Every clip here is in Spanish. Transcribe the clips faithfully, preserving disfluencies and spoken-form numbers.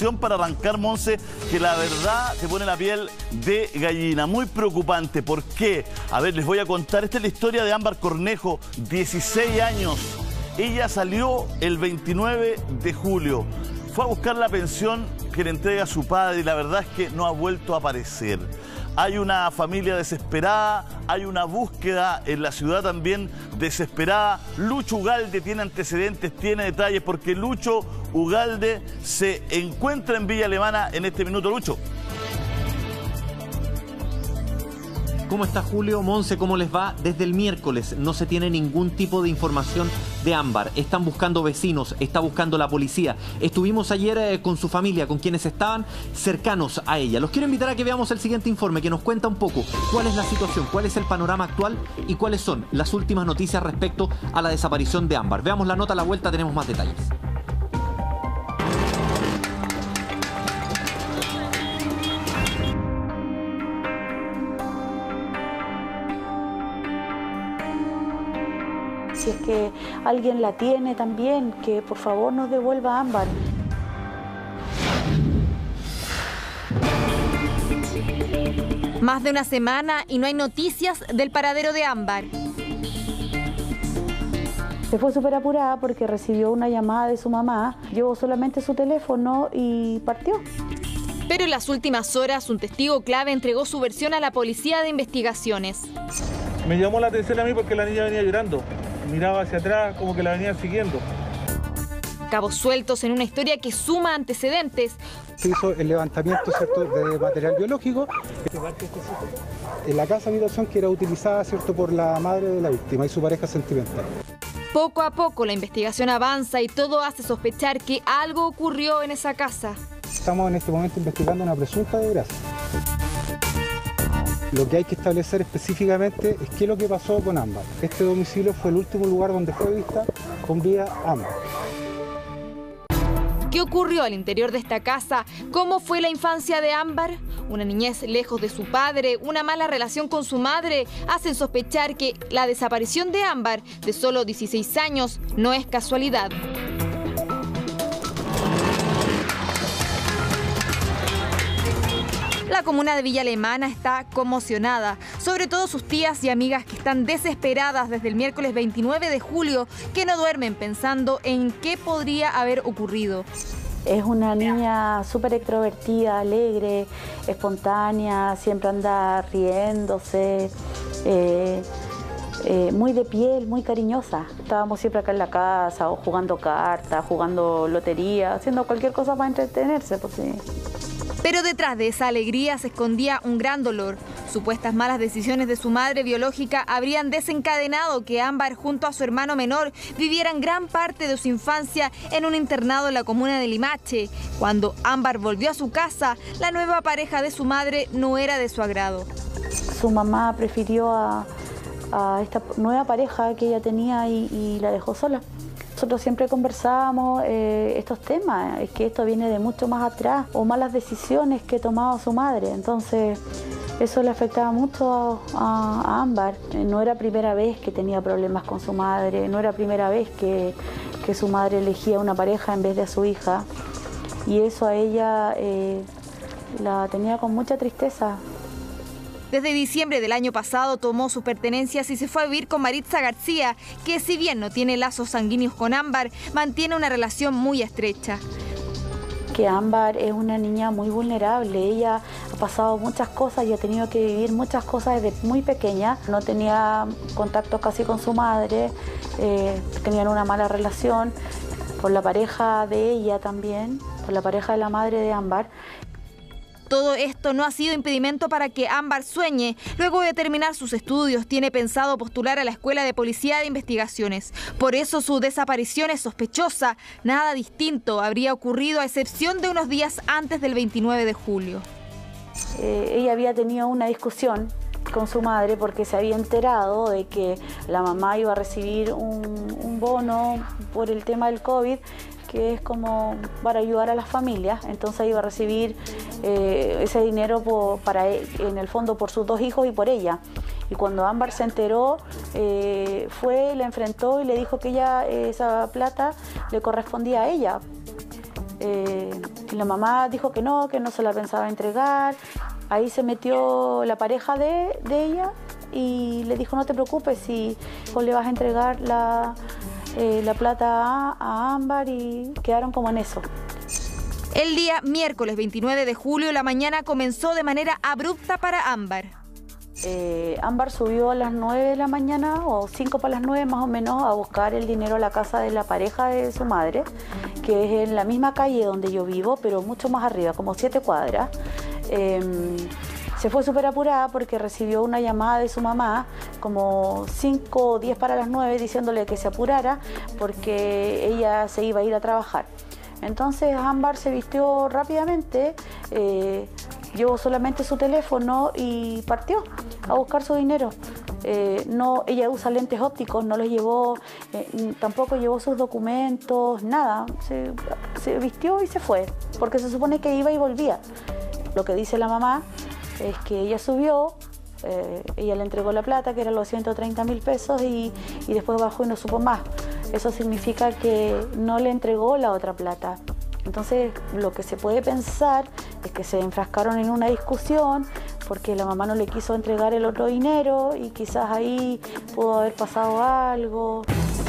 información para arrancar, Monse, que la verdad te pone la piel de gallina. Muy preocupante. ¿Por qué? A ver, les voy a contar. Esta es la historia de Ámbar Cornejo, dieciséis años. Ella salió el veintinueve de julio. Fue a buscar la pensión que le entrega a su padre y la verdad es que no ha vuelto a aparecer. Hay una familia desesperada, hay una búsqueda en la ciudad también desesperada. Lucho Ugalde tiene antecedentes, tiene detalles, porque Lucho Ugalde se encuentra en Villa Alemana en este minuto. Lucho. ¿Cómo está Julio? Monse, ¿cómo les va? Desde el miércoles no se tiene ningún tipo de información de Ámbar. Están buscando vecinos, está buscando la policía. Estuvimos ayer eh, con su familia, con quienes estaban cercanos a ella. Los quiero invitar a que veamos el siguiente informe que nos cuenta un poco cuál es la situación, cuál es el panorama actual y cuáles son las últimas noticias respecto a la desaparición de Ámbar. Veamos la nota, a la vuelta tenemos más detalles. Si es que alguien la tiene también, que por favor nos devuelva a Ámbar. Más de una semana y no hay noticias del paradero de Ámbar. Se fue súper apurada porque recibió una llamada de su mamá, llevó solamente su teléfono y partió. Pero en las últimas horas un testigo clave entregó su versión a la Policía de Investigaciones. Me llamó la atención a mí porque la niña venía llorando. Miraba hacia atrás como que la venían siguiendo. Cabos sueltos en una historia que suma antecedentes. Se hizo el levantamiento, ¿cierto?, de material biológico en la casa habitación que era utilizada, ¿cierto?, por la madre de la víctima y su pareja sentimental. Poco a poco la investigación avanza y todo hace sospechar que algo ocurrió en esa casa. Estamos en este momento investigando una presunta desgracia. Lo que hay que establecer específicamente es qué es lo que pasó con Ámbar. Este domicilio fue el último lugar donde fue vista con vida Ámbar. ¿Qué ocurrió al interior de esta casa? ¿Cómo fue la infancia de Ámbar? Una niñez lejos de su padre, una mala relación con su madre, hacen sospechar que la desaparición de Ámbar, de solo dieciséis años, no es casualidad. La comuna de Villa Alemana está conmocionada, sobre todo sus tías y amigas que están desesperadas desde el miércoles veintinueve de julio, que no duermen pensando en qué podría haber ocurrido. Es una niña súper extrovertida, alegre, espontánea, siempre anda riéndose, eh, eh, muy de piel, muy cariñosa. Estábamos siempre acá en la casa o jugando cartas, jugando lotería, haciendo cualquier cosa para entretenerse, pues sí. Pero detrás de esa alegría se escondía un gran dolor. Supuestas malas decisiones de su madre biológica habrían desencadenado que Ámbar junto a su hermano menor vivieran gran parte de su infancia en un internado en la comuna de Limache. Cuando Ámbar volvió a su casa, la nueva pareja de su madre no era de su agrado. Su mamá prefirió a, a esta nueva pareja que ella tenía y, y la dejó sola. Nosotros siempre conversábamos eh, estos temas, es que esto viene de mucho más atrás, o malas decisiones que tomaba su madre, entonces eso le afectaba mucho a, a Ámbar. No era primera vez que tenía problemas con su madre, no era primera vez que, que su madre elegía una pareja en vez de a su hija, y eso a ella eh, la tenía con mucha tristeza. Desde diciembre del año pasado tomó sus pertenencias y se fue a vivir con Maritza García, que si bien no tiene lazos sanguíneos con Ámbar, mantiene una relación muy estrecha. Que Ámbar es una niña muy vulnerable, ella ha pasado muchas cosas y ha tenido que vivir muchas cosas desde muy pequeña. No tenía contacto casi con su madre, eh, tenían una mala relación por la pareja de ella también, por la pareja de la madre de Ámbar. Todo esto no ha sido impedimento para que Ámbar sueñe. Luego de terminar sus estudios, tiene pensado postular a la Escuela de Policía de Investigaciones. Por eso su desaparición es sospechosa. Nada distinto habría ocurrido a excepción de unos días antes del veintinueve de julio. Eh, ella había tenido una discusión con su madre porque se había enterado de que la mamá iba a recibir un, un bono por el tema del COVID, que es como para ayudar a las familias, entonces iba a recibir eh, ese dinero por, para, en el fondo por sus dos hijos y por ella. Y cuando Ámbar se enteró, eh, fue, le enfrentó y le dijo que ella, esa plata le correspondía a ella. Eh, y la mamá dijo que no, que no se la pensaba entregar. Ahí se metió la pareja de, de ella y le dijo: no te preocupes, si vos le vas a entregar la, eh, la plata a, a Ámbar, y quedaron como en eso. El día miércoles veintinueve de julio, la mañana comenzó de manera abrupta para Ámbar. Eh, Ámbar subió a las nueve de la mañana, o cinco para las nueve más o menos, a buscar el dinero a la casa de la pareja de su madre, que es en la misma calle donde yo vivo, pero mucho más arriba, como siete cuadras. Eh, se fue súper apurada porque recibió una llamada de su mamá como cinco o diez para las nueve diciéndole que se apurara porque ella se iba a ir a trabajar. Entonces Ámbar se vistió rápidamente, eh, llevó solamente su teléfono y partió a buscar su dinero. Eh, no, ella usa lentes ópticos, no los llevó, eh, tampoco llevó sus documentos, nada. Se, se vistió y se fue, porque se supone que iba y volvía. Lo que dice la mamá es que ella subió, eh, ella le entregó la plata, que eran los ciento treinta mil pesos, y, y después bajó y no supo más. Eso significa que no le entregó la otra plata. Entonces, lo que se puede pensar es que se enfrascaron en una discusión porque la mamá no le quiso entregar el otro dinero y quizás ahí pudo haber pasado algo.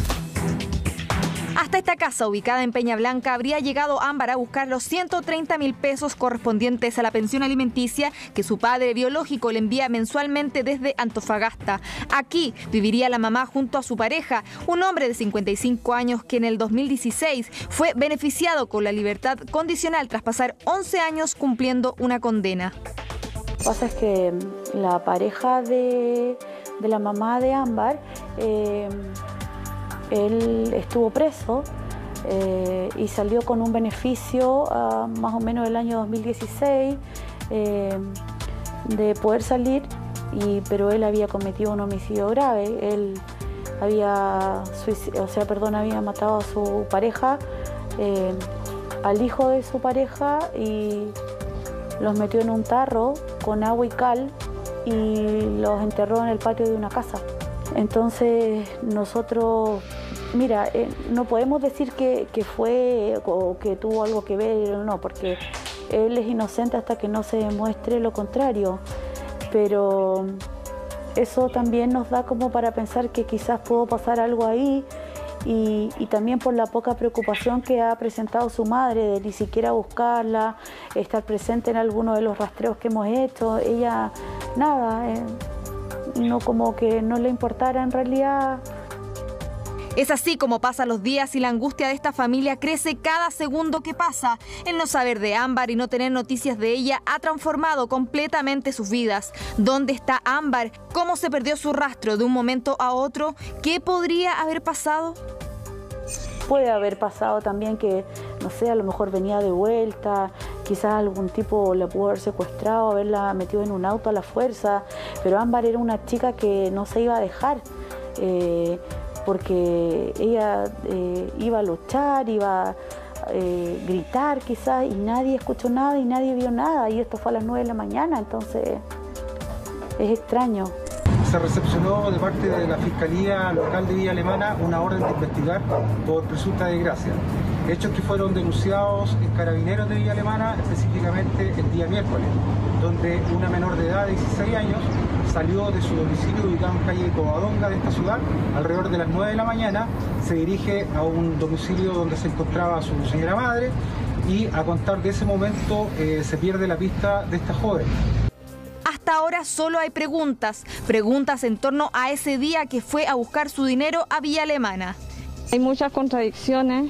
Hasta esta casa, ubicada en Peña Blanca, habría llegado Ámbar a buscar los ciento treinta mil pesos correspondientes a la pensión alimenticia que su padre biológico le envía mensualmente desde Antofagasta. Aquí viviría la mamá junto a su pareja, un hombre de cincuenta y cinco años que en el dos mil dieciséis fue beneficiado con la libertad condicional tras pasar once años cumpliendo una condena. Lo que pasa es que la pareja de, de la mamá de Ámbar, eh, él estuvo preso eh, y salió con un beneficio uh, más o menos el año dos mil dieciséis eh, de poder salir, y, pero él había cometido un homicidio grave. Él había, o sea, perdón, había matado a su pareja, eh, al hijo de su pareja, y los metió en un tarro con agua y cal y los enterró en el patio de una casa. Entonces nosotros, mira, eh, no podemos decir que, que fue o que tuvo algo que ver o no, porque él es inocente hasta que no se demuestre lo contrario, pero eso también nos da como para pensar que quizás pudo pasar algo ahí, y, y también por la poca preocupación que ha presentado su madre de ni siquiera buscarla, estar presente en alguno de los rastreos que hemos hecho. Ella, nada, eh, no, como que no le importara en realidad. Es así como pasan los días y la angustia de esta familia crece cada segundo que pasa. El no saber de Ámbar y no tener noticias de ella ha transformado completamente sus vidas. ¿Dónde está Ámbar? ¿Cómo se perdió su rastro de un momento a otro? ¿Qué podría haber pasado? Puede haber pasado también que, no sé, a lo mejor venía de vuelta, quizás algún tipo la pudo haber secuestrado, haberla metido en un auto a la fuerza, pero Ámbar era una chica que no se iba a dejar, eh, porque ella eh, iba a luchar, iba a eh, gritar quizás, y nadie escuchó nada y nadie vio nada, y esto fue a las nueve de la mañana, entonces es extraño. Se recepcionó de parte de la Fiscalía Local de Villa Alemana una orden de investigar por presunta desgracia. Hechos que fueron denunciados en Carabineros de Villa Alemana, específicamente el día miércoles, donde una menor de edad de dieciséis años salió de su domicilio ubicado en calle Covadonga de esta ciudad alrededor de las nueve de la mañana, se dirige a un domicilio donde se encontraba su señora madre, y a contar de ese momento eh, se pierde la pista de esta joven. Hasta ahora solo hay preguntas, preguntas en torno a ese día que fue a buscar su dinero a Villa Alemana. Hay muchas contradicciones,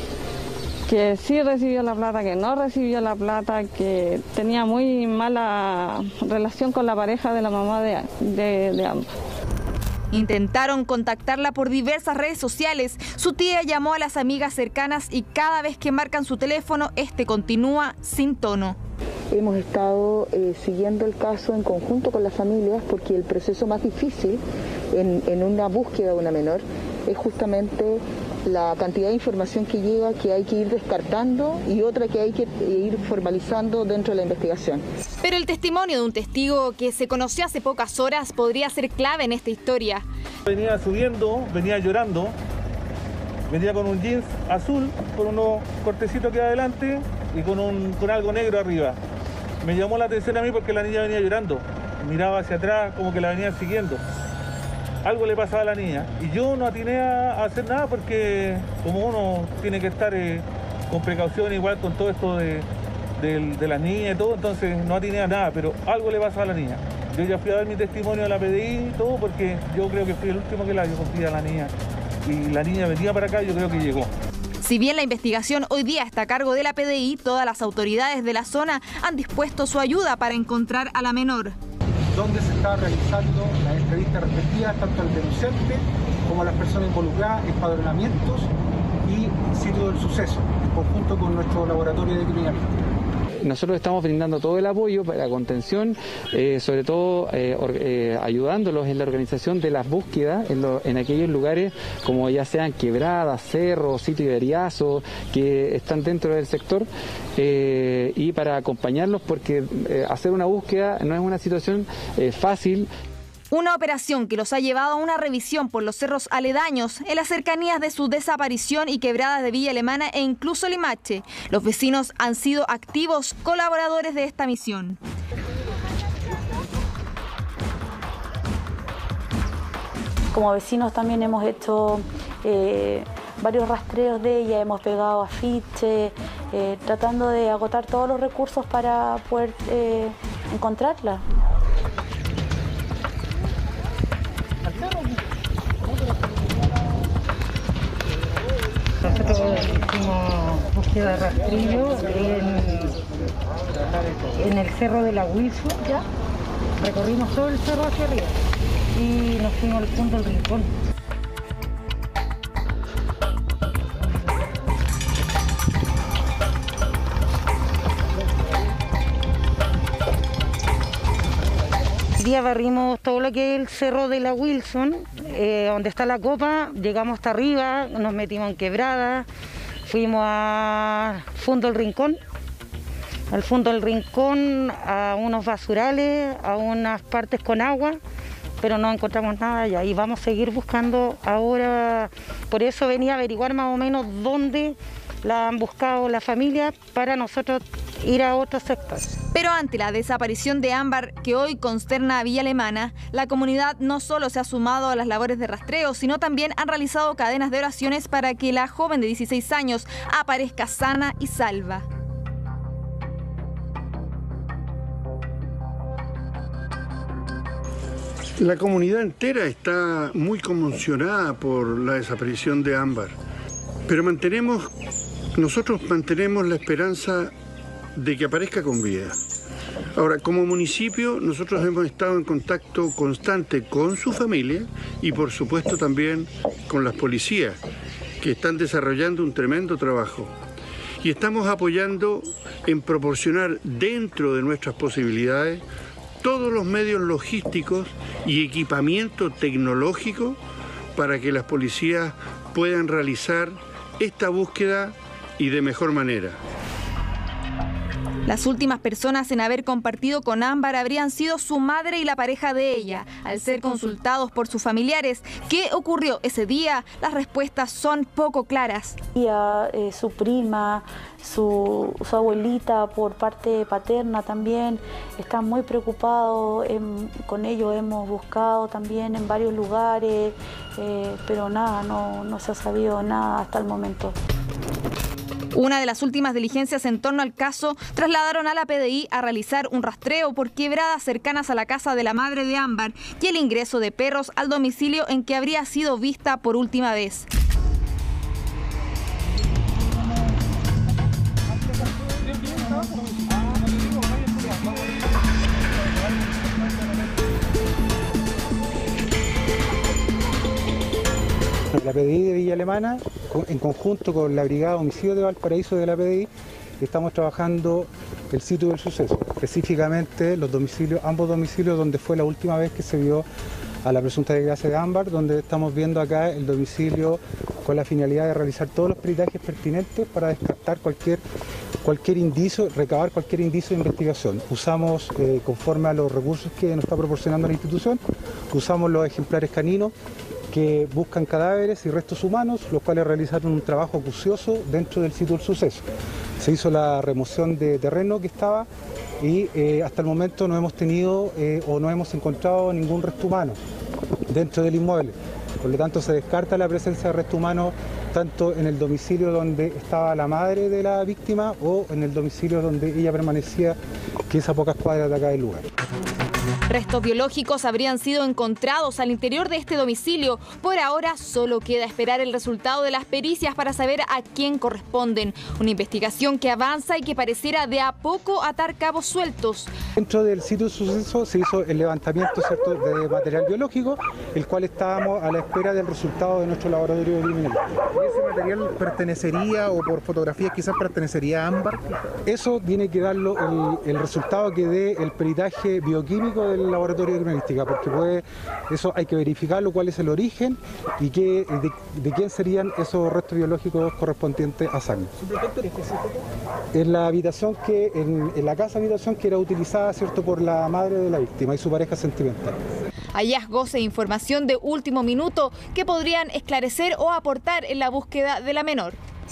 que sí recibió la plata, que no recibió la plata, que tenía muy mala relación con la pareja de la mamá de, de, de Ámbar. Intentaron contactarla por diversas redes sociales. Su tía llamó a las amigas cercanas y cada vez que marcan su teléfono, este continúa sin tono. Hemos estado eh, siguiendo el caso en conjunto con las familias, porque el proceso más difícil en, en una búsqueda de una menor es justamente la cantidad de información que llega, que hay que ir descartando, y otra que hay que ir formalizando dentro de la investigación. Pero el testimonio de un testigo que se conoció hace pocas horas podría ser clave en esta historia. Venía subiendo, venía llorando, venía con un jeans azul, con unos cortecitos aquí adelante y con, un, con algo negro arriba. Me llamó la atención a mí porque la niña venía llorando. Miraba hacia atrás como que la venían siguiendo. Algo le pasaba a la niña. Y yo no atiné a hacer nada porque como uno tiene que estar eh, con precaución igual con todo esto de, de, de las niñas y todo, entonces no atiné a nada, pero algo le pasaba a la niña. Yo ya fui a dar mi testimonio a la P D I y todo porque yo creo que fui el último que la vio con vida a la niña. Y la niña venía para acá y yo creo que llegó. Si bien la investigación hoy día está a cargo de la P D I, todas las autoridades de la zona han dispuesto su ayuda para encontrar a la menor. Donde se está realizando las entrevistas respectivas tanto al denunciante como a las personas involucradas, empadronamientos y sitio del suceso, en conjunto con nuestro laboratorio de criminalística. Nosotros estamos brindando todo el apoyo para la contención, eh, sobre todo eh, or, eh, ayudándolos en la organización de las búsquedas en, lo, en aquellos lugares como ya sean quebradas, cerros, sitios de riazo que están dentro del sector eh, y para acompañarlos porque eh, hacer una búsqueda no es una situación eh, fácil. Una operación que los ha llevado a una revisión por los cerros aledaños, en las cercanías de su desaparición y quebradas de Villa Alemana e incluso Limache. Los vecinos han sido activos colaboradores de esta misión. Como vecinos también hemos hecho eh, varios rastreos de ella, hemos pegado afiches, eh, tratando de agotar todos los recursos para poder eh, encontrarla. Nosotros hicimos búsqueda de rastrillo en, en el cerro de la Wilson, ya recorrimos todo el cerro hacia arriba y nos fuimos al punto del Rincón. Día barrimos todo lo que es el cerro de la Wilson, eh, donde está la copa, llegamos hasta arriba, nos metimos en quebrada, fuimos a Fondo del Rincón, al Fondo del Rincón, a unos basurales, a unas partes con agua, pero no encontramos nada allá y vamos a seguir buscando ahora, por eso venía a averiguar más o menos dónde la han buscado la familia para nosotros ir a otros sectores. Pero ante la desaparición de Ámbar, que hoy consterna a Villa Alemana, la comunidad no solo se ha sumado a las labores de rastreo, sino también han realizado cadenas de oraciones para que la joven de dieciséis años aparezca sana y salva. La comunidad entera está muy conmocionada por la desaparición de Ámbar, pero mantenemos, nosotros mantenemos la esperanza de que aparezca con vida. Ahora, como municipio, nosotros hemos estado en contacto constante con su familia y por supuesto también con las policías, que están desarrollando un tremendo trabajo. Y estamos apoyando en proporcionar dentro de nuestras posibilidades todos los medios logísticos y equipamiento tecnológico para que las policías puedan realizar esta búsqueda y de mejor manera. Las últimas personas en haber compartido con Ámbar habrían sido su madre y la pareja de ella. Al ser consultados por sus familiares, ¿qué ocurrió ese día? Las respuestas son poco claras. Ella, eh, su prima, su, su abuelita por parte paterna también están muy preocupados. En, con ellos hemos buscado también en varios lugares, eh, pero nada, no, no se ha sabido nada hasta el momento. Una de las últimas diligencias en torno al caso trasladaron a la P D I a realizar un rastreo por quebradas cercanas a la casa de la madre de Ámbar y el ingreso de perros al domicilio en que habría sido vista por última vez. La P D I de Villa Alemana, en conjunto con la Brigada de Homicidio de Valparaíso de la P D I, estamos trabajando el sitio del suceso, específicamente los domicilios, ambos domicilios donde fue la última vez que se vio a la presunta desgracia de Ámbar, donde estamos viendo acá el domicilio con la finalidad de realizar todos los peritajes pertinentes para descartar cualquier, cualquier indicio, recabar cualquier indicio de investigación. Usamos, eh, conforme a los recursos que nos está proporcionando la institución, usamos los ejemplares caninos que buscan cadáveres y restos humanos, los cuales realizaron un trabajo acucioso dentro del sitio del suceso. Se hizo la remoción de terreno que estaba y eh, hasta el momento no hemos tenido eh, o no hemos encontrado ningún resto humano dentro del inmueble. Por lo tanto, se descarta la presencia de resto humano tanto en el domicilio donde estaba la madre de la víctima o en el domicilio donde ella permanecía, que es a pocas cuadras de acá del lugar. Restos biológicos habrían sido encontrados al interior de este domicilio. Por ahora solo queda esperar el resultado de las pericias para saber a quién corresponden. Una investigación que avanza y que pareciera de a poco atar cabos sueltos. Dentro del sitio de suceso se hizo el levantamiento, ¿cierto?, de material biológico, el cual estábamos a la espera del resultado de nuestro laboratorio de criminalística. ¿Ese material pertenecería o por fotografías quizás pertenecería a ámbar? Eso tiene que darlo el, el resultado que dé el peritaje bioquímico del laboratorio de criminalística, porque puede, eso hay que verificarlo, cuál es el origen y qué, de, de quién serían esos restos biológicos correspondientes a sangre. ¿Su protector específico? En la habitación que, en, en la casa habitación que era utilizada, ¿cierto?, por la madre de la víctima y su pareja sentimental. Hallazgos e información de último minuto que podrían esclarecer o aportar en la búsqueda de la menor.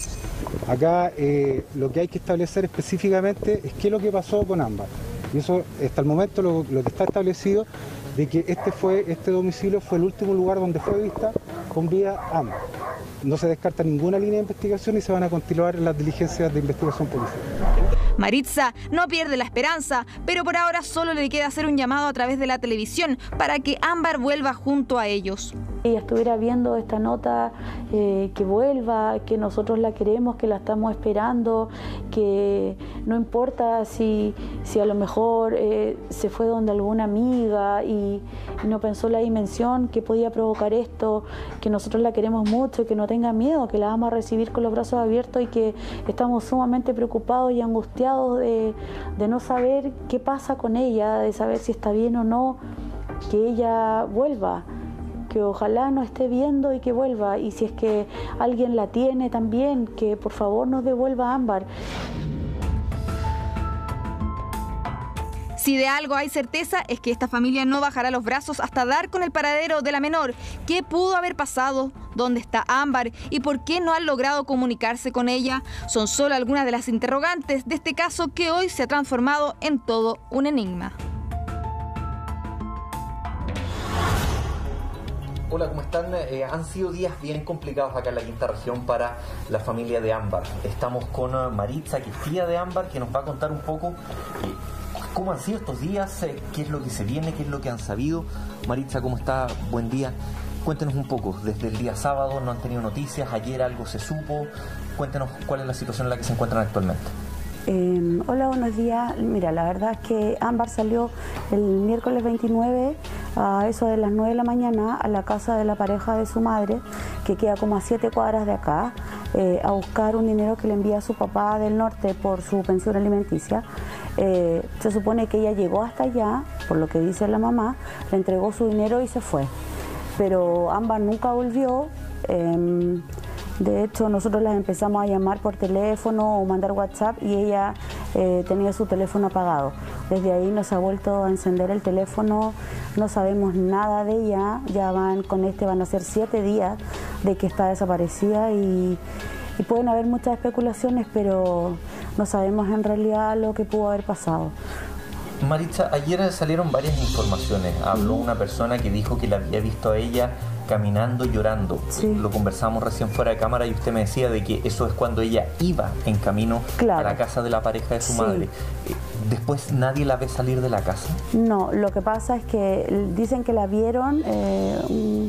Acá eh, lo que hay que establecer específicamente es qué es lo que pasó con ámbar. Y eso, hasta el momento, lo, lo que está establecido de que este, fue, este domicilio fue el último lugar donde fue vista con vida ámbar. No se descarta ninguna línea de investigación y se van a continuar las diligencias de investigación policial. Maritza no pierde la esperanza, pero por ahora solo le queda hacer un llamado a través de la televisión para que Ámbar vuelva junto a ellos. Ella estuviera viendo esta nota, eh, que vuelva, que nosotros la queremos, que la estamos esperando, que no importa si, si a lo mejor eh, se fue donde alguna amiga y, y no pensó la dimensión que podía provocar esto, que nosotros la queremos mucho, que no tenga miedo, que la vamos a recibir con los brazos abiertos y que estamos sumamente preocupados y angustiados de, de no saber qué pasa con ella, de saber si está bien o no, que ella vuelva. Que ojalá nos esté viendo y que vuelva, y si es que alguien la tiene también, que por favor nos devuelva a Ámbar. Si de algo hay certeza es que esta familia no bajará los brazos hasta dar con el paradero de la menor. ¿Qué pudo haber pasado? ¿Dónde está Ámbar? ¿Y por qué no han logrado comunicarse con ella? Son solo algunas de las interrogantes de este caso que hoy se ha transformado en todo un enigma. Hola, ¿cómo están? Eh, han sido días bien complicados acá en la quinta región para la familia de Ámbar. Estamos con Maritza, que es tía de Ámbar, que nos va a contar un poco eh, cómo han sido estos días, eh, qué es lo que se viene, qué es lo que han sabido. Maritza, ¿cómo está? Buen día. Cuéntenos un poco, desde el día sábado no han tenido noticias, ayer algo se supo. Cuéntenos cuál es la situación en la que se encuentran actualmente. Eh, hola, buenos días. Mira, la verdad es que Ámbar salió el miércoles veintinueve a eso de las nueve de la mañana a la casa de la pareja de su madre, que queda como a siete cuadras de acá, eh, a buscar un dinero que le envía a su papá del norte por su pensión alimenticia. Eh, se supone que ella llegó hasta allá, por lo que dice la mamá, le entregó su dinero y se fue. Pero Ámbar nunca volvió. Eh, De hecho, nosotros las empezamos a llamar por teléfono o mandar WhatsApp y ella eh, tenía su teléfono apagado. Desde ahí nos ha vuelto a encender el teléfono, no sabemos nada de ella, ya van con este, van a ser siete días de que está desaparecida y, y pueden haber muchas especulaciones, pero no sabemos en realidad lo que pudo haber pasado. Maritza, ayer salieron varias informaciones. Habló una persona que dijo que la había visto a ella caminando, llorando. Sí. Lo conversamos recién fuera de cámara y usted me decía de que eso es cuando ella iba en camino claro. a la casa de la pareja de su sí. madre. ¿Después nadie la ve salir de la casa? No, lo que pasa es que dicen que la vieron eh, un,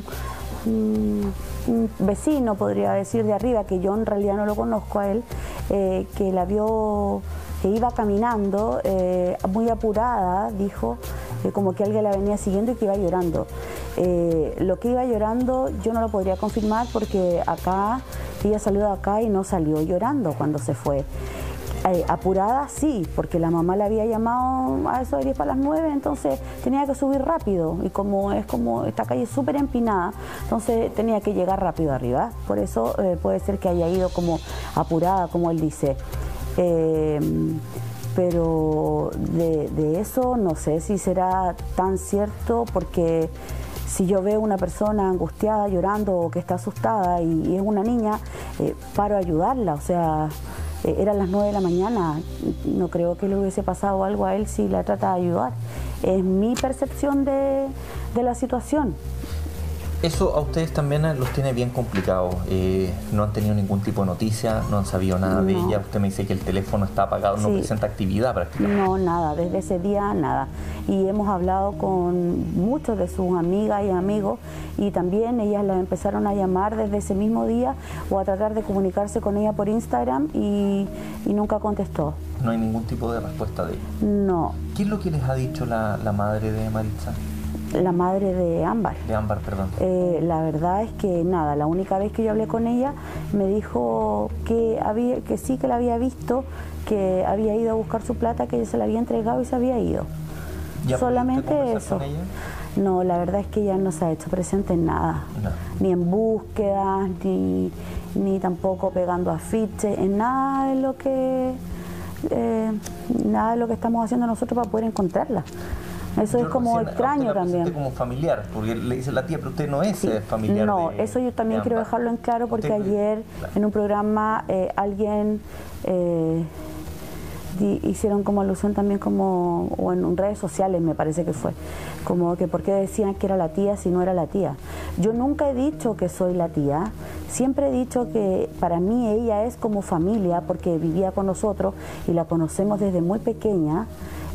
un, un vecino, podría decir, de arriba, que yo en realidad no lo conozco a él, eh, que la vio, que iba caminando eh, muy apurada, dijo, eh, como que alguien la venía siguiendo y que iba llorando. Eh, lo que iba llorando yo no lo podría confirmar porque acá, ella salió de acá y no salió llorando cuando se fue. Eh, apurada sí, porque la mamá la había llamado a eso de diez para las nueve, entonces tenía que subir rápido y como es como esta calle es súper empinada, entonces tenía que llegar rápido arriba. Por eso eh, puede ser que haya ido como apurada, como él dice. Eh, pero de, de eso no sé si será tan cierto porque si yo veo una persona angustiada, llorando o que está asustada y, y es una niña, eh, paro a ayudarla, o sea, eh, eran las nueve de la mañana, no creo que le hubiese pasado algo a él si la trata de ayudar. Es mi percepción de, de la situación. Eso a ustedes también los tiene bien complicados. Eh, no han tenido ningún tipo de noticia, no han sabido nada de No. ella. Usted me dice que el teléfono está apagado, no Sí. presenta actividad prácticamente. No, nada, desde ese día nada. Y hemos hablado con muchos de sus amigas y amigos y también ellas la empezaron a llamar desde ese mismo día o a tratar de comunicarse con ella por Instagram y, y nunca contestó. No hay ningún tipo de respuesta de ella. No, ¿Qué es lo que les ha dicho la, la madre de Maritza? la madre de Ámbar. De Ámbar, perdón. Eh, la verdad es que nada, la única vez que yo hablé con ella me dijo que, había, que sí que la había visto, que había ido a buscar su plata, que ella se la había entregado y se había ido. ¿Ya Solamente pudiste conversar eso. con ella? No, la verdad es que ella no se ha hecho presente en nada, No. ni en búsquedas, ni, ni tampoco pegando afiches, en nada de lo que eh, nada de lo que estamos haciendo nosotros para poder encontrarla. Eso Yo es como recién a extraño usted la presenté también. como familiar, porque le dice la tía, pero usted no es Sí. eh, familiar. No, de- eso yo también de quiero Ámbar. dejarlo en claro porque Usted- ayer claro. en un programa eh, alguien eh, di- hicieron como alusión también como, o en redes sociales me parece que fue, como que por qué decían que era la tía si no era la tía. Yo nunca he dicho que soy la tía, siempre he dicho que para mí ella es como familia porque vivía con nosotros y la conocemos desde muy pequeña.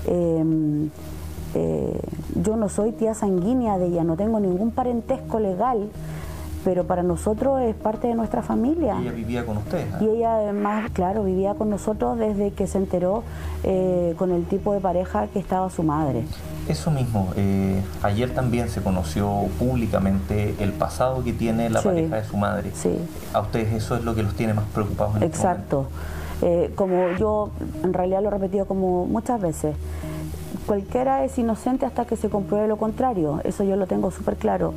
Eh, eh, yo no soy tía sanguínea de ella, no tengo ningún parentesco legal, pero para nosotros es parte de nuestra familia. Ella vivía con usted. Y ella además, claro, vivía con nosotros desde que se enteró eh, con el tipo de pareja que estaba su madre. Eso mismo, eh, ayer también se conoció públicamente el pasado que tiene la Sí. pareja de su madre. Sí. A ustedes eso es lo que los tiene más preocupados en este Exacto. Eh, como yo en realidad lo he repetido como muchas veces, cualquiera es inocente hasta que se compruebe lo contrario, eso yo lo tengo súper claro,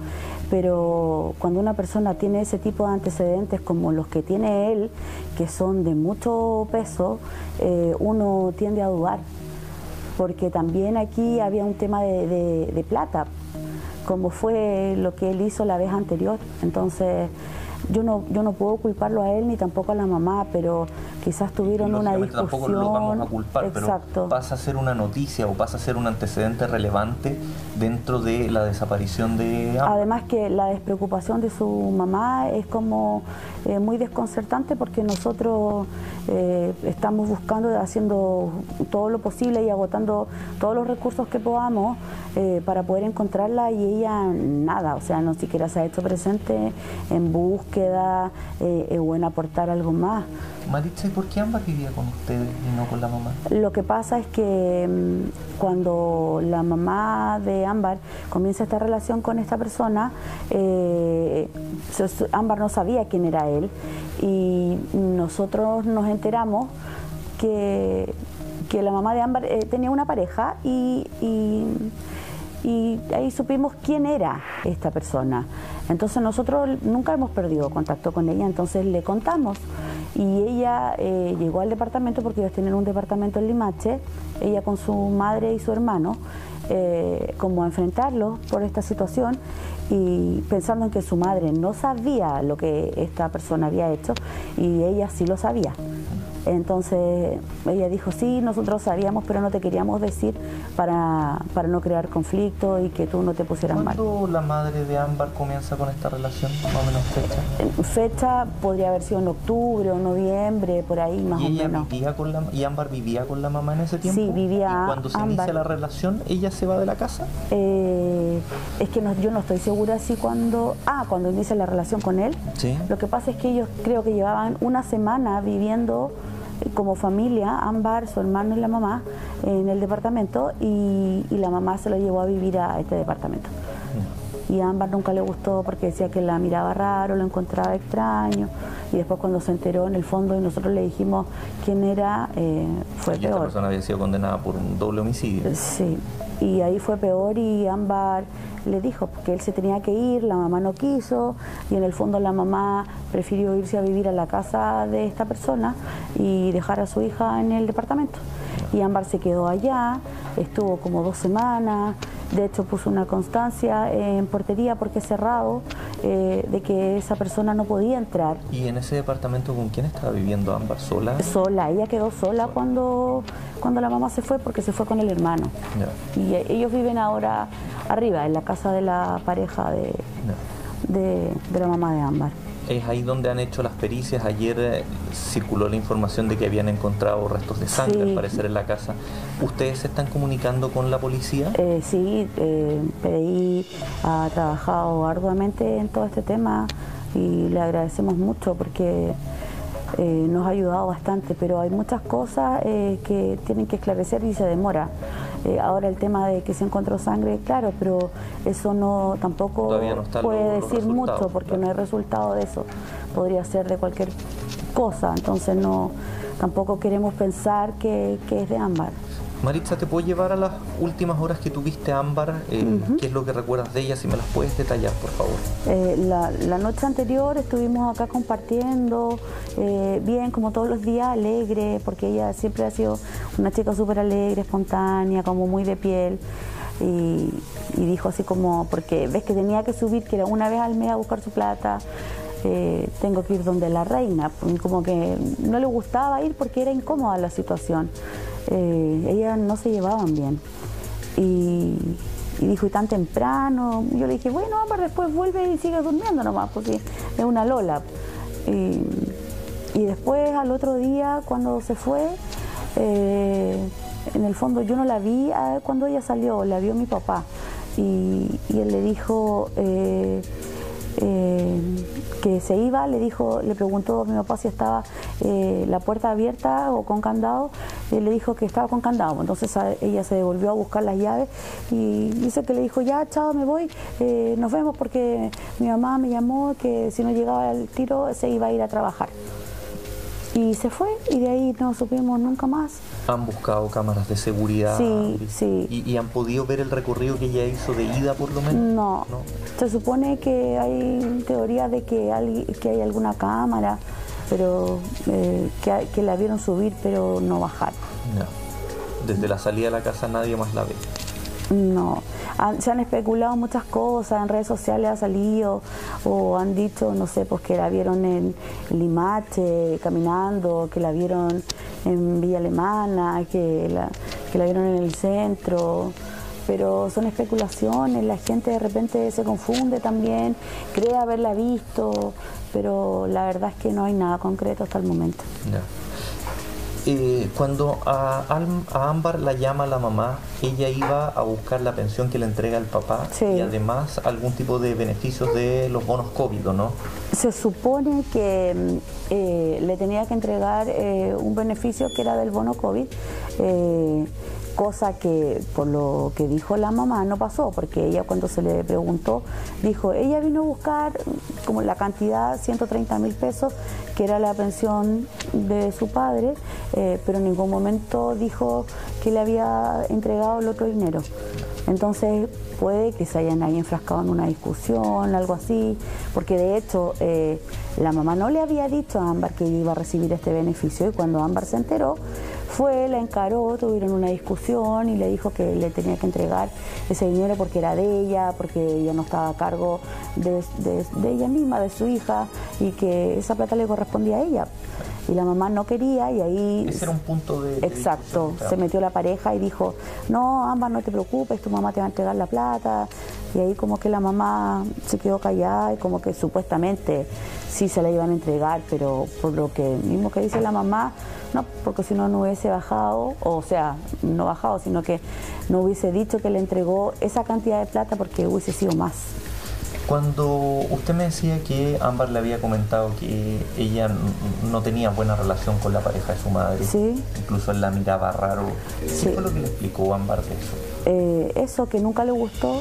pero cuando una persona tiene ese tipo de antecedentes como los que tiene él, que son de mucho peso, eh, uno tiende a dudar, porque también aquí había un tema de, de, de plata, como fue lo que él hizo la vez anterior, entonces yo no, yo no puedo culparlo a él ni tampoco a la mamá, pero quizás tuvieron una Lógicamente discusión. tampoco lo vamos a culpar, Exacto. pero pasa a ser una noticia o pasa a ser un antecedente relevante dentro de la desaparición de Ámbar. Además que la despreocupación de su mamá es como eh, muy desconcertante porque nosotros eh, estamos buscando, haciendo todo lo posible y agotando todos los recursos que podamos eh, para poder encontrarla y ella nada, o sea, no siquiera se ha hecho presente en búsqueda eh, o en aportar algo más. Maritza, ¿y por qué Ámbar vivía con ustedes y no con la mamá? Lo que pasa es que mmm, cuando la mamá de Ámbar comienza esta relación con esta persona, eh, Ámbar no sabía quién era él y nosotros nos enteramos que, que la mamá de Ámbar eh, tenía una pareja y, y, y ahí supimos quién era esta persona. Entonces nosotros nunca hemos perdido contacto con ella, entonces le contamos. Y ella eh, llegó al departamento porque ellos tienen un departamento en Limache, ella con su madre y su hermano, eh, como a enfrentarlos por esta situación y pensando en que su madre no sabía lo que esta persona había hecho y ella sí lo sabía. Entonces ella dijo, sí, nosotros sabíamos, pero no te queríamos decir para, para no crear conflicto y que tú no te pusieras mal. ¿Cuándo la madre de Ámbar comienza con esta relación? Más o menos fecha. Fecha podría haber sido en octubre o noviembre, por ahí más ¿Y o ella menos. vivía con la y Ámbar vivía con la mamá en ese tiempo? Sí, vivía ¿Y cuando se Ámbar. inicia la relación, ella se va de la casa? Eh, es que no, yo no estoy segura si cuando... Ah, cuando inicia la relación con él. Sí. Lo que pasa es que ellos creo que llevaban una semana viviendo como familia, Ámbar, su hermano y la mamá, en el departamento y, y la mamá se lo llevó a vivir a este departamento. Y a Ámbar nunca le gustó porque decía que la miraba raro, lo encontraba extraño y después cuando se enteró en el fondo y nosotros le dijimos quién era, eh, fue Y esta peor. persona había sido condenada por un doble homicidio. Sí, y ahí fue peor y Ámbar le dijo que él se tenía que ir, la mamá no quiso y en el fondo la mamá prefirió irse a vivir a la casa de esta persona y dejar a su hija en el departamento. Y Ámbar se quedó allá, estuvo como dos semanas, De hecho, puso una constancia en portería porque es cerrado, eh, de que esa persona no podía entrar. ¿Y en ese departamento con quién estaba viviendo Ámbar? ¿Sola? Sola, ella quedó sola cuando, cuando la mamá se fue, porque se fue con el hermano. Ya. Y ellos viven ahora arriba, en la casa de la pareja de, de, de la mamá de Ámbar. Es ahí donde han hecho las pericias. Ayer eh, circuló la información de que habían encontrado restos de sangre, sí, al parecer, en la casa. ¿Ustedes se están comunicando con la policía? Eh, sí, eh, P D I ha trabajado arduamente en todo este tema y le agradecemos mucho porque eh, nos ha ayudado bastante, pero hay muchas cosas eh, que tienen que esclarecer y se demora. Eh, ahora el tema de que se encontró sangre, claro, pero eso no tampoco no puede lo, decir mucho porque claro, no hay resultado de eso. Podría ser de cualquier cosa, entonces no tampoco queremos pensar que, que es de Ámbar. Maritza, ¿te puedo llevar a las últimas horas que tuviste a Ámbar? Eh, uh-huh. ¿Qué es lo que recuerdas de ella? Si me las puedes detallar, por favor. Eh, la, la noche anterior estuvimos acá compartiendo, eh, bien, como todos los días, alegre, porque ella siempre ha sido una chica súper alegre, espontánea, como muy de piel. Y, y dijo así como, porque ves que tenía que subir, que era una vez al mes a buscar su plata. Eh, tengo que ir donde la reina, como que no le gustaba ir porque era incómoda la situación. Eh, ellas no se llevaban bien y, y dijo, y tan temprano, yo le dije, bueno, Ámbar, después vuelve y sigue durmiendo nomás, porque es una lola. Y, y después al otro día, cuando se fue, eh, en el fondo yo no la vi eh, cuando ella salió, la vio mi papá y, y él le dijo eh, eh, que se iba, le dijo, le preguntó a mi papá si estaba eh, la puerta abierta o con candado, y le dijo que estaba con candado. Entonces a, ella se devolvió a buscar las llaves y dice que le dijo, ya, chao, me voy, eh, nos vemos, porque mi mamá me llamó que si no llegaba el tiro se iba a ir a trabajar. Y se fue y de ahí no supimos nunca más. ¿Han buscado cámaras de seguridad? Sí, sí. ¿Y, y han podido ver el recorrido que ella hizo de ida por lo menos? No. ¿No? Se supone que hay teoría de que hay, que hay alguna cámara, pero eh, que, que la vieron subir pero no bajar. No. Desde la salida de la casa nadie más la ve. No, han, se han especulado muchas cosas, en redes sociales ha salido o han dicho, no sé, pues que la vieron en Limache caminando, que la vieron en Villa Alemana, que la, que la vieron en el centro, pero son especulaciones, la gente de repente se confunde también, cree haberla visto, pero la verdad es que no hay nada concreto hasta el momento. No. Eh, cuando a, a Ámbar la llama la mamá, ella iba a buscar la pensión que le entrega el papá, sí, y además algún tipo de beneficios de los bonos COVID, ¿no? Se supone que eh, le tenía que entregar eh, un beneficio que era del bono COVID, eh, cosa que por lo que dijo la mamá no pasó, porque ella cuando se le preguntó dijo, ella vino a buscar como la cantidad, ciento treinta mil pesos, que era la pensión de su padre, eh, pero en ningún momento dijo que le había entregado el otro dinero. Entonces puede que se hayan ahí enfrascado en una discusión, algo así, porque de hecho eh, la mamá no le había dicho a Ámbar que iba a recibir este beneficio, y cuando Ámbar se enteró, fue, la encaró, tuvieron una discusión y le dijo que le tenía que entregar ese dinero porque era de ella, porque ella no estaba a cargo de, de, de ella misma, de su hija, y que esa plata le correspondía a ella. Y la mamá no quería, y ahí... Ese era un punto de... de exacto, se metió la pareja y dijo, no, Ámbar, no te preocupes, tu mamá te va a entregar la plata. Y ahí como que la mamá se quedó callada y como que supuestamente sí se la iban a entregar, pero por lo que mismo que dice la mamá, no, porque si no, no hubiese bajado, o sea, no bajado, sino que no hubiese dicho que le entregó esa cantidad de plata porque hubiese sido más. Cuando usted me decía que Ámbar le había comentado que ella no tenía buena relación con la pareja de su madre, sí, incluso él la miraba raro, ¿qué sí. fue lo que le explicó Ámbar de eso? Eh, eso, que nunca le gustó,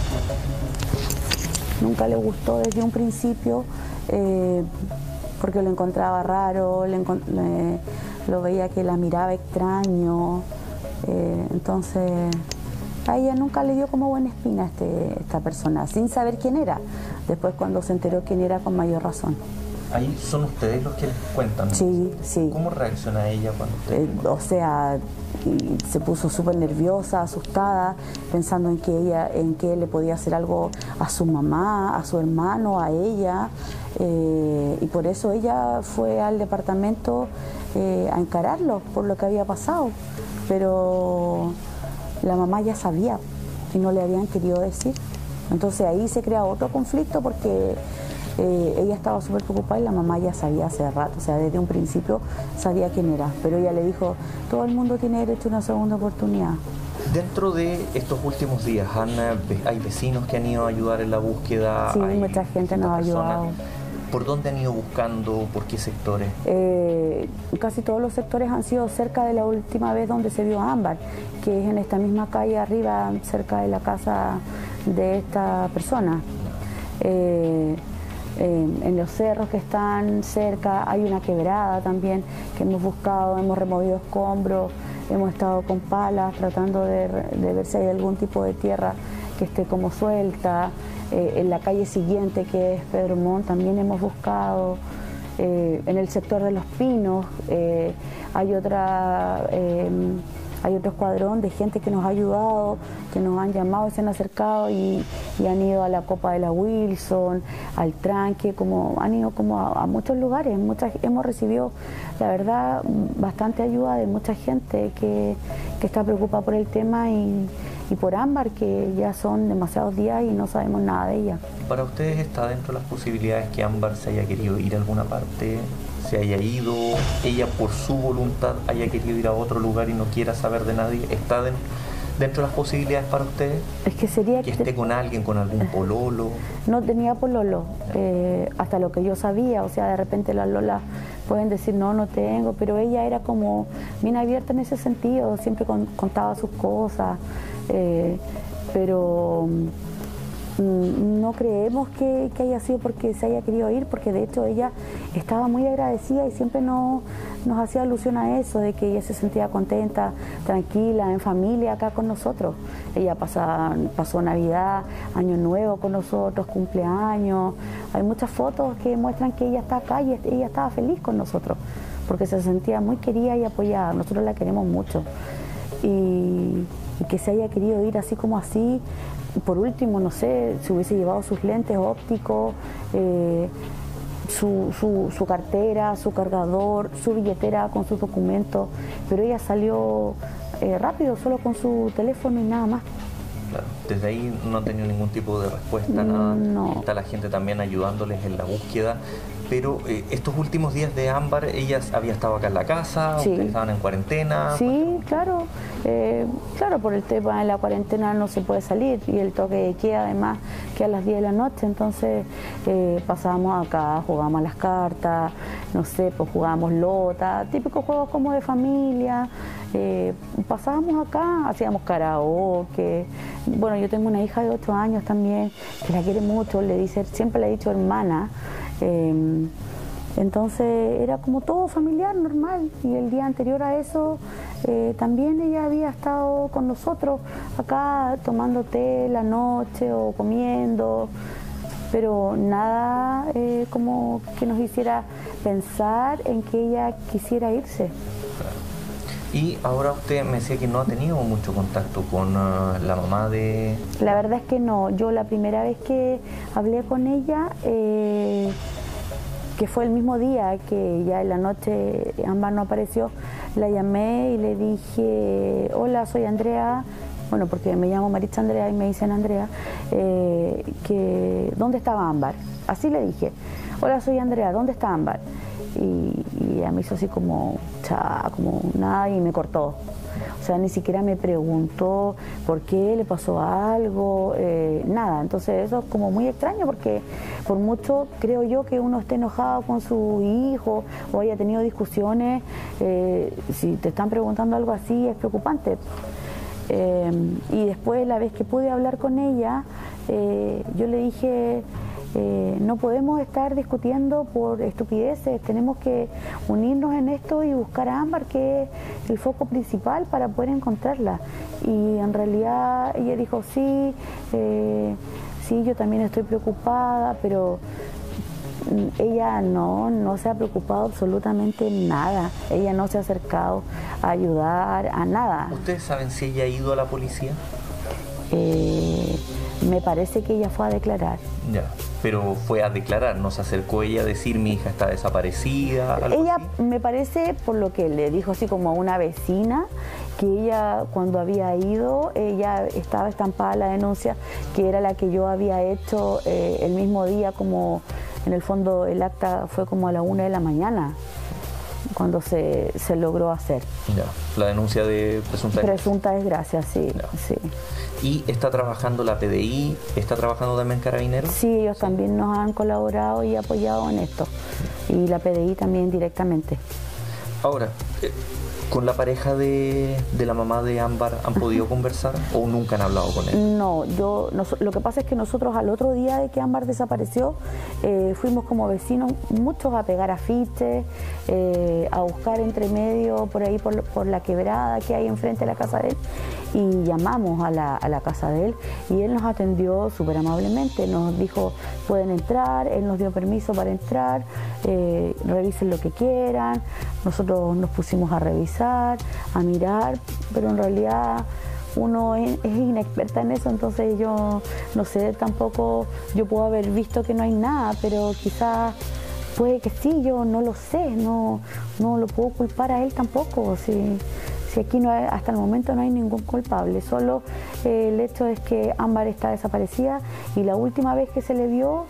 nunca le gustó desde un principio, eh, porque lo encontraba raro, le, le, lo veía que la miraba extraño, eh, entonces... a ella nunca le dio como buena espina este, esta persona, sin saber quién era. Después cuando se enteró quién era, con mayor razón. Ahí son ustedes los que les cuentan, ¿no? Sí, sí. ¿Cómo reacciona ella cuando usted... Eh, o sea, se puso súper nerviosa, asustada, pensando en que ella, en que le podía hacer algo a su mamá, a su hermano, a ella, eh, y por eso ella fue al departamento eh, a encararlo por lo que había pasado, pero la mamá ya sabía y no le habían querido decir. Entonces ahí se crea otro conflicto porque eh, ella estaba súper preocupada y la mamá ya sabía hace rato, o sea, desde un principio sabía quién era, pero ella le dijo, todo el mundo tiene derecho a una segunda oportunidad. Dentro de estos últimos días, Ana, hay vecinos que han ido a ayudar en la búsqueda. Sí, hay mucha gente nos ha ayudado. ¿Por dónde han ido buscando? ¿Por qué sectores? Eh, casi todos los sectores han sido cerca de la última vez donde se vio a Ámbar, que es en esta misma calle arriba, cerca de la casa de esta persona. Eh, eh, en los cerros que están cerca hay una quebrada también que hemos buscado, hemos removido escombros, hemos estado con palas tratando de, de ver si hay algún tipo de tierra que esté como suelta. Eh, en la calle siguiente, que es Pedro Montt, también hemos buscado. Eh, en el sector de Los Pinos eh, hay otra eh, hay otro escuadrón de gente que nos ha ayudado, que nos han llamado y se han acercado y, y han ido a la Copa de la Wilson, al Tranque, como han ido como a, a muchos lugares. Muchas, hemos recibido, la verdad, bastante ayuda de mucha gente que, que está preocupada por el tema y, y por Ámbar, que ya son demasiados días y no sabemos nada de ella. ¿Para ustedes está dentro de las posibilidades que Ámbar se haya querido ir a alguna parte, se haya ido, ella por su voluntad haya querido ir a otro lugar y no quiera saber de nadie? ¿Está dentro, dentro de las posibilidades para ustedes? Es que sería que esté con alguien, con algún pololo. No tenía pololo, eh, hasta lo que yo sabía, o sea, de repente las lolas pueden decir no, no tengo, pero ella era como bien abierta en ese sentido, siempre con, contaba sus cosas, eh, pero mm, no creemos que, que haya sido porque se haya querido ir, porque de hecho ella estaba muy agradecida y siempre no, nos hacía alusión a eso, de que ella se sentía contenta, tranquila, en familia acá con nosotros. Ella pasaba, pasó Navidad, Año Nuevo con nosotros, cumpleaños. Hay muchas fotos que muestran que ella está acá y ella estaba feliz con nosotros, porque se sentía muy querida y apoyada. Nosotros la queremos mucho. Y, y que se haya querido ir así como así, por último, no sé, si hubiese llevado sus lentes ópticos, eh, Su, su, su cartera, su cargador, su billetera con sus documentos, pero ella salió eh, rápido, solo con su teléfono y nada más. Claro, desde ahí no han tenido ningún tipo de respuesta, nada. No. Está la gente también ayudándoles en la búsqueda. Pero eh, estos últimos días de Ámbar, ella había estado acá en la casa, sí. Ustedes estaban en cuarentena. Sí, claro, eh, claro, por el tema de la cuarentena no se puede salir y el toque de queda además que a las diez de la noche, entonces eh, pasábamos acá, jugábamos a las cartas, no sé, pues jugábamos lota, típicos juegos como de familia, eh, pasábamos acá, hacíamos karaoke. Bueno, yo tengo una hija de ocho años también, que la quiere mucho, le dice, siempre le he dicho hermana. Eh, entonces era como todo familiar, normal, y el día anterior a eso eh, también ella había estado con nosotros acá tomando té la noche o comiendo, pero nada eh, como que nos hiciera pensar en que ella quisiera irse. Y ahora usted me decía que no ha tenido mucho contacto con uh, la mamá de... La verdad es que no. Yo la primera vez que hablé con ella, eh, que fue el mismo día que ya en la noche Ámbar no apareció, la llamé y le dije, hola, soy Andrea, bueno, porque me llamo Maritza Andrea y me dicen Andrea, eh, que ¿dónde estaba Ámbar? Así le dije, hola, soy Andrea, ¿dónde está Ámbar? Y, y ella me hizo así como, cha, como nada y me cortó. O sea, ni siquiera me preguntó por qué le pasó algo, eh, nada. Entonces eso es como muy extraño porque por mucho creo yo que uno esté enojado con su hijo o haya tenido discusiones, eh, si te están preguntando algo así es preocupante. Eh, y después la vez que pude hablar con ella, eh, yo le dije... Eh, no podemos estar discutiendo por estupideces, tenemos que unirnos en esto y buscar a Ámbar, que es el foco principal para poder encontrarla. Y en realidad ella dijo, sí, eh, sí, yo también estoy preocupada, pero ella no, no se ha preocupado absolutamente nada. Ella no se ha acercado a ayudar a nada. ¿Ustedes saben si ella ha ido a la policía? Eh, me parece que ella fue a declarar. Ya, pero fue a declarar, ¿no se acercó ella a decir mi hija está desaparecida? Ella, así? Me parece, por lo que le dijo así como a una vecina, que ella cuando había ido, ella estaba estampada la denuncia, que era la que yo había hecho eh, el mismo día, como en el fondo el acta fue como a la una de la mañana, cuando se, se logró hacer. Ya, la denuncia de presunta desgracia. Presunta desgracia, sí, sí. ¿Y está trabajando la P D I? ¿Está trabajando también Carabineros? Sí, ellos sí. También nos han colaborado y apoyado en esto. Y la P D I también directamente. Ahora, eh, ¿con la pareja de, de la mamá de Ámbar han podido conversar o nunca han hablado con él? No, yo, nos, lo que pasa es que nosotros al otro día de que Ámbar desapareció, eh, fuimos como vecinos muchos a pegar afiches, eh, a buscar entre medio por ahí por, por la quebrada que hay enfrente de la casa de él, y llamamos a la, a la casa de él y él nos atendió súper amablemente, nos dijo pueden entrar, él nos dio permiso para entrar, eh, revisen lo que quieran, nosotros nos pusimos a revisar, a mirar, pero en realidad uno es, es inexperta en eso, entonces yo no sé tampoco, yo puedo haber visto que no hay nada, pero quizás puede que sí, yo no lo sé, no, no lo puedo culpar a él tampoco, si, si aquí no hay, hasta el momento no hay ningún culpable, solo eh, el hecho es que Ámbar está desaparecida y la última vez que se le vio,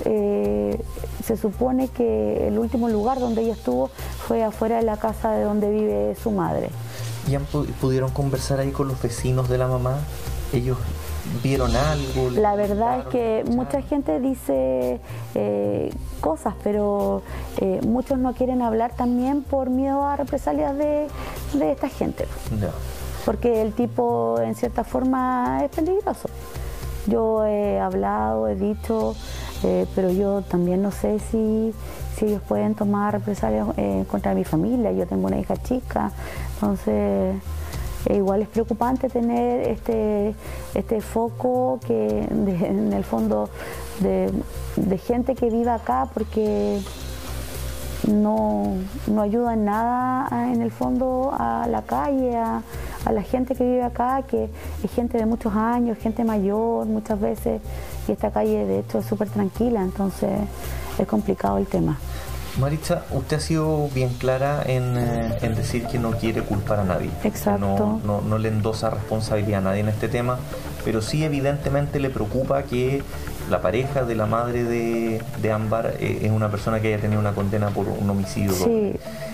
eh, se supone que el último lugar donde ella estuvo fue afuera de la casa de donde vive su madre. ¿Y han, pudieron conversar ahí con los vecinos de la mamá? ¿Ellos vieron algo? La verdad es que mucha gente dice eh, cosas, pero eh, muchos no quieren hablar también por miedo a represalias de, de esta gente. No. Porque el tipo en cierta forma es peligroso. Yo he hablado, he dicho, eh, pero yo también no sé si, si ellos pueden tomar represalias eh, contra mi familia. Yo tengo una hija chica, entonces eh, igual es preocupante tener este, este foco que de, en el fondo de, de gente que vive acá, porque no, no ayuda en nada en el fondo a la calle, a, a la gente que vive acá, que es gente de muchos años, gente mayor muchas veces, y esta calle de hecho es súper tranquila, entonces es complicado el tema. Maritza, usted ha sido bien clara en, eh, en decir que no quiere culpar a nadie. Exacto. No, no, no le endosa responsabilidad a nadie en este tema, pero sí evidentemente le preocupa que la pareja de la madre de, de Ámbar eh, es una persona que haya tenido una condena por un homicidio. Sí.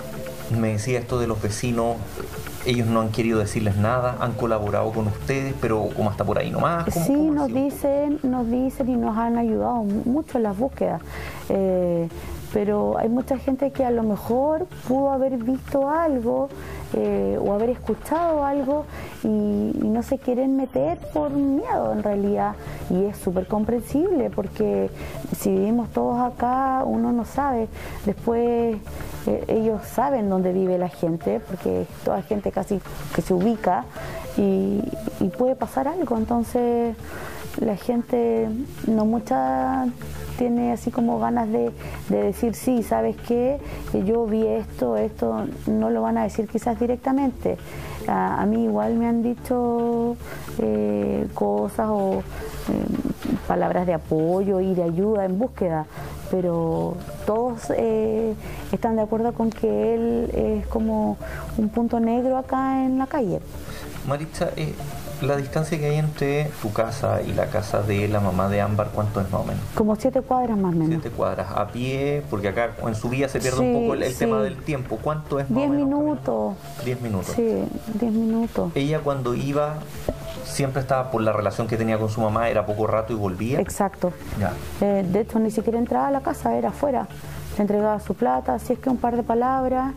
Me decía esto de los vecinos, ellos no han querido decirles nada, han colaborado con ustedes, pero como hasta por ahí nomás. ¿Cómo, sí, cómo nos dicen, nos dicen y nos han ayudado mucho en las búsquedas. Eh, pero hay mucha gente que a lo mejor pudo haber visto algo eh, o haber escuchado algo y, y no se quieren meter por miedo en realidad, y es súper comprensible porque si vivimos todos acá uno no sabe, después eh, ellos saben dónde vive la gente porque toda gente casi que se ubica y, y puede pasar algo, entonces la gente no mucha tiene así como ganas de, de decir sí, ¿sabes qué? Yo vi esto, esto, no lo van a decir quizás directamente. A, a mí igual me han dicho eh, cosas o eh, palabras de apoyo y de ayuda en búsqueda, pero todos eh, están de acuerdo con que él es como un punto negro acá en la calle. Maritza, eh, la distancia que hay entre tu casa y la casa de la mamá de Ámbar, ¿cuánto es más o menos? Como siete cuadras más o menos. Siete cuadras a pie, porque acá en su vía se pierde sí, un poco el, el sí. tema del tiempo. ¿Cuánto es más Diez o menos? minutos. Diez minutos. Sí, diez minutos. Ella cuando iba, siempre estaba por la relación que tenía con su mamá, era poco rato y volvía. Exacto. Ya. Eh, de hecho, ni siquiera entraba a la casa, era afuera. Le entregaba su plata, así es que un par de palabras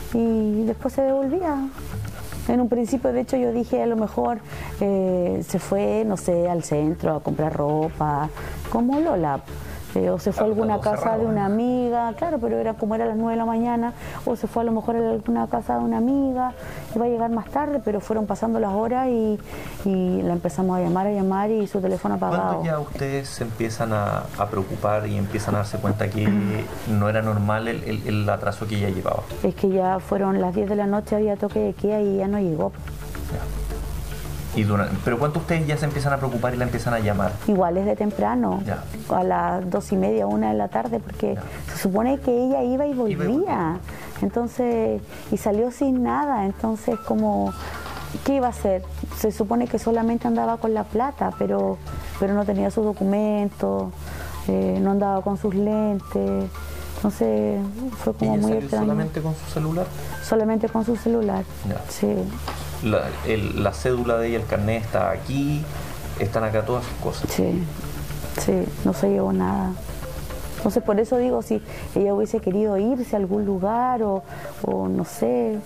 y después se devolvía. En un principio, de hecho, yo dije a lo mejor eh, se fue, no sé, al centro a comprar ropa, como Lola. Eh, o se fue a alguna casa de una amiga, claro, pero era como era a las nueve de la mañana, o se fue a lo mejor a alguna casa de una amiga, iba a llegar más tarde, pero fueron pasando las horas y, y la empezamos a llamar, a llamar y su teléfono apagado. ¿Cuándo ya ustedes se empiezan a, a preocupar y empiezan a darse cuenta que no era normal el, el, el atraso que ella llevaba? Es que ya fueron las diez de la noche, había toque de queda y ya no llegó. Y durante, ¿pero cuánto ustedes ya se empiezan a preocupar y la empiezan a llamar? Igual es de temprano, ya. a las dos y media, una de la tarde, porque ya. se supone que ella iba y volvía, iba y volvía. Entonces, y salió sin nada, entonces como, ¿qué iba a hacer? Se supone que solamente andaba con la plata, pero, pero no tenía sus documentos, eh, no andaba con sus lentes, entonces fue como ¿Ella muy salió extraño. ¿Solamente con su celular? Solamente con su celular, ya. sí. La, el, la cédula de ella, el carnet está aquí, están acá todas sus cosas. Sí, sí, no se llevó nada. Entonces por eso digo, si ella hubiese querido irse a algún lugar o, o no sé,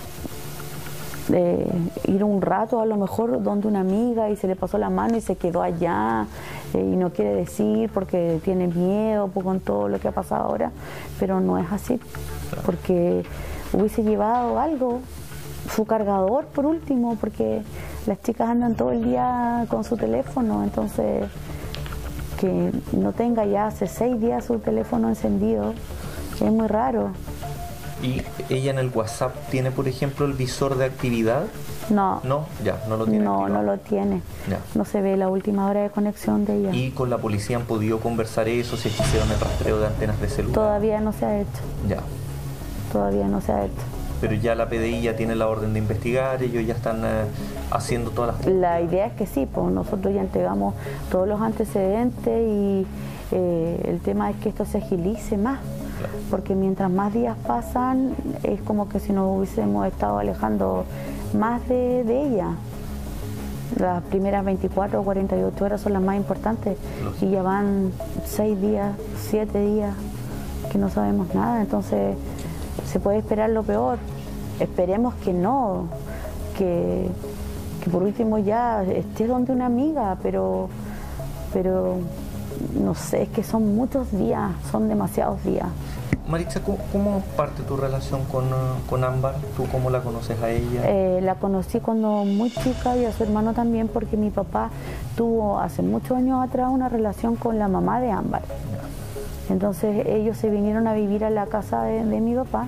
eh, ir un rato a lo mejor donde una amiga y se le pasó la mano y se quedó allá eh, y no quiere decir porque tiene miedo pues, con todo lo que ha pasado ahora, pero no es así, porque hubiese llevado algo. Su cargador por último, porque las chicas andan todo el día con su teléfono, entonces que no tenga ya hace seis días su teléfono encendido, es muy raro. ¿Y ella en el WhatsApp tiene, por ejemplo, el visor de actividad? No. No, ya, no lo tiene. No, activado. no lo tiene. Ya. No se ve la última hora de conexión de ella. ¿Y con la policía han podido conversar eso, si hicieron el rastreo de antenas de celular? Todavía no se ha hecho. Ya. Todavía no se ha hecho. Pero ya la P D I ya tiene la orden de investigar, ellos ya están eh, haciendo todas las... La idea es que sí, pues nosotros ya entregamos todos los antecedentes y eh, el tema es que esto se agilice más, claro. Porque mientras más días pasan es como que si nos hubiésemos estado alejando más de, de ella. Las primeras veinticuatro o cuarenta y ocho horas son las más importantes y ya van seis días, siete días que no sabemos nada, entonces se puede esperar lo peor. Esperemos que no, que, que por último ya esté donde una amiga, pero, pero no sé, es que son muchos días, son demasiados días. Maritza, ¿cómo, cómo parte tu relación con, con Ámbar? ¿Tú cómo la conoces a ella? Eh, la conocí cuando muy chica y a su hermano también, porque mi papá tuvo hace muchos años atrás una relación con la mamá de Ámbar. Entonces ellos se vinieron a vivir a la casa de, de mi papá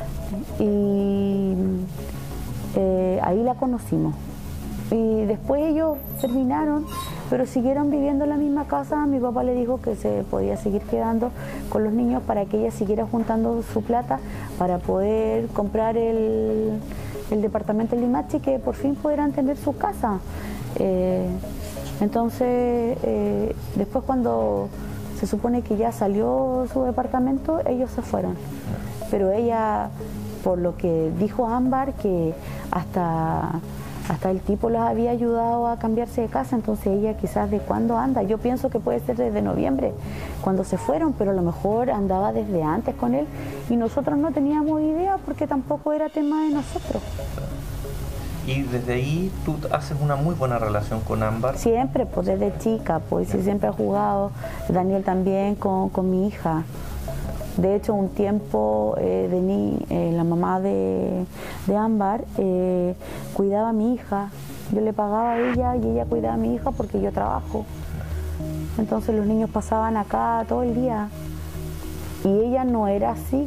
y eh, ahí la conocimos. Y después ellos terminaron, pero siguieron viviendo en la misma casa. Mi papá le dijo que se podía seguir quedando con los niños para que ella siguiera juntando su plata para poder comprar el, el departamento en Limache y que por fin pudieran tener su casa. Eh, entonces, eh, después cuando se supone que ya salió su departamento, ellos se fueron. Pero ella, por lo que dijo Ámbar, que hasta, hasta el tipo los había ayudado a cambiarse de casa, entonces ella quizás de cuándo anda. Yo pienso que puede ser desde noviembre, cuando se fueron, pero a lo mejor andaba desde antes con él y nosotros no teníamos idea porque tampoco era tema de nosotros. Y desde ahí tú haces una muy buena relación con Ámbar. Siempre, pues desde chica, pues sí, siempre ha jugado, Daniel también con, con mi hija. De hecho, un tiempo eh, Denis, eh, la mamá de, de Ámbar, eh, cuidaba a mi hija. Yo le pagaba a ella y ella cuidaba a mi hija porque yo trabajo. Entonces los niños pasaban acá todo el día y ella no era así.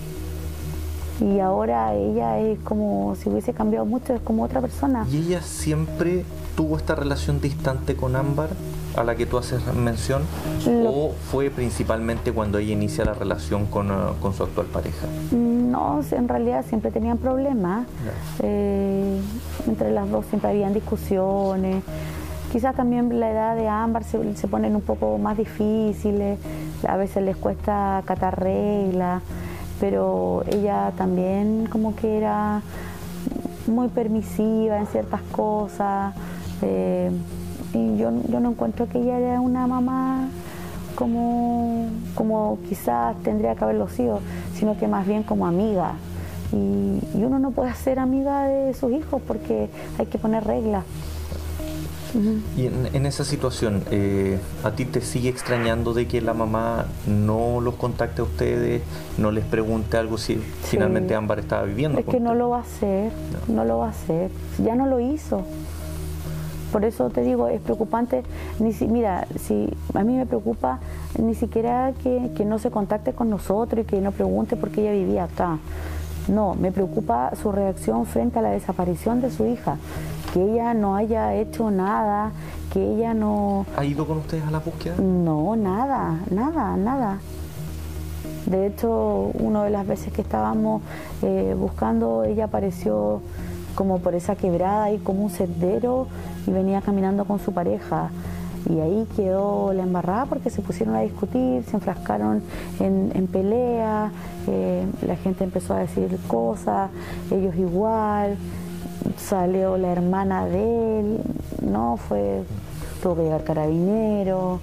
Y ahora ella es como si hubiese cambiado mucho, es como otra persona. ¿Y ella siempre tuvo esta relación distante con Ámbar a la que tú haces mención? Lo... ¿O fue principalmente cuando ella inicia la relación con, uh, con su actual pareja? No, en realidad siempre tenían problemas. Eh, entre las dos siempre habían discusiones. Quizás también la edad de Ámbar se, se ponen un poco más difíciles, a veces les cuesta acatar reglas. Pero ella también como que era muy permisiva en ciertas cosas eh, y yo, yo no encuentro que ella era una mamá como, como quizás tendría que haberlo sido, sino que más bien como amiga y, y uno no puede ser amiga de sus hijos porque hay que poner reglas. Uh-huh. Y en, en esa situación, eh, ¿a ti te sigue extrañando de que la mamá no los contacte a ustedes, no les pregunte algo si sí. finalmente Ámbar estaba viviendo? Es que no lo va a hacer, no. no lo va a hacer, ya no lo hizo. Por eso te digo, es preocupante. Ni si, mira, si a mí me preocupa ni siquiera que, que no se contacte con nosotros y que no pregunte por qué ella vivía acá. No, me preocupa su reacción frente a la desaparición de su hija. Que ella no haya hecho nada, que ella no... ¿Ha ido con ustedes a la búsqueda? No, nada, nada, nada. De hecho, una de las veces que estábamos eh, buscando, ella apareció como por esa quebrada y como un sendero y venía caminando con su pareja. Y ahí quedó la embarrada porque se pusieron a discutir, se enfrascaron en, en pelea, eh, la gente empezó a decir cosas, ellos igual, salió la hermana de él, no, fue, tuvo que llegar carabinero.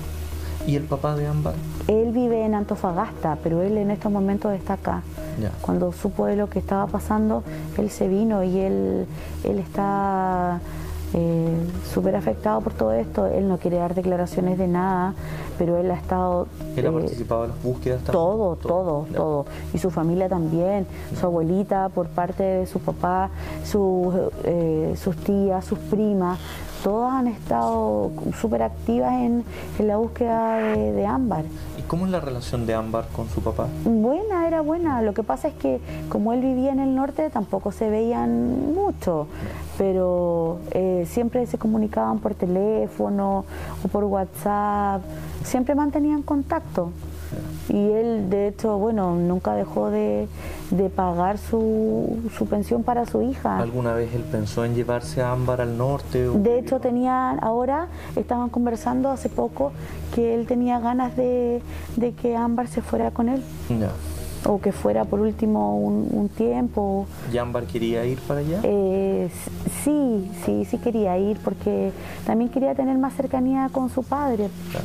¿Y el papá de Ámbar? Él vive en Antofagasta, pero él en estos momentos está acá. Ya. Cuando supo de lo que estaba pasando, él se vino y él, él está eh, súper afectado por todo esto. Él no quiere dar declaraciones de nada, pero él ha estado... ¿Él eh, ha participado en las búsquedas también? Todo, todo, todo, todo. Y su familia también, su abuelita por parte de su papá, su, eh, sus tías, sus primas, todas han estado súper activas en, en la búsqueda de, de Ámbar. ¿Y cómo es la relación de Ámbar con su papá? Buena, era buena. Lo que pasa es que como él vivía en el norte, tampoco se veían mucho, pero eh, siempre se comunicaban por teléfono o por WhatsApp, siempre mantenían contacto. Y él, de hecho, bueno, nunca dejó de, de pagar su, su pensión para su hija. ¿Alguna vez él pensó en llevarse a Ámbar al norte? O... De hecho, tenían, ahora estaban conversando hace poco que él tenía ganas de, de que Ámbar se fuera con él. Ya. O que fuera por último un, un tiempo. ¿Y Ámbar quería ir para allá? Eh, sí, sí, sí quería ir porque también quería tener más cercanía con su padre. Claro.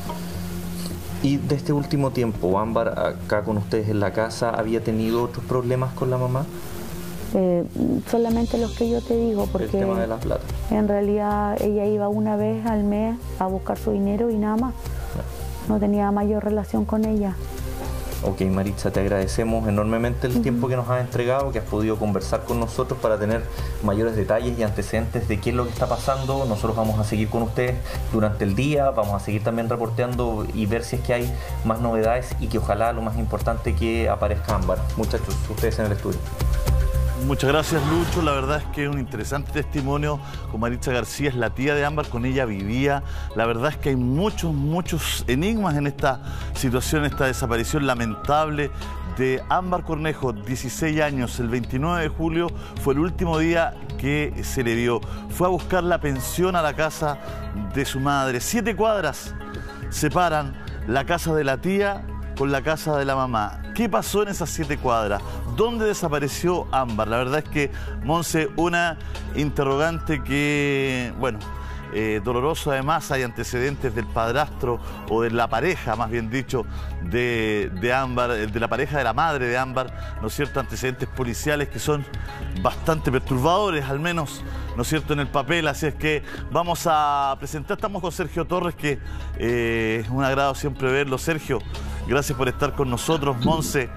Y de este último tiempo, Ámbar, acá con ustedes en la casa, ¿había tenido otros problemas con la mamá? Eh, solamente los que yo te digo, porque el tema de la plata. En realidad ella iba una vez al mes a buscar su dinero y nada más. No tenía mayor relación con ella. Ok, Maritza, te agradecemos enormemente el uh-huh. tiempo que nos has entregado, que has podido conversar con nosotros para tener mayores detalles y antecedentes de qué es lo que está pasando. Nosotros vamos a seguir con ustedes durante el día, vamos a seguir también reporteando y ver si es que hay más novedades y que ojalá lo más importante que aparezca Ámbar. Muchachos, ustedes en el estudio. Muchas gracias, Lucho. La verdad es que es un interesante testimonio con Maritza García, es la tía de Ámbar, con ella vivía. La verdad es que hay muchos, muchos enigmas en esta situación, esta desaparición lamentable de Ámbar Cornejo, dieciséis años. El veintinueve de julio fue el último día que se le vio. Fue a buscar la pensión a la casa de su madre. Siete cuadras separan la casa de la tía con la casa de la mamá. ¿Qué pasó en esas siete cuadras? ¿Dónde desapareció Ámbar? La verdad es que, Monse, una interrogante que, bueno, eh, doloroso además. Hay antecedentes del padrastro o de la pareja, más bien dicho, de, de Ámbar, de la pareja de la madre de Ámbar, ¿no es cierto? Antecedentes policiales que son bastante perturbadores, al menos, ¿no es cierto?, en el papel. Así es que vamos a presentar, estamos con Sergio Torres, que eh, es un agrado siempre verlo. Sergio, gracias por estar con nosotros, Monse.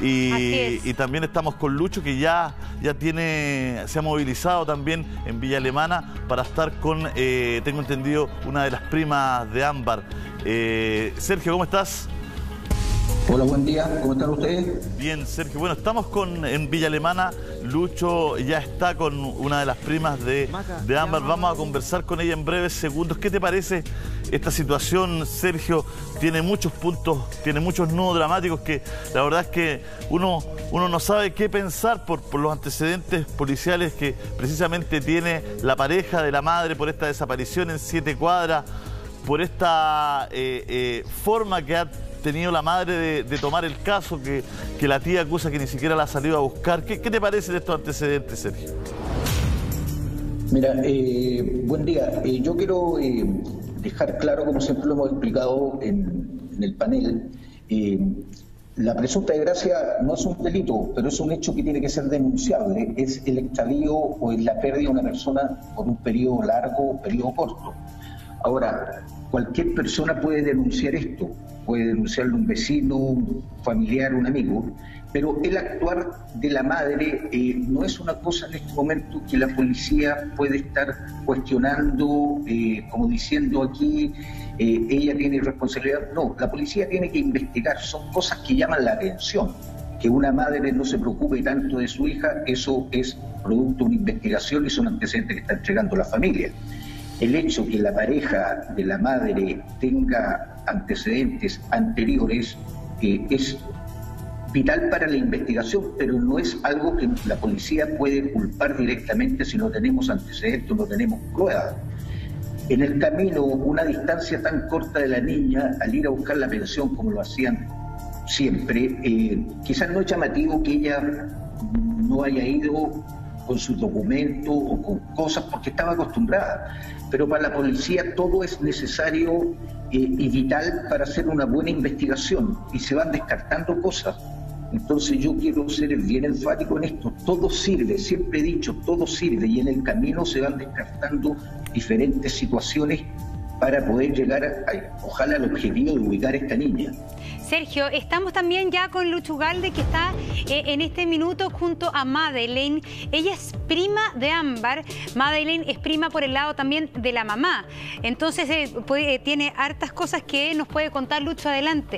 Y, y también estamos con Lucho, que ya, ya tiene, se ha movilizado también en Villa Alemana para estar con, eh, tengo entendido, una de las primas de Ámbar. Eh, Sergio, ¿cómo estás? Hola, buen día, ¿cómo están ustedes? Bien, Sergio. Bueno, estamos con, en Villa Alemana. Lucho ya está con una de las primas de, de Ámbar. Vamos a conversar con ella en breves segundos. ¿Qué te parece esta situación, Sergio? Tiene muchos puntos, tiene muchos nudos dramáticos que la verdad es que uno, uno no sabe qué pensar por, por los antecedentes policiales que precisamente tiene la pareja de la madre por esta desaparición en siete cuadras, por esta eh, eh, forma que ha tenido la madre de, de tomar el caso, que, que la tía acusa que ni siquiera la ha salido a buscar. ¿Qué, qué te parece de estos antecedentes, Sergio? Mira, eh, buen día. Eh, yo quiero eh, dejar claro, como siempre lo hemos explicado en, en el panel, eh, La presunta desgracia no es un delito, pero es un hecho que tiene que ser denunciable. Es el extravío o la pérdida de una persona por un periodo largo o periodo corto. Ahora, cualquier persona puede denunciar esto, puede denunciarlo un vecino, un familiar, un amigo, pero el actuar de la madre eh, no es una cosa en este momento que la policía puede estar cuestionando, eh, como diciendo aquí, eh, ella tiene responsabilidad. No, la policía tiene que investigar, son cosas que llaman la atención. Que una madre no se preocupe tanto de su hija, eso es producto de una investigación y son antecedentes que está entregando la familia. El hecho que la pareja de la madre tenga antecedentes anteriores eh, es vital para la investigación, pero no es algo que la policía puede culpar directamente si no tenemos antecedentes o no tenemos pruebas. En el camino, una distancia tan corta de la niña, al ir a buscar la pensión como lo hacían siempre, eh, quizás no es llamativo que ella no haya ido con sus documentos o con cosas porque estaba acostumbrada, pero para la policía todo es necesario eh, y vital para hacer una buena investigación y se van descartando cosas. Entonces yo quiero ser bien enfático en esto, todo sirve, siempre he dicho, todo sirve y en el camino se van descartando diferentes situaciones para poder llegar, a, ojalá, al objetivo de ubicar a esta niña. Sergio, estamos también ya con Lucho Ugalde, que está eh, en este minuto junto a Madeleine. Ella es prima de Ámbar. Madeleine es prima por el lado también de la mamá. Entonces eh, puede, tiene hartas cosas que nos puede contar Lucho. Adelante.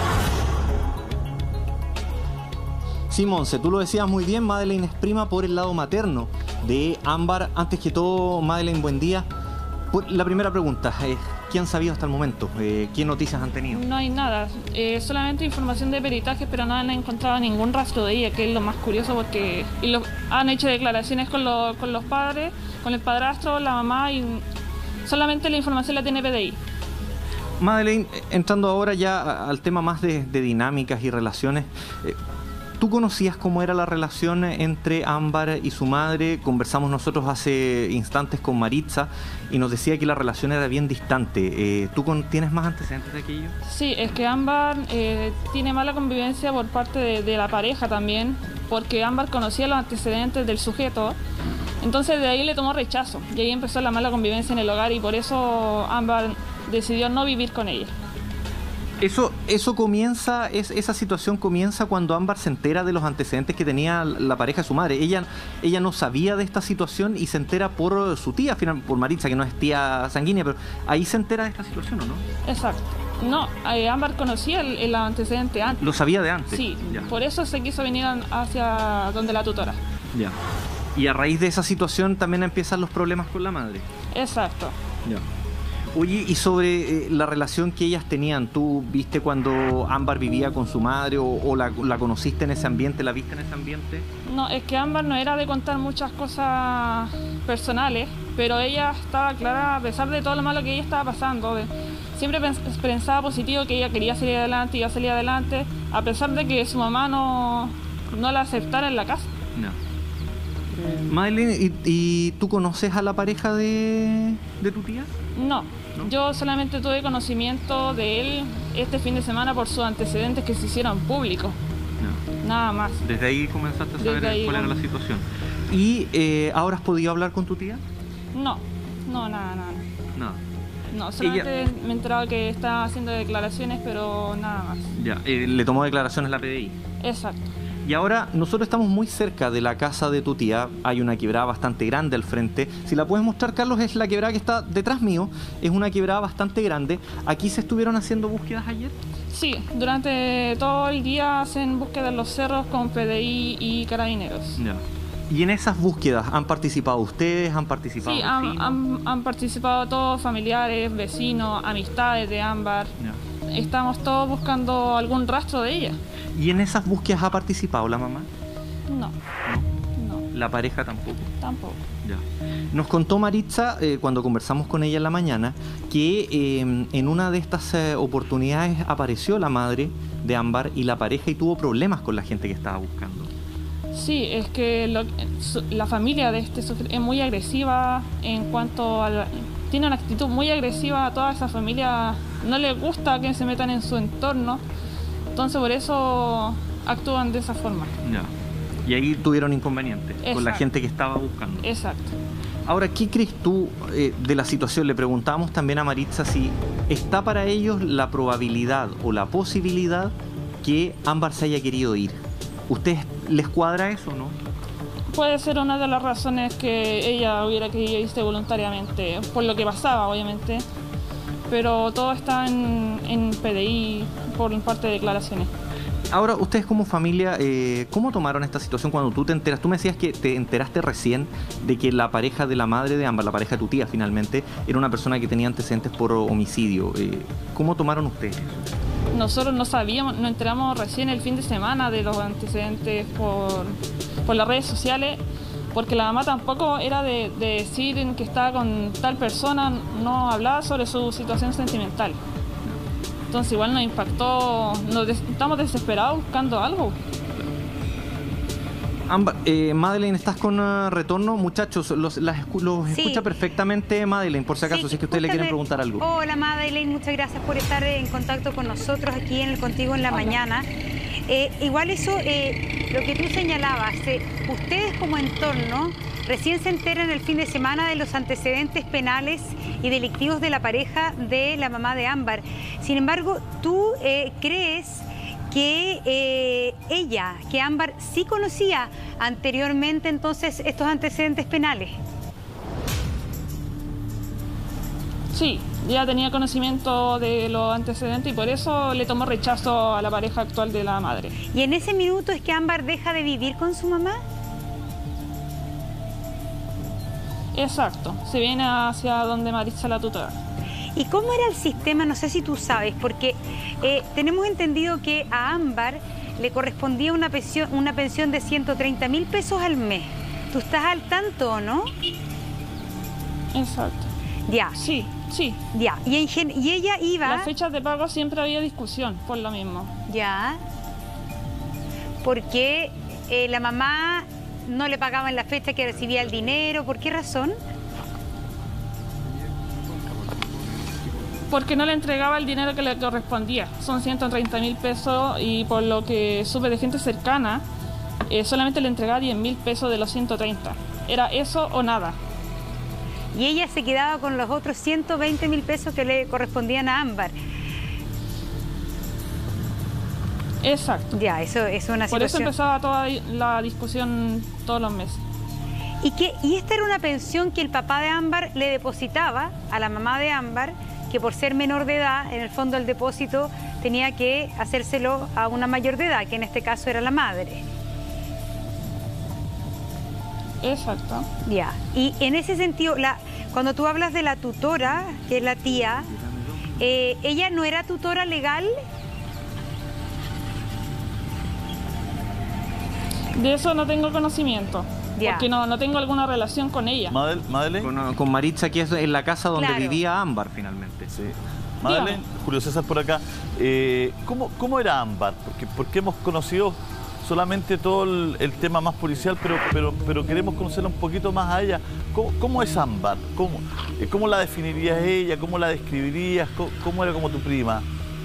Sí, Monse, tú lo decías muy bien, Madeleine es prima por el lado materno de Ámbar. Antes que todo, Madeleine, buen día. La primera pregunta, eh, ¿qué han sabido hasta el momento? Eh, ¿Qué noticias han tenido? No hay nada, eh, solamente información de peritajes, pero no han encontrado ningún rastro de ella, que es lo más curioso porque y lo, han hecho declaraciones con, lo, con los padres, con el padrastro, la mamá, y solamente la información la tiene P D I. Madeleine, entrando ahora ya al tema más de, de dinámicas y relaciones, eh, ¿tú conocías cómo era la relación entre Ámbar y su madre? Conversamos nosotros hace instantes con Maritza y nos decía que la relación era bien distante. Eh, ¿Tú con, tienes más antecedentes de aquello? Sí, es que Ámbar eh, tiene mala convivencia por parte de, de la pareja también, porque Ámbar conocía los antecedentes del sujeto, entonces de ahí le tomó rechazo y ahí empezó la mala convivencia en el hogar y por eso Ámbar decidió no vivir con ella. Eso, eso comienza, es, esa situación comienza cuando Ámbar se entera de los antecedentes que tenía la pareja de su madre. Ella, ella no sabía de esta situación y se entera por su tía, por Maritza, que no es tía sanguínea, pero ahí se entera de esta situación, ¿o no? Exacto. No, eh, Ámbar conocía el, el antecedente antes. ¿Lo sabía de antes? Sí, ya. Por eso se quiso venir hacia donde la tutora. Ya. Y a raíz de esa situación también empiezan los problemas con la madre. Exacto. Ya. Oye, y sobre eh, la relación que ellas tenían, ¿tú viste cuando Ámbar vivía con su madre o, o la, la conociste en ese ambiente, la viste en ese ambiente? No, es que Ámbar no era de contar muchas cosas personales, pero ella estaba clara, a pesar de todo lo malo que ella estaba pasando, de, siempre pens pensaba positivo, que ella quería salir adelante, iba a salir adelante, a pesar de que su mamá no, no la aceptara en la casa. No. Madeleine, ¿y, ¿y tú conoces a la pareja de, de tu tía? No. ¿No? Yo solamente tuve conocimiento de él este fin de semana por sus antecedentes que se hicieron públicos. No. Nada más. Desde ahí comenzaste a saber ahí, cuál era la situación. ¿Y eh, ahora has podido hablar con tu tía? No, no, nada, nada. Nada. No, solamente Ella... me he enterado que está haciendo declaraciones, pero nada más. Ya, eh, ¿le tomó declaraciones la P D I? Exacto. Y ahora nosotros estamos muy cerca de la casa de tu tía, hay una quebrada bastante grande al frente. Si la puedes mostrar, Carlos, es la quebrada que está detrás mío, es una quebrada bastante grande. ¿Aquí se estuvieron haciendo búsquedas ayer? Sí, durante todo el día hacen búsquedas en los cerros con P D I y carabineros. Ya. ¿Y en esas búsquedas han participado ustedes? ¿Han participado Sí, han, han, han participado todos, familiares, vecinos, amistades de Ámbar. Ya. Estamos todos buscando algún rastro de ella. ¿Y en esas búsquedas ha participado la mamá? No. ¿No? no. ¿La pareja tampoco? Tampoco. Ya. Nos contó Maritza, eh, cuando conversamos con ella en la mañana, que eh, en una de estas eh, oportunidades apareció la madre de Ámbar y la pareja y tuvo problemas con la gente que estaba buscando. Sí, es que lo, la familia de este es muy agresiva en cuanto a la, tiene una actitud muy agresiva a toda esa familia, no les gusta que se metan en su entorno Entonces por eso actúan de esa forma. Ya. Y ahí tuvieron inconvenientes. Exacto. Con la gente que estaba buscando. Exacto. Ahora, ¿qué crees tú eh, de la situación? Le preguntábamos también a Maritza si está para ellos la probabilidad o la posibilidad que Ámbar se haya querido ir. ¿Ustedes les cuadra eso o no? Puede ser una de las razones que ella hubiera querido irse voluntariamente, por lo que pasaba, obviamente. Pero todo está en, en P D I por parte de declaraciones. Ahora, ustedes como familia, eh, ¿cómo tomaron esta situación cuando tú te enteras? Tú me decías que te enteraste recién de que la pareja de la madre de Ámbar, la pareja de tu tía finalmente, era una persona que tenía antecedentes por homicidio. Eh, ¿Cómo tomaron ustedes? Nosotros no sabíamos, nos enteramos recién el fin de semana de los antecedentes por, por las redes sociales, porque la mamá tampoco era de, de decir que estaba con tal persona, no hablaba sobre su situación sentimental. Entonces igual nos impactó, nos des, estamos desesperados buscando algo. Ámbar, eh, Madeleine, ¿estás con uh, retorno? Muchachos, los, las, los sí. escucha perfectamente Madeleine, por si acaso, sí, si es que ustedes le quieren preguntar algo. Hola Madeleine, muchas gracias por estar en contacto con nosotros aquí en el Contigo en la Hola. Mañana. Eh, igual eso, eh, lo que tú señalabas, eh, ustedes como entorno recién se enteran el fin de semana de los antecedentes penales y delictivos de la pareja de la mamá de Ámbar. Sin embargo, ¿tú eh, crees que eh, ella, que Ámbar sí conocía anteriormente entonces estos antecedentes penales? Sí, ya tenía conocimiento de los antecedentes y por eso le tomó rechazo a la pareja actual de la madre. ¿Y en ese minuto es que Ámbar deja de vivir con su mamá? Exacto, se viene hacia donde Maritza la tutora. ¿Y cómo era el sistema? No sé si tú sabes, porque eh, tenemos entendido que a Ámbar le correspondía una pensión, una pensión de ciento treinta mil pesos al mes. ¿Tú estás al tanto o no? Exacto. Ya. Sí, sí. Ya. Y, en gen y ella iba... Las fechas de pago siempre había discusión por lo mismo. Ya. Porque eh, la mamá no le pagaba en la fecha que recibía el dinero. ¿Por qué razón? Porque no le entregaba el dinero que le correspondía. Son ciento treinta mil pesos y por lo que supe de gente cercana, eh, solamente le entregaba diez mil pesos de los ciento treinta. Era eso o nada. Y ella se quedaba con los otros ciento veinte mil pesos que le correspondían a Ámbar. Exacto. Ya, eso es una situación... Por eso empezaba toda la discusión todos los meses. ¿Y, qué? Y esta era una pensión que el papá de Ámbar le depositaba a la mamá de Ámbar, que por ser menor de edad, en el fondo el depósito tenía que hacérselo a una mayor de edad, que en este caso era la madre. Exacto. Ya. Y en ese sentido, la, cuando tú hablas de la tutora, que es la tía, eh, ¿ella no era tutora legal? De eso no tengo conocimiento. Ya. Porque no, no tengo alguna relación con ella. Madel, Madeleine. Con, con Maritza, que es en la casa donde claro. vivía Ámbar finalmente. Sí. Madeleine, Julio César por acá. Eh, ¿cómo, ¿Cómo era Ámbar? Porque, porque hemos conocido solamente todo el, el tema más policial, pero, pero, pero queremos conocerla un poquito más a ella. ¿Cómo, cómo es Ámbar? ¿Cómo, ¿Cómo la definirías ella? ¿Cómo la describirías? ¿Cómo, cómo era como tu prima?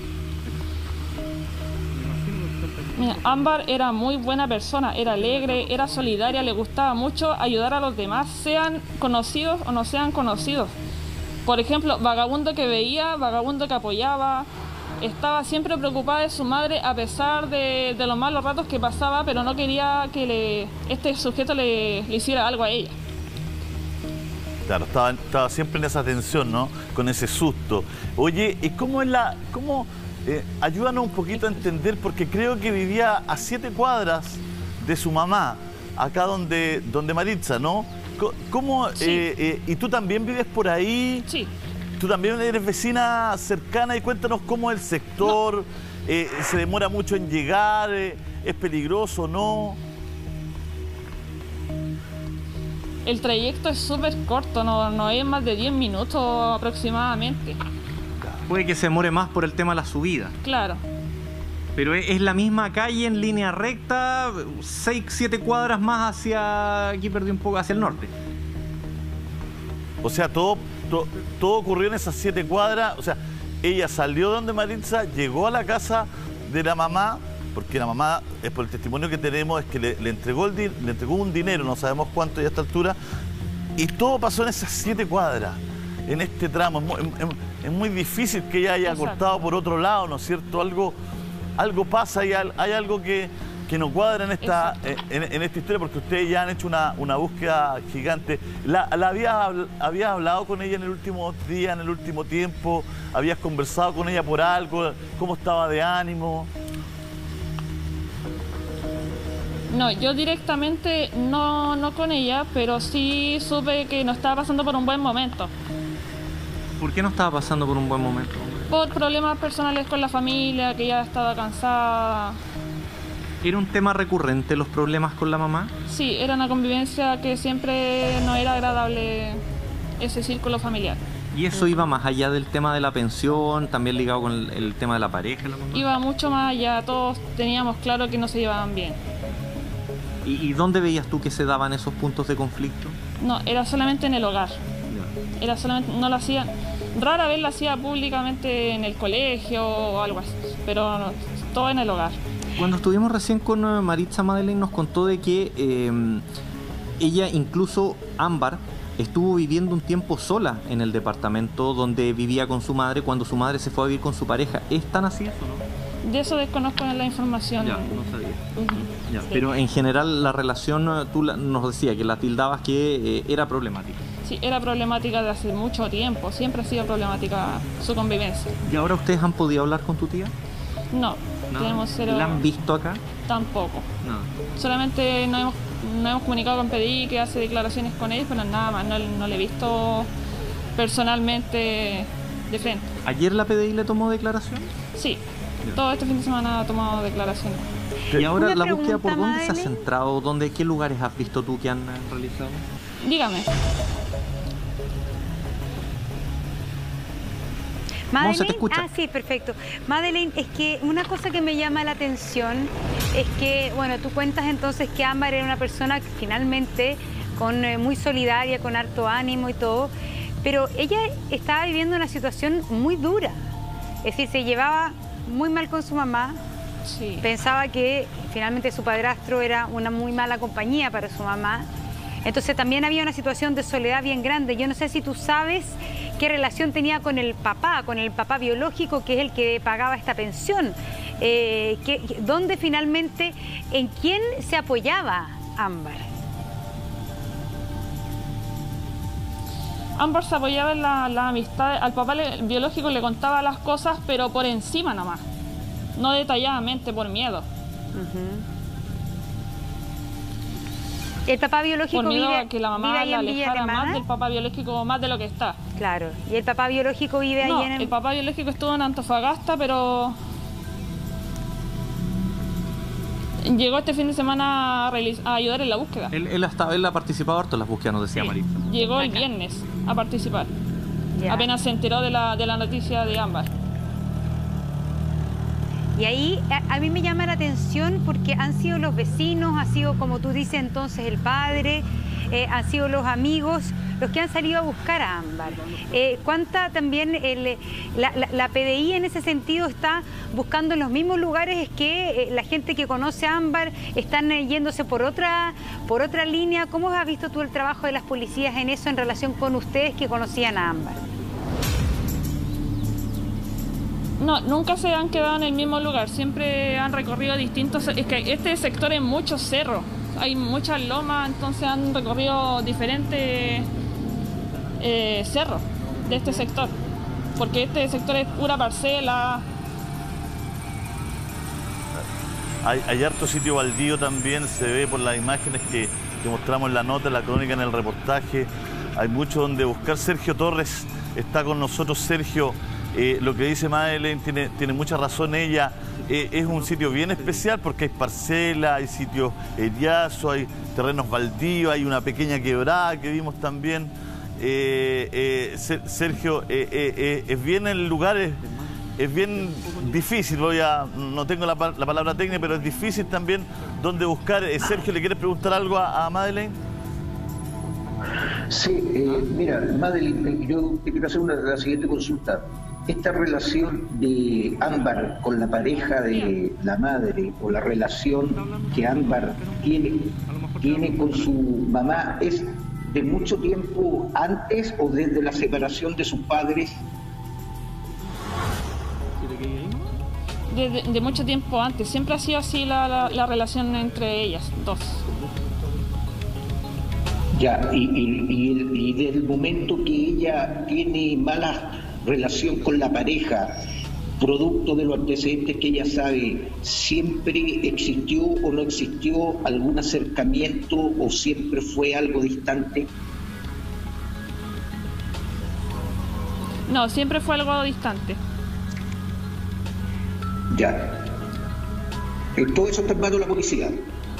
Mira, Ámbar era muy buena persona, era alegre, era solidaria, le gustaba mucho ayudar a los demás, sean conocidos o no sean conocidos. Por ejemplo, vagabundo que veía, vagabundo que apoyaba, estaba siempre preocupada de su madre a pesar de, de los malos ratos que pasaba, pero no quería que le, este sujeto le, le hiciera algo a ella. Claro, estaba, estaba siempre en esa tensión, ¿no? Con ese susto. Oye, ¿y cómo es la... Cómo... Eh, ayúdanos un poquito a entender, porque creo que vivía a siete cuadras de su mamá, acá donde, donde Maritza, ¿no? ¿Cómo, sí. eh, eh, ¿Y tú también vives por ahí? Sí. ¿Tú también eres vecina cercana? Y cuéntanos cómo es el sector, no. eh, ¿se demora mucho en llegar? Eh, ¿Es peligroso o no? El trayecto es súper corto, no, no es más de diez minutos aproximadamente. Puede que se demore más por el tema de la subida. Claro. Pero es la misma calle en línea recta, seis, siete cuadras más hacia... Aquí perdí un poco, hacia el norte. O sea, todo, todo, todo ocurrió en esas siete cuadras. O sea, ella salió de donde Maritza, llegó a la casa de la mamá, porque la mamá, es por el testimonio que tenemos, es que le, le, entregó el, le entregó un dinero, no sabemos cuánto ya a esta altura, y todo pasó en esas siete cuadras, en este tramo. Es muy, es, es muy difícil que ella haya Exacto. cortado por otro lado, ¿no es cierto? Algo, algo pasa, y hay, hay algo que, que no cuadra en esta, en, en esta historia, porque ustedes ya han hecho una, una búsqueda gigante. ¿La, la había, ¿Habías hablado con ella en el último día, en el último tiempo? ¿Habías conversado con ella por algo? ¿Cómo estaba de ánimo? No, yo directamente no, no con ella, pero sí supe que no estaba pasando por un buen momento. ¿Por qué no estaba pasando por un buen momento? Por problemas personales con la familia, que ella estaba cansada. ¿Era un tema recurrente los problemas con la mamá? Sí, era una convivencia que siempre no era agradable, ese círculo familiar. ¿Y eso iba más allá del tema de la pensión, también ligado con el, el tema de la pareja? La mamá? Iba mucho más allá, todos teníamos claro que no se llevaban bien. ¿Y, ¿Y dónde veías tú que se daban esos puntos de conflicto? No, era solamente en el hogar. Era solamente, no lo hacía, rara vez lo hacía públicamente en el colegio o algo así, pero no, todo en el hogar. Cuando estuvimos recién con Maritza, Madeleine nos contó de que eh, ella, incluso Ámbar, estuvo viviendo un tiempo sola en el departamento donde vivía con su madre cuando su madre se fue a vivir con su pareja. ¿Es tan así eso, no? De eso desconozco la información. Ya, no sabía. Uh-huh. Ya, sí. Pero en general la relación, tú la, nos decías que la tildabas que eh, era problemática. Sí, era problemática de hace mucho tiempo. Siempre ha sido problemática su convivencia. ¿Y ahora ustedes han podido hablar con tu tía? No. No. Tenemos cero... ¿La han visto acá? Tampoco. No. Solamente nos hemos, nos hemos comunicado con P D I, que hace declaraciones con ellos, pero nada más, no, no le he visto personalmente de frente. ¿Ayer la P D I le tomó declaración? Sí, yeah. Todo este fin de semana ha tomado declaraciones. ¿Y ahora la búsqueda por dónde se ha centrado? ¿Dónde, qué lugares has visto tú que han realizado? Dígame. Madeleine, ah, sí, perfecto. Madeleine, es que una cosa que me llama la atención es que, bueno, tú cuentas entonces que Ámbar era una persona que finalmente con, eh, muy solidaria, con harto ánimo y todo, pero ella estaba viviendo una situación muy dura. Es decir, se llevaba muy mal con su mamá, sí. Pensaba que finalmente su padrastro era una muy mala compañía para su mamá. Entonces también había una situación de soledad bien grande. Yo no sé si tú sabes qué relación tenía con el papá, con el papá biológico, que es el que pagaba esta pensión. Eh, que, ¿Dónde finalmente, en quién se apoyaba Ámbar? Ámbar se apoyaba en la, la amistad. Al papá le, biológico le contaba las cosas, pero por encima nomás. No detalladamente, por miedo. Uh-huh. ¿El papá biológico por miedo vive, a que la mamá vive ahí la en Villa alejara Alemana? Más del papá biológico, más de lo que está. Claro. ¿Y el papá biológico vive no, ahí en el... el papá biológico estuvo en Antofagasta, pero llegó este fin de semana a, a ayudar en la búsqueda. Él, él, hasta, él ha participado harto en las búsquedas, nos decía sí. Marita. Llegó el viernes a participar. Ya. Apenas se enteró de la, de la noticia de Ámbar. Y ahí a, a mí me llama la atención porque han sido los vecinos, ha sido, como tú dices entonces, el padre, eh, han sido los amigos los que han salido a buscar a Ámbar. Eh, ¿Cuánta también el, la, la, la P D I en ese sentido está buscando en los mismos lugares? Es que eh, la gente que conoce a Ámbar están eh, yéndose por otra, por otra línea. ¿Cómo has visto tú el trabajo de las policías en eso en relación con ustedes que conocían a Ámbar? No, nunca se han quedado en el mismo lugar, siempre han recorrido distintos... Es que este sector es muchos cerros, hay muchas lomas, entonces han recorrido diferentes eh, cerros de este sector, porque este sector es pura parcela. Hay, hay harto sitio baldío también, se ve por las imágenes que, que mostramos en la nota, en la crónica, en el reportaje. Hay mucho donde buscar. Sergio Torres está con nosotros. Sergio, Eh, lo que dice Madeleine tiene, tiene mucha razón ella. Eh, es un sitio bien especial porque hay parcelas, hay sitios heriazos, hay terrenos baldíos, hay una pequeña quebrada que vimos también. Eh, eh, Sergio, eh, eh, eh, es bien el lugar, es, es bien difícil, voy a, no tengo la, la palabra técnica, pero es difícil también donde buscar. Eh, Sergio, ¿le quieres preguntar algo a, a Madeleine? Sí, eh, mira, Madeline, yo te quiero hacer una, la siguiente consulta. Esta relación de Ámbar con la pareja de la madre o la relación que Ámbar tiene, tiene con su mamá, ¿es de mucho tiempo antes o desde la separación de sus padres? De, de, de mucho tiempo antes. Siempre ha sido así la, la, la relación entre ellas dos. Ya, y, y, y, y desde el momento que ella tiene mala relación con la pareja, producto de los antecedentes que ella sabe, ¿siempre existió o no existió algún acercamiento o siempre fue algo distante? No, siempre fue algo distante. Ya. Todo eso está en manos de la policía.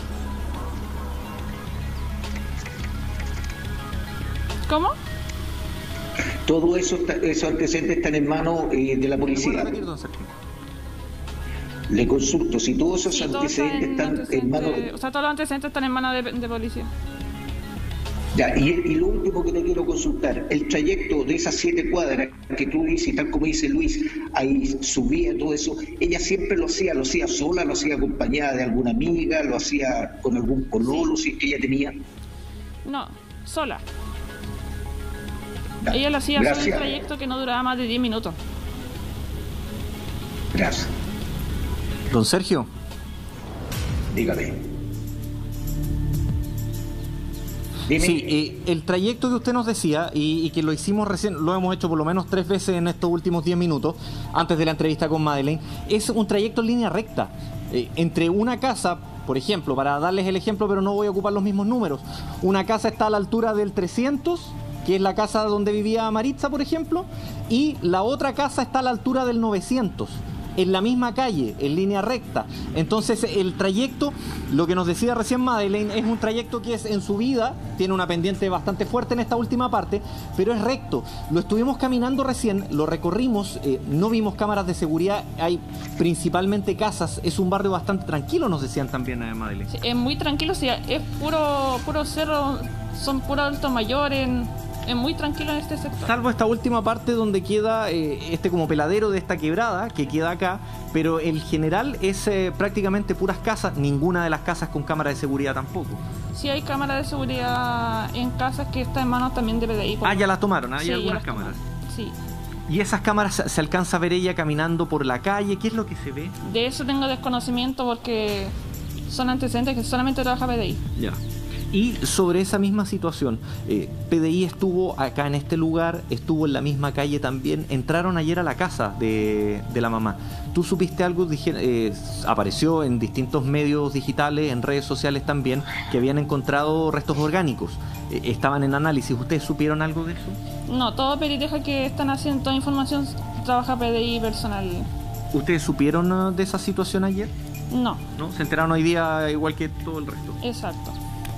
¿Cómo? Todo eso, esos antecedentes están en manos eh, de la policía. Le consulto, si todos esos sí, antecedentes están antecedentes, en manos de... O sea, todos los antecedentes están en manos de, de policía. Ya, y, y lo último que te quiero consultar, el trayecto de esas siete cuadras que tú dices, tal como dice Luis, ahí subía todo eso, ella siempre lo hacía, lo hacía sola, lo hacía acompañada de alguna amiga, lo hacía con algún pololo, si es que ella tenía... No, sola. Ya, ella lo hacía solo un trayecto que no duraba más de diez minutos. Gracias. Don Sergio. Dígame. Dime. Sí, eh, el trayecto que usted nos decía y, y que lo hicimos recién, lo hemos hecho por lo menos tres veces en estos últimos diez minutos, antes de la entrevista con Madeleine, es un trayecto en línea recta. Eh, entre una casa, por ejemplo, para darles el ejemplo, pero no voy a ocupar los mismos números, una casa está a la altura del trescientos, que es la casa donde vivía Maritza, por ejemplo, y la otra casa está a la altura del novecientos. En la misma calle, en línea recta. Entonces el trayecto, lo que nos decía recién Madeleine, es un trayecto que es en subida, tiene una pendiente bastante fuerte en esta última parte, pero es recto. Lo estuvimos caminando recién, lo recorrimos, eh, no vimos cámaras de seguridad, hay principalmente casas, es un barrio bastante tranquilo, nos decían también, eh, Madeleine. Sí, es muy tranquilo, sí, es puro, puro cerro, son puros adultos mayores. Es muy tranquilo en este sector. Salvo esta última parte donde queda eh, este como peladero de esta quebrada que queda acá, pero el general es eh, prácticamente puras casas, ninguna de las casas con cámara de seguridad tampoco. Sí hay cámara de seguridad en casas que está en manos también de P D I. Ah, ya las tomaron, hay sí, algunas cámaras. Sí. ¿Y esas cámaras se alcanza a ver ella caminando por la calle? ¿Qué es lo que se ve? De eso tengo desconocimiento porque son antecedentes que solamente trabaja P D I. Ya. Y sobre esa misma situación, eh, P D I estuvo acá en este lugar, estuvo en la misma calle también, entraron ayer a la casa de, de la mamá. ¿Tú supiste algo? Dije, eh, apareció en distintos medios digitales, en redes sociales también, que habían encontrado restos orgánicos. Eh, estaban en análisis. ¿Ustedes supieron algo de eso? No, todo periteja que están haciendo, toda información trabaja P D I personal. ¿Ustedes supieron de esa situación ayer? No. ¿No? Se enteraron hoy día igual que todo el resto. Exacto.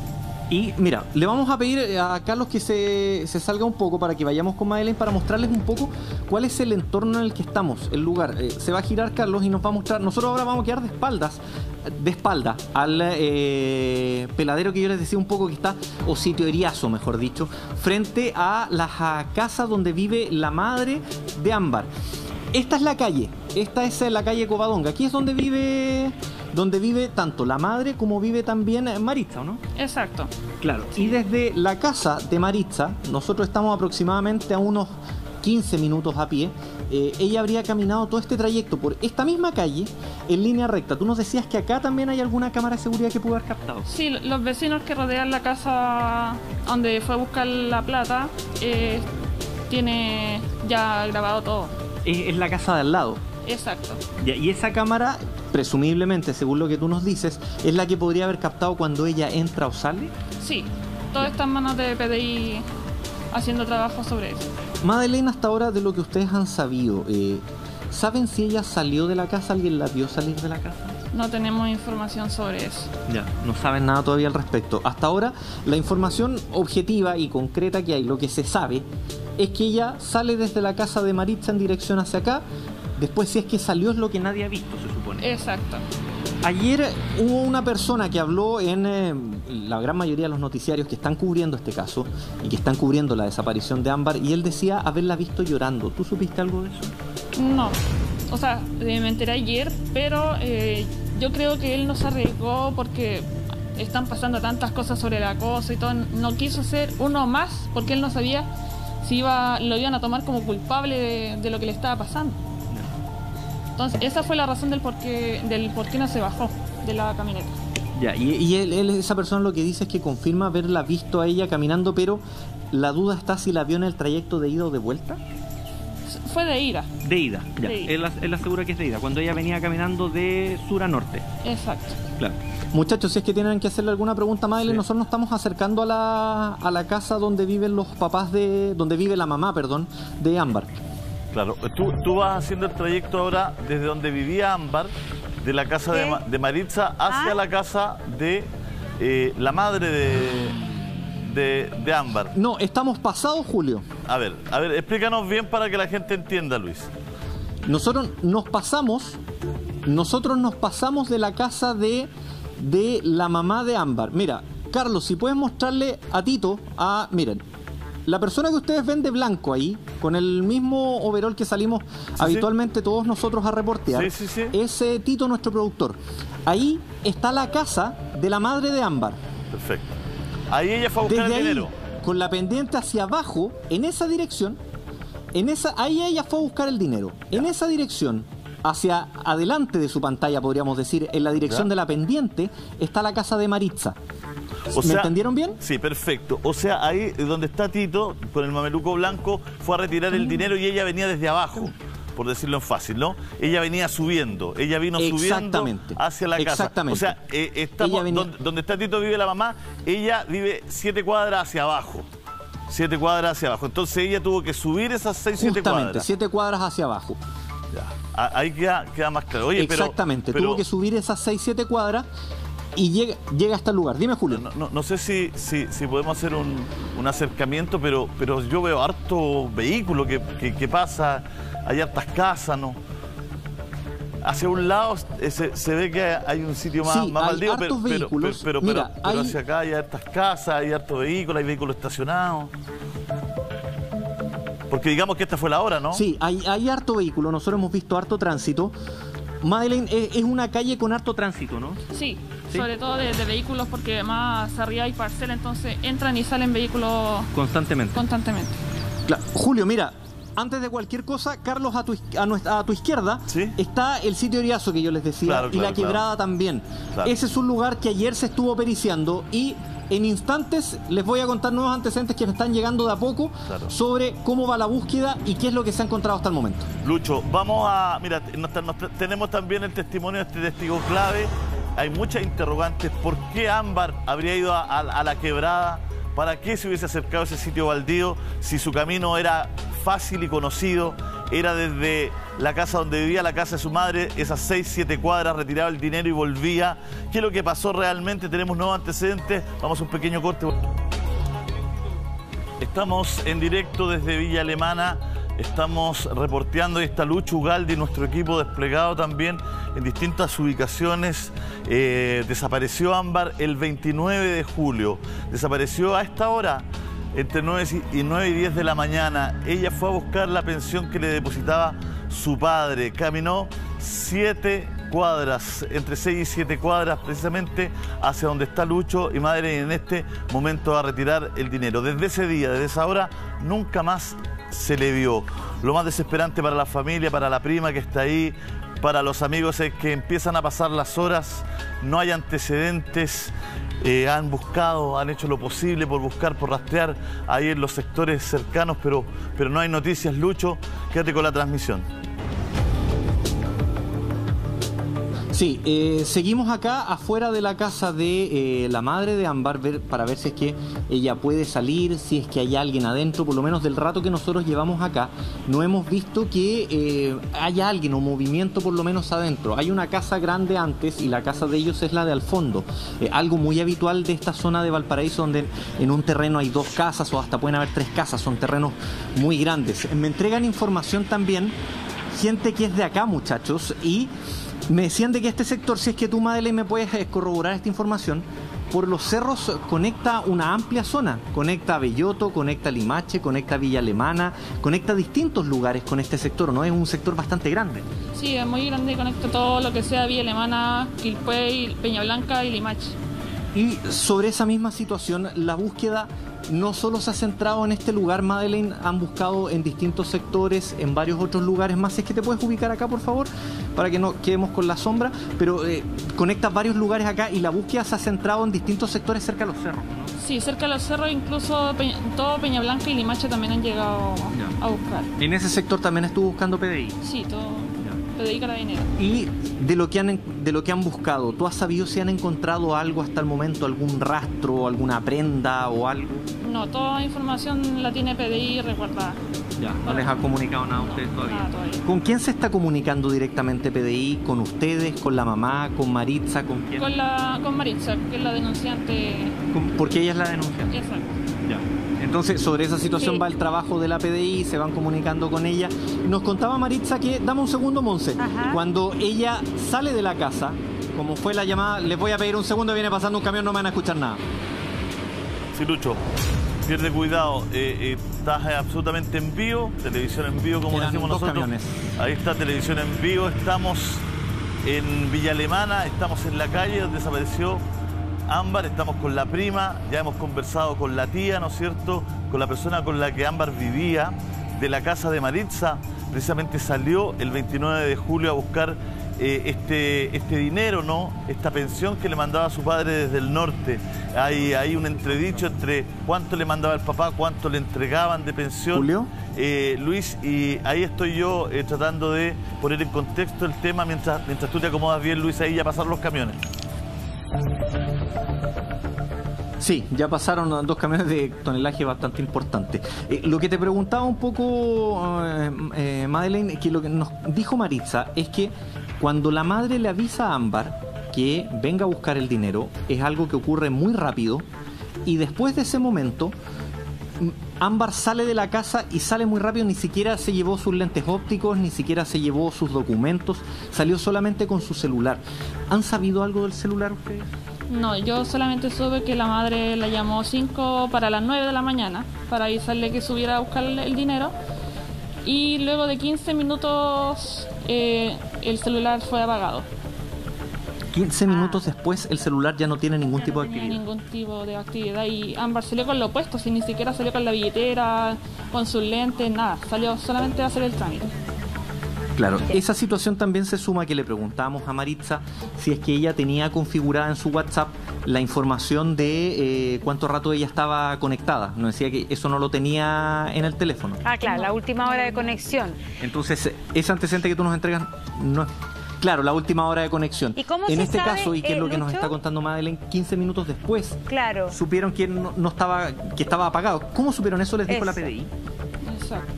Y mira, le vamos a pedir a Carlos que se, se salga un poco para que vayamos con Madeleine para mostrarles un poco cuál es el entorno en el que estamos, el lugar. Eh, se va a girar Carlos y nos va a mostrar. Nosotros ahora vamos a quedar de espaldas, de espalda al eh, peladero que yo les decía un poco que está, o sitio Eriazo, mejor dicho, frente a la casa donde vive la madre de Ámbar. Esta es la calle, esta es la calle Covadonga. Aquí es donde vive... donde vive tanto la madre como vive también Maritza, ¿no? Exacto. Claro. Y desde la casa de Maritza, nosotros estamos aproximadamente a unos quince minutos a pie. Eh, ella habría caminado todo este trayecto por esta misma calle en línea recta. Tú nos decías que acá también hay alguna cámara de seguridad que pudo haber captado. Sí, los vecinos que rodean la casa donde fue a buscar la plata, eh, tiene ya grabado todo. Es, es la casa de al lado. Exacto. Ya, y esa cámara, presumiblemente, según lo que tú nos dices, es la que podría haber captado cuando ella entra o sale. Sí, todo está en manos de P D I haciendo trabajo sobre eso. Madeleine, hasta ahora de lo que ustedes han sabido, eh, ¿saben si ella salió de la casa? ¿Alguien la vio salir de la casa? No tenemos información sobre eso. Ya, no saben nada todavía al respecto. Hasta ahora, la información objetiva y concreta que hay, lo que se sabe, es que ella sale desde la casa de Maritza en dirección hacia acá. Después, si es que salió, es lo que nadie ha visto, se supone. Exacto. Ayer hubo una persona que habló en eh, la gran mayoría de los noticiarios que están cubriendo este caso y que están cubriendo la desaparición de Ámbar, y él decía haberla visto llorando. ¿Tú supiste algo de eso? No, o sea, me enteré ayer, pero eh, yo creo que él no se arriesgó porque están pasando tantas cosas sobre el acoso y todo. No quiso ser uno más porque él no sabía si iba, lo iban a tomar como culpable de, de lo que le estaba pasando. Entonces, esa fue la razón del por qué, del por qué no se bajó de la camioneta. Ya, y, y él, él, esa persona lo que dice es que confirma haberla visto a ella caminando, pero la duda está si la vio en el trayecto de ida o de vuelta. Fue de ida. De ida, ya. De ida. Él, él asegura que es de ida, cuando ella venía caminando de sur a norte. Exacto. Claro. Muchachos, si es que tienen que hacerle alguna pregunta a Madeleine, sí. Nosotros nos estamos acercando a la, a la casa donde viven los papás de... donde vive la mamá, perdón, de Ámbar. Claro, tú, tú vas haciendo el trayecto ahora desde donde vivía Ámbar, de la casa de, de Maritza hacia ah. la casa de eh, la madre de, de, de Ámbar. No, estamos pasados, Julio. A ver, a ver, explícanos bien para que la gente entienda, Luis. Nosotros nos pasamos, nosotros nos pasamos de la casa de, de la mamá de Ámbar. Mira, Carlos, si puedes mostrarle a Tito, a, miren, la persona que ustedes ven de blanco ahí, con el mismo overol que salimos sí, habitualmente sí. todos nosotros a reportear, sí, sí, sí. es eh, Tito, nuestro productor. Ahí está la casa de la madre de Ámbar. Perfecto. Ahí ella fue a buscar Desde el dinero. Ahí, con la pendiente hacia abajo, en esa dirección, en esa, ahí ella fue a buscar el dinero. Ya. En esa dirección, hacia adelante de su pantalla, podríamos decir, en la dirección ya. de la pendiente, está la casa de Maritza. O ¿Me sea, entendieron bien? Sí, perfecto. O sea, ahí donde está Tito, con el mameluco blanco, fue a retirar el dinero y ella venía desde abajo, por decirlo en fácil, ¿no? Ella venía subiendo, ella vino subiendo hacia la casa. Exactamente. O sea, eh, estamos, venía... donde, donde está Tito vive la mamá, ella vive siete cuadras hacia abajo. Siete cuadras hacia abajo. Entonces ella tuvo que subir esas seis, siete cuadras. Justamente, siete cuadras hacia abajo. Ya. Ahí queda, queda más claro. Oye, Exactamente, pero, tuvo pero... que subir esas seis, siete cuadras y llega, llega hasta el lugar. Dime, Julio. No, no, no sé si, si, si podemos hacer un, un acercamiento, pero, pero yo veo harto vehículo que, que, que pasa, hay hartas casas, ¿no? Hacia un lado se, se ve que hay un sitio más, sí, más baldío, pero, pero, pero, pero, Mira, pero, pero hay... hacia acá hay hartas casas, hay hartos vehículos, hay vehículos estacionados. Porque digamos que esta fue la hora, ¿no? Sí, hay, hay harto vehículo, nosotros hemos visto harto tránsito. Madeleine, es, es una calle con harto tránsito, ¿no? Sí, ¿Sí? sobre todo de, de vehículos, porque más arriba hay parcela, entonces entran y salen vehículos constantemente. Constantemente. Claro. Julio, mira, antes de cualquier cosa, Carlos, a tu, a nuestra, a tu izquierda ¿Sí? está el sitio Iriazo que yo les decía, claro, y claro, la quebrada claro. también. Claro. Ese es un lugar que ayer se estuvo periciando y en instantes les voy a contar nuevos antecedentes que me están llegando de a poco claro. sobre cómo va la búsqueda y qué es lo que se ha encontrado hasta el momento. Lucho, vamos a... Mira, nos, nos, tenemos también el testimonio de este testigo clave. Hay muchas interrogantes. ¿Por qué Ámbar habría ido a, a, a la quebrada? ¿Para qué se hubiese acercado a ese sitio baldío si su camino era fácil y conocido? Era desde la casa donde vivía, la casa de su madre, esas seis, siete cuadras, retiraba el dinero y volvía. ¿Qué es lo que pasó realmente? Tenemos nuevos antecedentes. Vamos a un pequeño corte. Estamos en directo desde Villa Alemana. Estamos reporteando y está Lucho Ugalde y nuestro equipo desplegado también en distintas ubicaciones. Eh, desapareció Ámbar el veintinueve de julio. Desapareció a esta hora, entre nueve y diez de la mañana. Ella fue a buscar la pensión que le depositaba su padre. Caminó siete cuadras, entre seis y siete cuadras precisamente hacia donde está Lucho y madre, y en este momento va a retirar el dinero. Desde ese día, desde esa hora, nunca más se le vio. Lo más desesperante para la familia, para la prima que está ahí, para los amigos, es que empiezan a pasar las horas, no hay antecedentes. Eh, han buscado, han hecho lo posible por buscar, por rastrear ahí en los sectores cercanos, pero, pero no hay noticias. Lucho, quédate con la transmisión. Sí, eh, seguimos acá afuera de la casa de eh, la madre de Ámbar ver, para ver si es que ella puede salir, si es que hay alguien adentro. Por lo menos del rato que nosotros llevamos acá, no hemos visto que eh, haya alguien o movimiento por lo menos adentro. Hay una casa grande antes y la casa de ellos es la de al fondo. Eh, algo muy habitual de esta zona de Valparaíso, donde en un terreno hay dos casas o hasta pueden haber tres casas, son terrenos muy grandes. Me entregan información también gente que es de acá, muchachos, y Me decían de que este sector, si es que tú, Madeleine, me puedes corroborar esta información, por los cerros conecta una amplia zona, conecta a Belloto, conecta a Limache, conecta a Villa Alemana, conecta distintos lugares con este sector, ¿no? Es un sector bastante grande. Sí, es muy grande y conecta todo lo que sea Villa Alemana, Quilpué, Peña Blanca y Limache. Y sobre esa misma situación, la búsqueda no solo se ha centrado en este lugar, Madeleine, han buscado en distintos sectores, en varios otros lugares más. Es que te puedes ubicar acá, por favor, para que no quedemos con la sombra, pero eh, conectas varios lugares acá y la búsqueda se ha centrado en distintos sectores cerca de los cerros, ¿no? Sí, cerca de los cerros, incluso Peña, todo Peña Blanca y Limache también han llegado ya. a buscar. ¿En ese sector también estuvo buscando P D I? Sí, todo. P D I Carabineros. Y de lo que han de lo que han buscado, ¿tú has sabido si han encontrado algo hasta el momento, algún rastro, alguna prenda o algo? No, toda la información la tiene P D I resguardada. Ya, no les ha comunicado nada a ustedes no, todavía. Nada todavía. ¿Con quién se está comunicando directamente P D I? ¿Con ustedes? ¿Con la mamá? ¿Con Maritza? ¿Con quién? Con la con Maritza, que es la denunciante. ¿Con, porque ella es la denunciante? Exacto. Ya. Entonces, sobre esa situación sí. va el trabajo de la P D I, se van comunicando con ella. Nos contaba Maritza que, dame un segundo, Monse, Ajá. cuando ella sale de la casa, como fue la llamada, les voy a pedir un segundo, viene pasando un camión, no me van a escuchar nada. Sí, Lucho, pierde cuidado, eh, eh, estás absolutamente en vivo, televisión en vivo, como Eran decimos dos nosotros. Camiones. Ahí está, televisión en vivo, estamos en Villa Alemana, estamos en la calle donde desapareció Ámbar, estamos con la prima, ya hemos conversado con la tía, ¿no es cierto?, con la persona con la que Ámbar vivía, de la casa de Maritza. Precisamente salió el veintinueve de julio a buscar eh, este, este dinero, ¿no?, esta pensión que le mandaba a su padre desde el norte. Hay, hay un entredicho entre cuánto le mandaba el papá, cuánto le entregaban de pensión. ¿Julio? Eh, Luis, y ahí estoy yo eh, tratando de poner en contexto el tema mientras, mientras tú te acomodas bien, Luis, ahí ya pasaron los camiones. Sí, ya pasaron dos camiones de tonelaje bastante importante. Eh, lo que te preguntaba un poco, eh, eh, Madeleine, que lo que nos dijo Maritza es que cuando la madre le avisa a Ámbar que venga a buscar el dinero, es algo que ocurre muy rápido, y después de ese momento, Ámbar sale de la casa y sale muy rápido, ni siquiera se llevó sus lentes ópticos, ni siquiera se llevó sus documentos, salió solamente con su celular. ¿Han sabido algo del celular ustedes? No, yo solamente supe que la madre la llamó cinco para las nueve de la mañana para avisarle que subiera a buscar el dinero, y luego de quince minutos eh, el celular fue apagado. quince minutos después el celular ya no tiene ningún ya tipo no de tenía actividad. ningún tipo de actividad, y Ámbar salió con lo opuesto, si ni siquiera salió con la billetera, con sus lentes, nada, salió solamente a hacer el trámite. Claro, esa situación también se suma que le preguntábamos a Maritza si es que ella tenía configurada en su WhatsApp la información de eh, cuánto rato ella estaba conectada. Nos decía que eso no lo tenía en el teléfono. Ah, claro, la última hora de conexión. Entonces, ese antecedente que tú nos entregas no es... Claro, la última hora de conexión. ¿Y cómo en se este sabe, caso, y que eh, es lo que Lucho? nos está contando Madeleine, quince minutos después claro. supieron que no, no estaba, que estaba apagado. ¿Cómo supieron eso? Les dijo eso. la P D I. Exacto.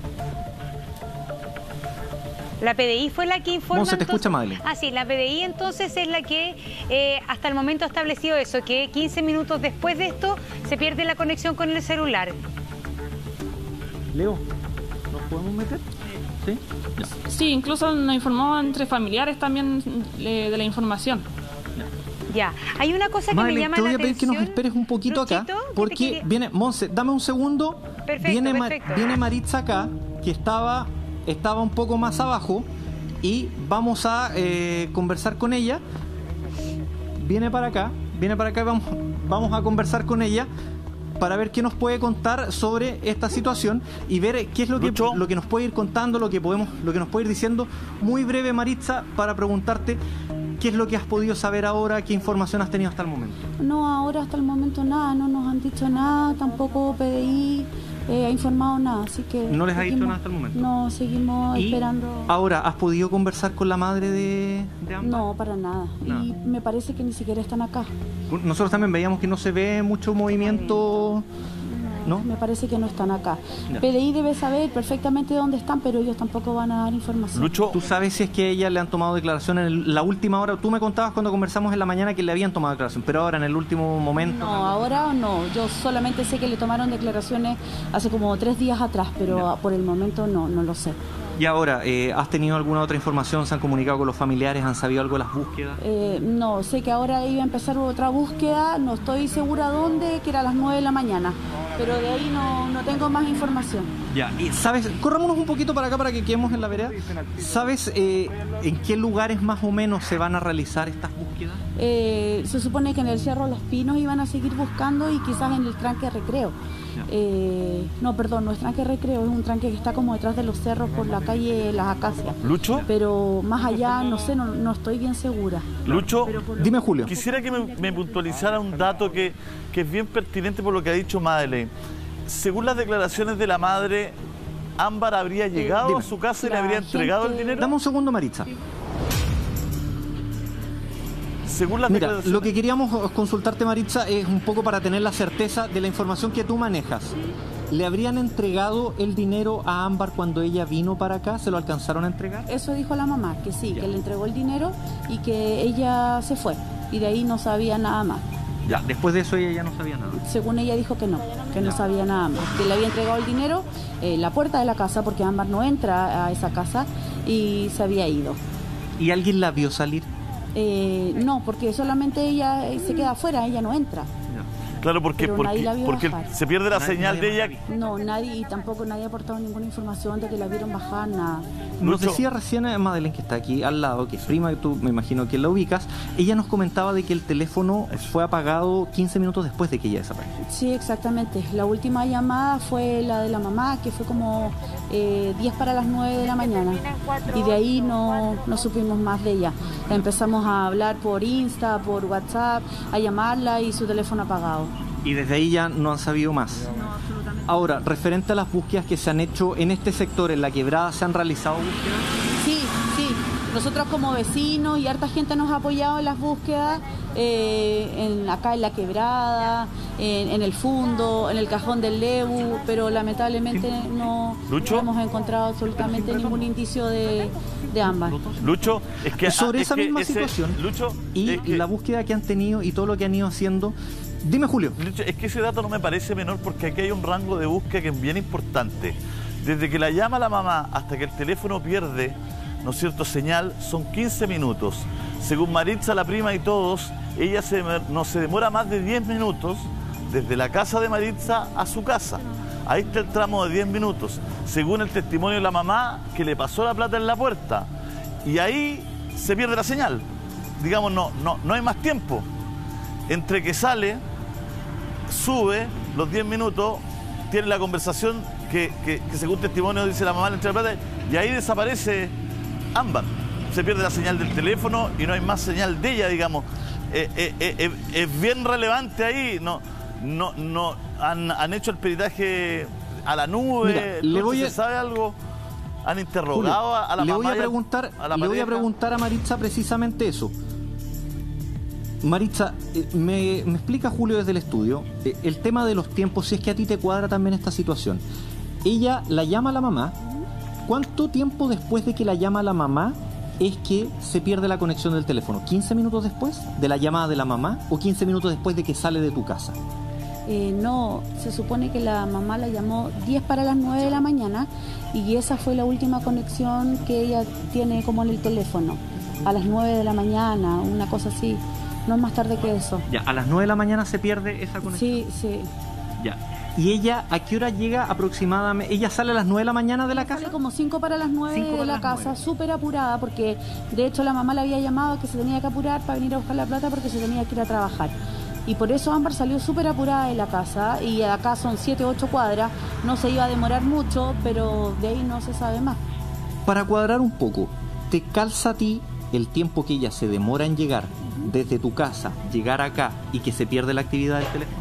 La P D I fue la que informa... No, se te entonces... escucha, Madeleine. Ah, sí, la P D I entonces es la que eh, hasta el momento ha establecido eso, que quince minutos después de esto se pierde la conexión con el celular. Leo, ¿nos podemos meter? ¿Sí? Ya. Sí, incluso nos informó entre familiares también eh, de la información. Ya, hay una cosa que Madeleine, me llama te voy la a pedir atención. que nos esperes un poquito Luchito, acá, que porque quería... viene, Monse, dame un segundo. Perfecto, viene, perfecto. viene Maritza acá, que estaba, estaba un poco más abajo, y vamos a eh, conversar con ella. Viene para acá, viene para acá y vamos, vamos a conversar con ella para ver qué nos puede contar sobre esta situación y ver qué es lo que, lo que nos puede ir contando, lo que podemos, lo que nos puede ir diciendo. Muy breve, Maritza, para preguntarte qué es lo que has podido saber ahora, qué información has tenido hasta el momento. No, ahora hasta el momento nada, no nos han dicho nada, tampoco P D I eh, ha informado nada, así que... ¿No les ha seguimos, dicho nada hasta el momento? No, seguimos ¿Y esperando... ahora, has podido conversar con la madre de, de Ámbar? No, para nada. nada, y me parece que ni siquiera están acá. Nosotros también veíamos que no se ve mucho movimiento ¿no? Me parece que no están acá. Ya. P D I debe saber perfectamente dónde están, pero ellos tampoco van a dar información. Lucho, ¿tú sabes si es que a ella le han tomado declaración en la última hora? Tú me contabas cuando conversamos en la mañana que le habían tomado declaración, pero ahora en el último momento... No, ahora no. Yo solamente sé que le tomaron declaraciones hace como tres días atrás, pero ya. Por el momento no, no lo sé. Y ahora, eh, ¿has tenido alguna otra información? ¿Se han comunicado con los familiares? ¿Han sabido algo de las búsquedas? Eh, no, sé que ahora iba a empezar otra búsqueda, no estoy segura dónde, que era a las nueve de la mañana, pero de ahí no, no tengo más información. Ya, y ¿sabes? Corrámonos un poquito para acá para que quedemos en la vereda. ¿Sabes eh, en qué lugares más o menos se van a realizar estas búsquedas? Eh, se supone que en el Cerro Los Pinos iban a seguir buscando y quizás en el tranque Recreo. Eh, no, perdón, no es tranque Recreo, es un tranque que está como detrás de los cerros por la calle Las Acacias. ¿Lucho? Pero más allá, no sé, no, no estoy bien segura. Lucho, dime, Julio. Quisiera que me, me puntualizara un dato que, que es bien pertinente por lo que ha dicho Madeleine. Según las declaraciones de la madre, Ámbar habría llegado Dime. a su casa y le La habría entregado gente... el dinero. Dame un segundo, Maritza. Según las Mira, declaraciones... lo que queríamos consultarte, Maritza, es un poco para tener la certeza de la información que tú manejas. ¿Le habrían entregado el dinero a Ámbar cuando ella vino para acá? ¿Se lo alcanzaron a entregar? Eso dijo la mamá, que sí, ya. Que le entregó el dinero y que ella se fue. Y de ahí no sabía nada más. Ya, después de eso ella ya no sabía nada. Según ella dijo que no, que no sabía nada más. Que le había entregado el dinero en la puerta de la casa, porque Ámbar no entra a esa casa, y se había ido. ¿Y alguien la vio salir? Eh, no, porque solamente ella se queda afuera, ella no entra. Claro, porque, Pero porque, nadie la vio porque bajar. se pierde la Nadie- señal nadie de ella. más No, nadie, y tampoco nadie ha aportado ninguna información de que la vieron bajar, nada. Nos Lucho. decía recién eh, Madeleine, que está aquí al lado, que es prima, que tú me imagino que la ubicas. Ella nos comentaba de que el teléfono fue apagado quince minutos después de que ella desapareció. Sí, exactamente. La última llamada fue la de la mamá, que fue como eh, diez para las nueve de la mañana. Y de ahí no, no supimos más de ella. Empezamos a hablar por Insta, por WhatsApp, a llamarla y su teléfono apagado. Y desde ahí ya no han sabido más. Ahora, referente a las búsquedas que se han hecho en este sector, en la quebrada, ¿se han realizado búsquedas? Sí, sí. Nosotros como vecinos y harta gente nos ha apoyado en las búsquedas, eh, en, acá en la quebrada, en, en el fundo, en el cajón del Lebu, pero lamentablemente no, ¿Lucho? no hemos encontrado absolutamente ningún indicio de, de Ámbar. Lucho, es que... Sobre es esa que misma ese- situación Lucho, y es que- la búsqueda que han tenido y todo lo que han ido haciendo. Dime, Julio. Lucho, es que ese dato no me parece menor porque aquí hay un rango de búsqueda que es bien importante. Desde que la llama la mamá hasta que el teléfono pierde, ¿no es cierto?, señal, son quince minutos. Según Maritza, la prima y todos, ella se, no se demora más de diez minutos desde la casa de Maritza a su casa. Ahí está el tramo de diez minutos. Según el testimonio de la mamá, que le pasó la plata en la puerta. Y ahí se pierde la señal. Digamos, no, no, no hay más tiempo. Entre que sale, sube los diez minutos, tiene la conversación que, que, que según testimonio dice la mamá le entrega la plata y ahí desaparece Ámbar. Se pierde la señal del teléfono y no hay más señal de ella, digamos. Eh, eh, eh, eh, es bien relevante ahí. No, no, no han, han hecho el peritaje a la nube. Mira, le voy ¿Se a- sabe algo? ¿Han Julio, interrogado a la le voy mamá a y a- preguntar, a la le voy a pareja? preguntar a Maritza precisamente eso. Maritza, eh, me, me explica Julio desde el estudio eh, el tema de los tiempos, si es que a ti te cuadra también esta situación. Ella la llama a la mamá. ¿Cuánto tiempo después de que la llama a la mamá es que se pierde la conexión del teléfono? ¿quince minutos después de la llamada de la mamá o quince minutos después de que sale de tu casa? Eh, no, se supone que la mamá la llamó diez para las nueve de la mañana y esa fue la última conexión que ella tiene como en el teléfono. A las nueve de la mañana, una cosa así. No es más tarde que eso. Ya, a las nueve de la mañana se pierde esa conexión. Sí, sí. Ya. ¿Y ella a qué hora llega aproximadamente? ¿Ella sale a las nueve de la mañana de la casa? Sale como cinco para las nueve Cinco de para la las casa, súper apurada, porque de hecho la mamá le había llamado que se tenía que apurar para venir a buscar la plata porque se tenía que ir a trabajar. Y por eso Ámbar salió súper apurada de la casa, y acá son siete, ocho cuadras, no se iba a demorar mucho, pero de ahí no se sabe más. Para cuadrar un poco, ¿te calza a ti el tiempo que ella se demora en llegar desde tu casa, llegar acá y que se pierde la actividad del teléfono?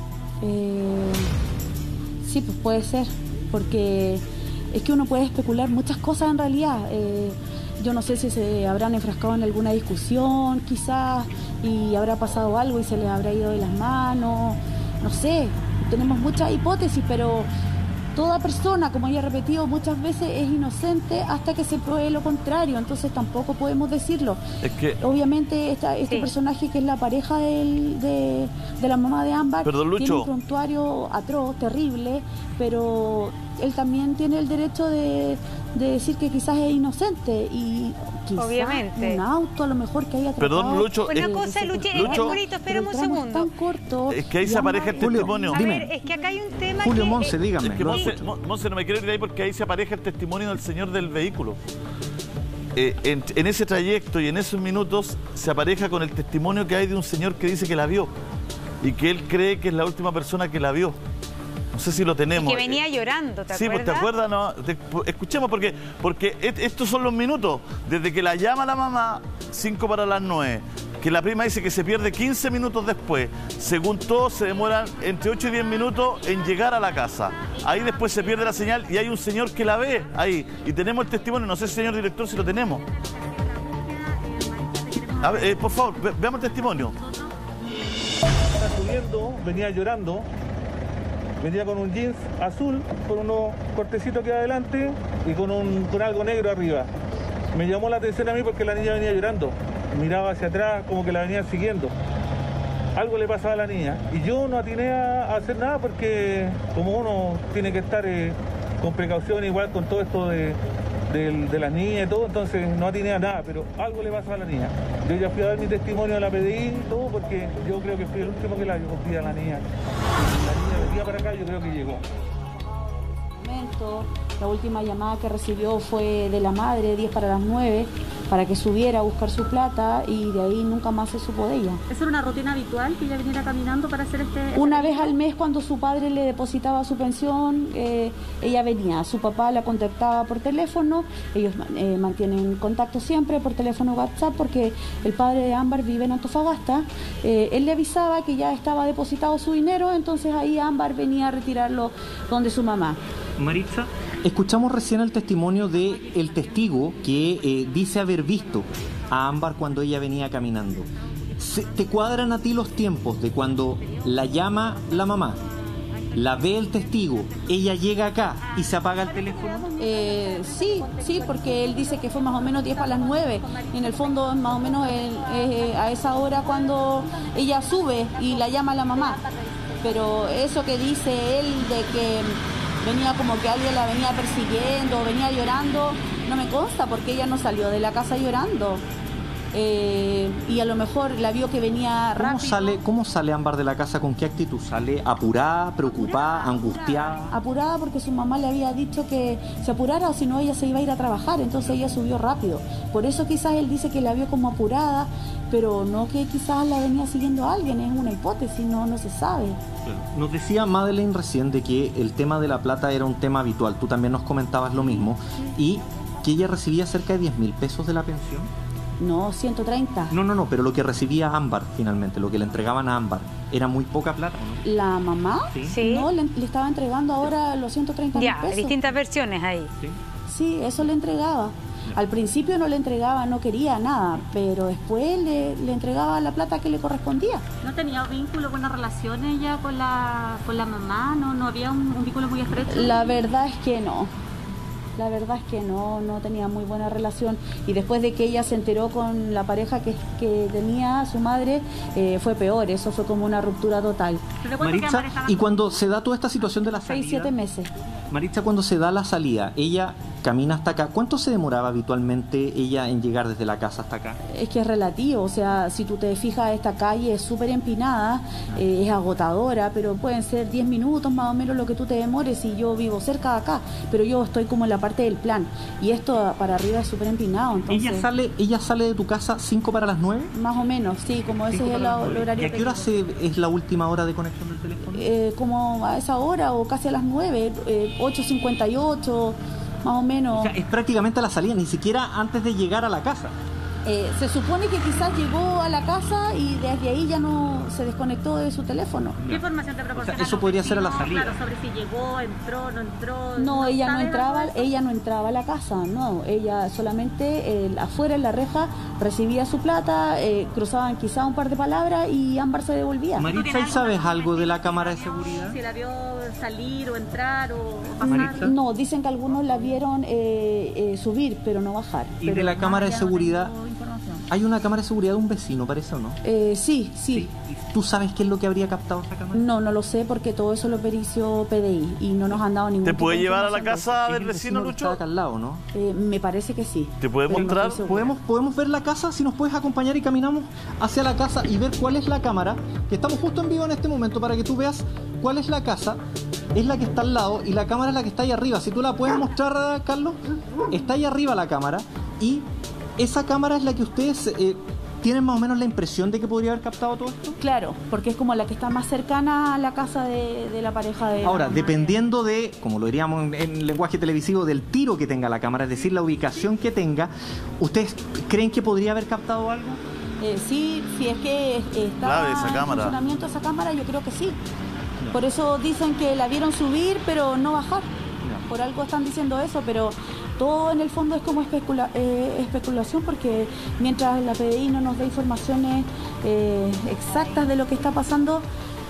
Eh, sí, pues puede ser, porque es que uno puede especular muchas cosas en realidad. Eh, yo no sé si se habrán enfrascado en alguna discusión, quizás, y habrá pasado algo y se les habrá ido de las manos, no sé, tenemos muchas hipótesis, pero toda persona, como ya he repetido muchas veces, es inocente hasta que se pruebe lo contrario, entonces tampoco podemos decirlo. Es que... Obviamente esta, este Sí. personaje que es la pareja del, de, de la mamá de Ámbar Perdón, Lucho. tiene un prontuario atroz, terrible, pero él también tiene el derecho de, de decir que quizás es inocente y quizás Obviamente. un auto a lo mejor que haya Perdón, tratado Lucho, Una eh, cosa, Luchi, es Lucho. bonito, espérame un Pero el tramo es segundo. tan corto. Es que ahí y se apareja el Ámbar- testimonio. A Dime. ver, es que acá hay un tema Julio que... Monse, eh, dígame. Es que lo Monse, escucho. Mon- Monse, no me quiero ir de ahí porque ahí se apareja el testimonio del señor del vehículo. Eh, en, en ese trayecto y en esos minutos se apareja con el testimonio que hay de un señor que dice que la vio y que él cree que es la última persona que la vio. No sé si lo tenemos. que venía llorando, ¿te Sí, pues te acuerdas? acuerdas, no. Te- pu- escuchemos porque, porque et- estos son los minutos. Desde que la llama la mamá, cinco para las nueve. Que la prima dice que se pierde quince minutos después. Según todos, se demoran entre ocho y diez minutos en llegar a la casa. Ahí después se pierde la señal y hay un señor que la ve ahí. Y tenemos el testimonio, no sé, señor director, si lo tenemos. A ver, eh, por favor, ve- veamos el testimonio. Estaba subiendo, venía llorando, venía con un jeans azul, con unos cortecitos aquí adelante y con, un, con algo negro arriba. Me llamó la atención a mí porque la niña venía llorando, miraba hacia atrás como que la venían siguiendo. Algo le pasaba a la niña y yo no atiné a, a hacer nada porque como uno tiene que estar eh, con precaución igual con todo esto de, de, de las niñas y todo, entonces no atiné a nada, pero algo le pasaba a la niña. Yo ya fui a dar mi testimonio a la P D I y todo porque yo creo que fui el último que la vi a la niña. La niña venía para acá, yo creo que llegó. momento. La última llamada que recibió fue de la madre, diez para las nueve, para que subiera a buscar su plata y de ahí nunca más se supo de ella. ¿Eso era una rutina habitual que ella viniera caminando para hacer este...? Una vez al mes cuando su padre le depositaba su pensión, eh, ella venía, su papá la contactaba por teléfono, ellos eh, mantienen contacto siempre por teléfono WhatsApp porque el padre de Ámbar vive en Antofagasta, eh, él le avisaba que ya estaba depositado su dinero, entonces ahí Ámbar venía a retirarlo donde su mamá. Maritza, escuchamos recién el testimonio de el testigo que eh, dice haber visto a Ámbar cuando ella venía caminando. Se- ¿Te cuadran a ti los tiempos de cuando la llama la mamá, la ve el testigo, ella llega acá y se apaga el teléfono? Eh, sí, sí, porque él dice que fue más o menos diez para las nueve y en el fondo más o menos el- eh, a esa hora cuando ella sube y la llama la mamá. Pero eso que dice él de que venía como que alguien la venía persiguiendo, venía llorando, no me consta porque ella no salió de la casa llorando. Eh, y a lo mejor la vio que venía ¿Cómo rápido. sale, ¿Cómo sale Ámbar de la casa? ¿Con qué actitud? ¿Sale apurada, preocupada, angustiada? Apurada porque su mamá le había dicho que se apurara o si no ella se iba a ir a trabajar, entonces ella subió rápido. Por eso quizás él dice que la vio como apurada, pero no que quizás la venía siguiendo a alguien, es una hipótesis, no, no se sabe. Nos decía Madeleine recién de que el tema de la plata era un tema habitual, tú también nos comentabas lo mismo, y que ella recibía cerca de diez mil pesos de la pensión. No, ciento treinta. No, no, no, pero lo que recibía Ámbar finalmente, lo que le entregaban a Ámbar, ¿era muy poca plata o no? ¿La mamá? Sí. No, le, le estaba entregando ahora los ciento treinta mil Ya, pesos. distintas versiones ahí. Sí, eso le entregaba. Al principio no le entregaba, no quería nada, pero después le, le entregaba la plata que le correspondía. ¿No tenía vínculo, buena relación ella con la, con la mamá? ¿No, no había un, un vínculo muy estrecho? La verdad es que no. La verdad es que no, no tenía muy buena relación. Y después de que ella se enteró con la pareja que, que tenía su madre, eh, fue peor. Eso fue como una ruptura total. Maritza, y cuando se da toda esta situación de la Seis, salida, siete meses. Maritza, cuando se da la salida, ella camina hasta acá. ¿Cuánto se demoraba habitualmente ella en llegar desde la casa hasta acá? Es que es relativo, o sea, si tú te fijas, esta calle es súper empinada, eh, es agotadora, pero pueden ser diez minutos más o menos lo que tú te demores y yo vivo cerca de acá, pero yo estoy como en la parte del plan y esto para arriba es súper empinado, entonces... ¿Ella sale, ella sale de tu casa cinco para las nueve? Más o menos, sí, como ese es el, el horario. ¿Y a qué hora se, es la última hora de conexión del teléfono? Eh, como a esa hora o casi a las nueve, eh, ocho cincuenta y ocho, más o menos. O sea, es prácticamente a la salida, ni siquiera antes de llegar a la casa. Eh, se supone que quizás llegó a la casa y desde ahí ya no se desconectó de su teléfono. ¿Qué información te proporciona? O sea, eso podría ser a la salida. Claro, sobre si llegó, entró, no entró. No, ella no sabe entraba, nada de eso? ella no entraba a la casa, no, ella solamente eh, afuera en la reja recibía su plata, eh, cruzaban quizá un par de palabras y Ámbar se devolvía. Maritza, ¿y sabes algo de la cámara de seguridad? Si la vio salir o entrar o pasar. Maritza. No, dicen que algunos la vieron eh, eh, subir, pero no bajar. ¿Y Pero de la cámara de ya no seguridad? tengo información. Hay una cámara de seguridad de un vecino, parece, ¿o no? Eh, sí, sí. ¿Tú sabes qué es lo que habría captado esa cámara? No, no lo sé porque todo eso lo perició P D I y no nos han dado ningún ¿Te tipo puede de llevar a la información. casa del vecino, Lucho? Está acá al lado, ¿no? Eh, me parece que sí. ¿Te puede Pero no mostrar? estoy segura. ¿Podemos, ¿Podemos ver la casa? Si nos puedes acompañar y caminamos hacia la casa y ver cuál es la cámara, que estamos justo en vivo en este momento para que tú veas cuál es la casa. Es la que está al lado y la cámara es la que está ahí arriba. Si tú la puedes mostrar, Carlos, está ahí arriba la cámara y esa cámara es la que ustedes eh, tienen más o menos la impresión de que podría haber captado todo esto. Claro, porque es como la que está más cercana a la casa de, de la pareja de... Ahora, la mamá. dependiendo de, como lo diríamos en, en lenguaje televisivo, del tiro que tenga la cámara, es decir, la ubicación que tenga, ¿ustedes creen que podría haber captado algo? Eh, sí, si es que eh, está Clave esa en cámara. funcionamiento esa cámara, yo creo que sí. Por eso dicen que la vieron subir, pero no bajar. Por algo están diciendo eso, pero todo en el fondo es como especula eh, especulación, porque mientras la P D I no nos dé informaciones eh, exactas de lo que está pasando,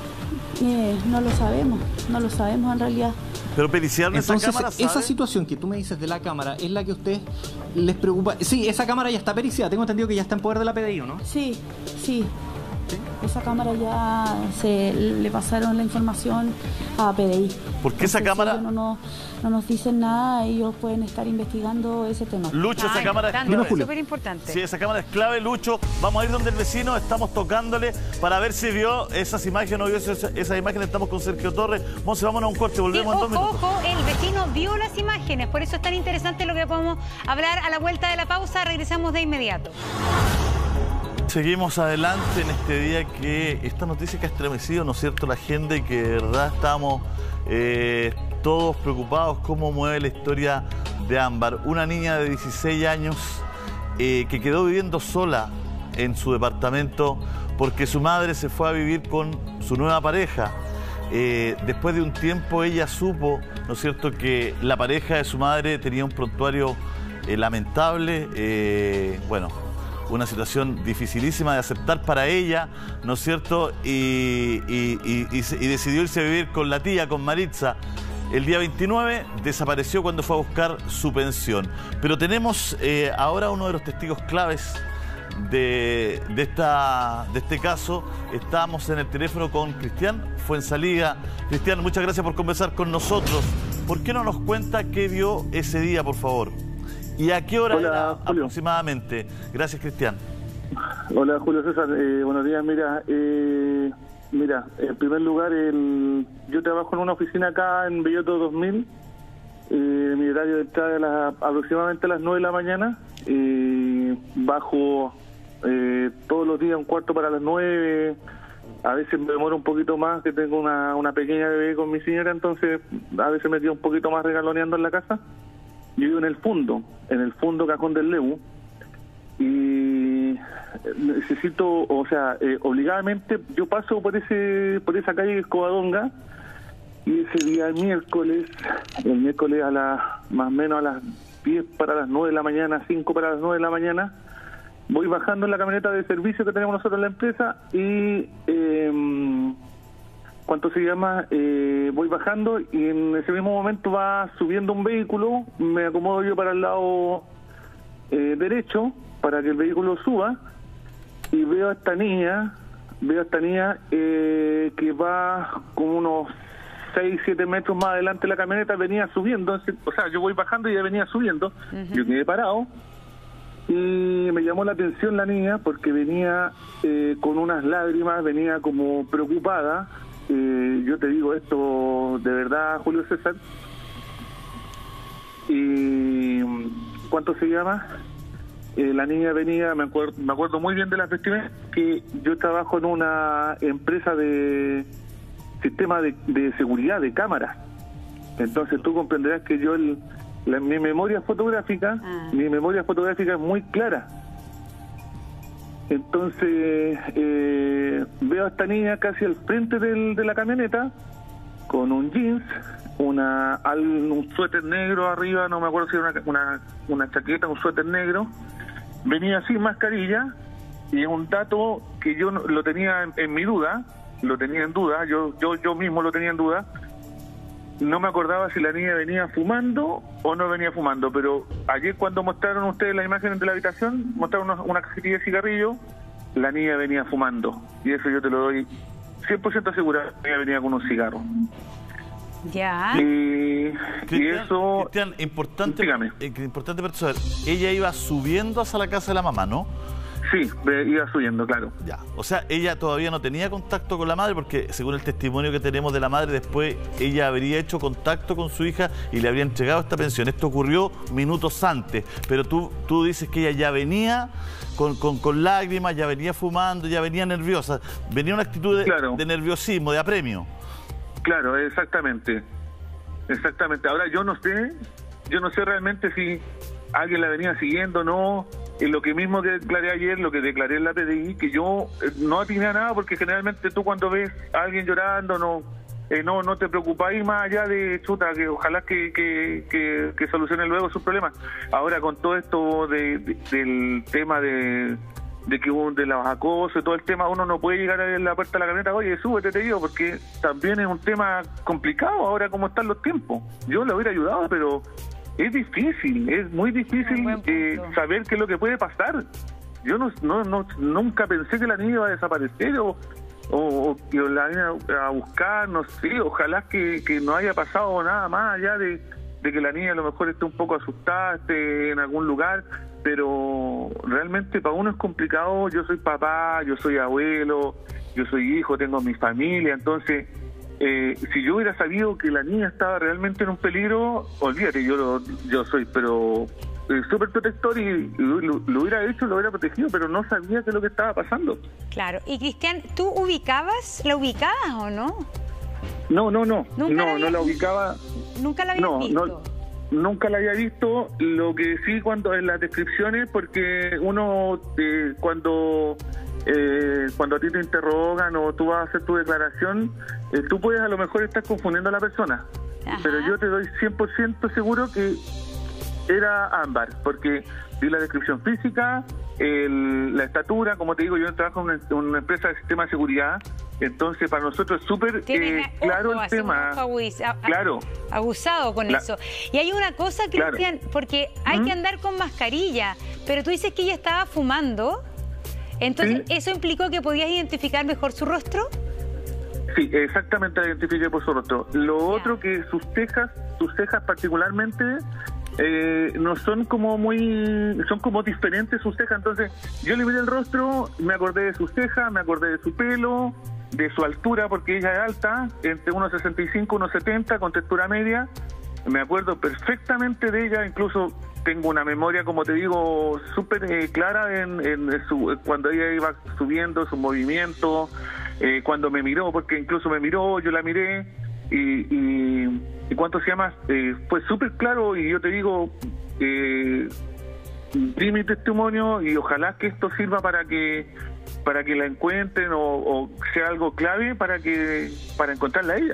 eh, no lo sabemos, no lo sabemos en realidad. Pero periciaron esa Entonces, cámara, ¿sabe? esa situación que tú me dices de la cámara es la que a ustedes les preocupa. Sí, esa cámara ya está periciada. Tengo entendido que ya está en poder de la P D I, ¿o no? Sí, sí. Esa cámara ya se le pasaron la información a P D I. ¿Por qué esa Entonces, cámara? ellos No, no, no nos dicen nada, ellos pueden estar investigando ese tema. Lucho, esa Ah, cámara es importante, clave. súper importante. Sí, esa cámara es clave, Lucho. Vamos a ir donde el vecino, estamos tocándole para ver si vio esas imágenes o no vio esas, esas imágenes. Estamos con Sergio Torres. Monse, vámonos a un corte, Sí, volvemos en dos ojo, minutos. ojo, el vecino vio las imágenes, por eso es tan interesante lo que podemos hablar a la vuelta de la pausa. Regresamos de inmediato. Seguimos adelante en este día que esta noticia que ha estremecido, ¿no es cierto?, la gente y que de verdad estamos eh, todos preocupados cómo mueve la historia de Ámbar. Una niña de dieciséis años eh, que quedó viviendo sola en su departamento porque su madre se fue a vivir con su nueva pareja. Eh, después de un tiempo ella supo, ¿no es cierto?, que la pareja de su madre tenía un prontuario eh, lamentable, eh, bueno, una situación dificilísima de aceptar para ella, ¿no es cierto? Y, y, y, y, y decidió irse a vivir con la tía, con Maritza. El día veintinueve desapareció cuando fue a buscar su pensión. Pero tenemos eh, ahora uno de los testigos claves de, de, esta, de este caso. Estamos en el teléfono con Cristian Fuenzalida. Cristian, muchas gracias por conversar con nosotros. ¿Por qué no nos cuenta qué vio ese día, por favor? ¿Y a qué hora Hola, era Julio. aproximadamente? Gracias, Cristian. Hola, Julio César. Eh, buenos días. Mira, eh, mira, en primer lugar, el, yo trabajo en una oficina acá en Belloto dos mil. Eh, mi horario de entrada es las- aproximadamente a las nueve de la mañana. Eh, bajo eh, todos los días un cuarto para las nueve. A veces me demoro un poquito más, que tengo una, una pequeña bebé con mi señora, entonces a veces me quedo un poquito más regaloneando en la casa. Yo vivo en el fondo, en el fondo Cajón del Lebu, y necesito, o sea, eh, obligadamente yo paso por ese por esa calle Covadonga, y ese día el miércoles, el miércoles a las más o menos a las diez para las nueve de la mañana, cinco para las nueve de la mañana, voy bajando en la camioneta de servicio que tenemos nosotros en la empresa y... Eh, ¿Cuánto se llama? Eh, voy bajando y en ese mismo momento va subiendo un vehículo, me acomodo yo para el lado eh, derecho para que el vehículo suba y veo a esta niña, veo a esta niña eh, que va como unos seis, siete metros más adelante de la camioneta, venía subiendo, o sea, yo voy bajando y ella venía subiendo, uh-huh. Yo quedé parado y me llamó la atención la niña porque venía eh, con unas lágrimas, venía como preocupada. Eh, yo te digo esto de verdad, Julio César. Y ¿cuánto se llama? Eh, la niña venía, me acuerdo, me acuerdo muy bien de las vestimentas, que yo trabajo en una empresa de sistema de, de seguridad de cámaras. Entonces tú comprenderás que yo el, la, mi memoria fotográfica, ah. mi memoria fotográfica es muy clara. Entonces eh, veo a esta niña casi al frente del, de la camioneta, con un jeans, una al, un suéter negro arriba, no me acuerdo si era una, una, una chaqueta, un suéter negro, venía sin mascarilla, y es un dato que yo no, lo tenía en, en mi duda, lo tenía en duda, yo, yo, yo mismo lo tenía en duda. No me acordaba si la niña venía fumando o no venía fumando, pero ayer cuando mostraron ustedes las imágenes de la habitación, mostraron una, una cajetilla de cigarrillo, la niña venía fumando, y eso yo te lo doy cien por ciento segura, la niña venía con un cigarro. Ya. Y, Cristian, y eso... Cristian, importante, dígame. eh, importante para saber, ella iba subiendo hacia la casa de la mamá, ¿no? Sí, iba subiendo, claro. Ya, o sea, ella todavía no tenía contacto con la madre, porque según el testimonio que tenemos de la madre, después ella habría hecho contacto con su hija y le habría entregado esta pensión. Esto ocurrió minutos antes, pero tú, tú dices que ella ya venía con, con, con lágrimas, ya venía fumando, ya venía nerviosa, venía una actitud de, claro. de nerviosismo, de apremio. Claro, exactamente, exactamente. Ahora yo no sé, yo no sé realmente si alguien la venía siguiendo o no. En lo que mismo que declaré ayer, lo que declaré en la P D I, que yo eh, no atiné a nada, porque generalmente tú cuando ves a alguien llorando, no eh, no no te preocupáis más allá de chuta, que ojalá que, que, que, que solucione luego sus problemas. Ahora con todo esto de, de, del tema de, de que hubo de los acosos y todo el tema, uno no puede llegar a la puerta de la camioneta, oye, súbete, te digo, porque también es un tema complicado ahora como están los tiempos. Yo le hubiera ayudado, pero... es difícil, es muy difícil eh, saber qué es lo que puede pasar. Yo no, no, no nunca pensé que la niña iba a desaparecer o, o, o que la iban a buscar, no sé, ojalá que, que no haya pasado nada más allá de, de que la niña a lo mejor esté un poco asustada, esté en algún lugar, pero realmente para uno es complicado. Yo soy papá, yo soy abuelo, yo soy hijo, tengo mi familia, entonces... Eh, si yo hubiera sabido que la niña estaba realmente en un peligro, olvídate, yo lo, yo soy pero eh, súper protector y, y lo, lo hubiera hecho, lo hubiera protegido, pero no sabía qué es lo que estaba pasando. Claro. Y Cristian, ¿tú ubicabas, la ubicabas o no? No, no, no, ¿Nunca no, la no la habías ubicaba. ¿Nunca la habías no, visto? No, nunca la había visto, lo que sí cuando en las descripciones, porque uno eh, cuando... Eh, cuando a ti te interrogan o tú vas a hacer tu declaración, eh, tú puedes a lo mejor estar confundiendo a la persona. Ajá. Pero yo te doy cien por ciento seguro que era Ámbar, porque vi la descripción física, el, la estatura, como te digo, yo trabajo en una, una empresa de sistema de seguridad, entonces para nosotros es súper eh, claro el tema. Abusado, claro. Abusado con la... eso. Y hay una cosa, Cristian, claro. porque hay ¿Mm? que andar con mascarilla, pero tú dices que ella estaba fumando. Entonces, ¿sí? ¿Eso implicó que podías identificar mejor su rostro? Sí, exactamente, la identifiqué por su rostro. Lo yeah. otro que sus cejas, sus cejas particularmente, eh, no son como muy, son como diferentes sus cejas. Entonces, yo le miré el rostro, me acordé de sus cejas, me acordé de su pelo, de su altura, porque ella es alta, entre uno sesenta y cinco y uno setenta, con textura media. Me acuerdo perfectamente de ella, incluso... tengo una memoria, como te digo, súper eh, clara en, en su, cuando ella iba subiendo, su movimiento, eh, cuando me miró, porque incluso me miró, yo la miré, y, y, y ¿cuánto se llama? Eh, fue súper claro, y yo te digo, eh, di mi testimonio, y ojalá que esto sirva para que para que la encuentren, o, o sea algo clave para que para encontrarla a ella.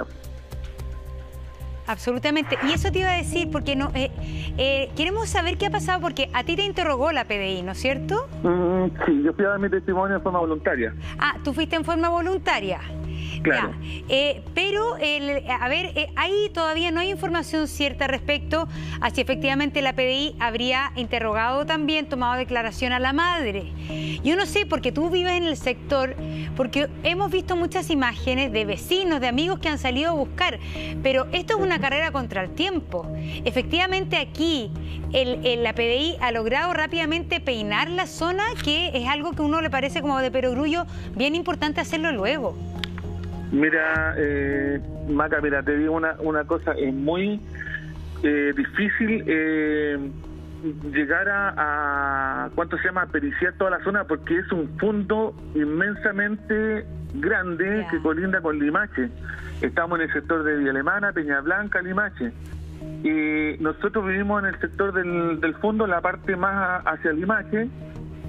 Absolutamente. Y eso te iba a decir, porque no eh, eh, queremos saber qué ha pasado, porque a ti te interrogó la P D I, ¿no es cierto? Mm, sí, yo fui a dar mi testimonio de forma voluntaria. Ah, tú fuiste en forma voluntaria. Claro. Eh, pero, el, a ver, eh, ahí todavía no hay información cierta respecto a si efectivamente la P D I habría interrogado también, tomado declaración a la madre. Yo no sé, porque tú vives en el sector, porque hemos visto muchas imágenes de vecinos, de amigos que han salido a buscar, pero esto es una carrera contra el tiempo. Efectivamente aquí el, el, la P D I ha logrado rápidamente peinar la zona, que es algo que a uno le parece como de perogrullo bien importante hacerlo luego. Mira, eh, Maca, mira, te digo una, una cosa, es muy eh, difícil eh, llegar a, a, ¿cuánto se llama?, periciar toda la zona, porque es un fondo inmensamente grande yeah. que colinda con Limache. Estamos en el sector de Villa Alemana, Peña Blanca, Limache. Y nosotros vivimos en el sector del, del fondo, la parte más hacia Limache,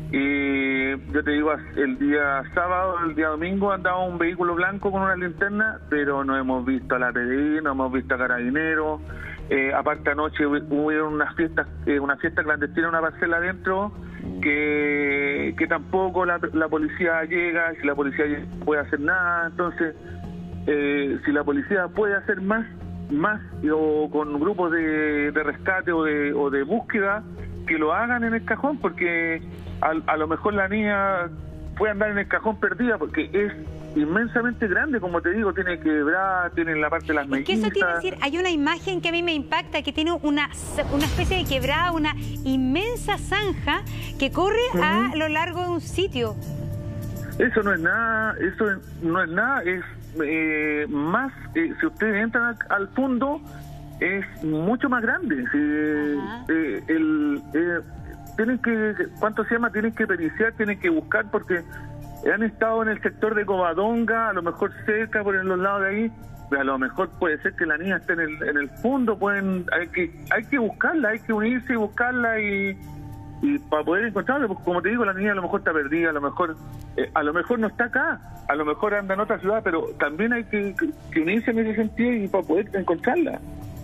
Y yo te digo, el día sábado, el día domingo andaba un vehículo blanco con una linterna, pero no hemos visto a la P D I, no hemos visto a Carabineros. Eh, aparte anoche hubo unas fiestas, eh, una fiesta clandestina, una parcela adentro, que, que tampoco la, la policía llega, si la policía no puede hacer nada. Entonces, eh, si la policía puede hacer más, más o con grupos de, de rescate o de, o de búsqueda, que lo hagan en el cajón, porque a, a lo mejor la niña puede andar en el cajón perdida, porque es inmensamente grande, como te digo, tiene quebrada, tiene la parte de las mellizas. ¿Qué eso quiere decir? Hay una imagen que a mí me impacta, que tiene una, una especie de quebrada, una inmensa zanja que corre uh-huh. a lo largo de un sitio. Eso no es nada, eso no es nada, es eh, más, eh, si ustedes entran al, al fondo, es mucho más grande. Si, eh, el, eh, tienen que, ¿cuánto se llama? Tienen que periciar, tienen que buscar, porque han estado en el sector de Covadonga, a lo mejor cerca, por los lados de ahí, a lo mejor puede ser que la niña esté en el, en el fondo, pueden, hay que, hay que buscarla, hay que unirse y buscarla y, y para poder encontrarla, porque como te digo, la niña a lo mejor está perdida, a lo mejor, eh, a lo mejor no está acá, a lo mejor anda en otra ciudad, pero también hay que, que, que unirse en ese sentido y para poder encontrarla.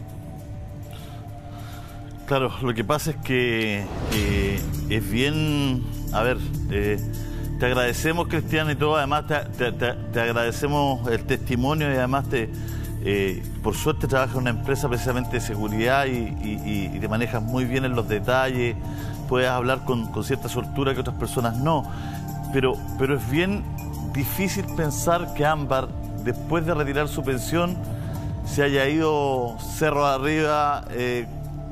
Claro, lo que pasa es que eh, es bien, a ver, eh, te agradecemos, Cristian, y todo, además te, te, te, te agradecemos el testimonio y además te, eh, por suerte trabajas en una empresa precisamente de seguridad y, y, y te manejas muy bien en los detalles, puedes hablar con, con cierta soltura que otras personas no, pero, pero es bien difícil pensar que Ámbar, después de retirar su pensión, se haya ido cerro arriba, eh,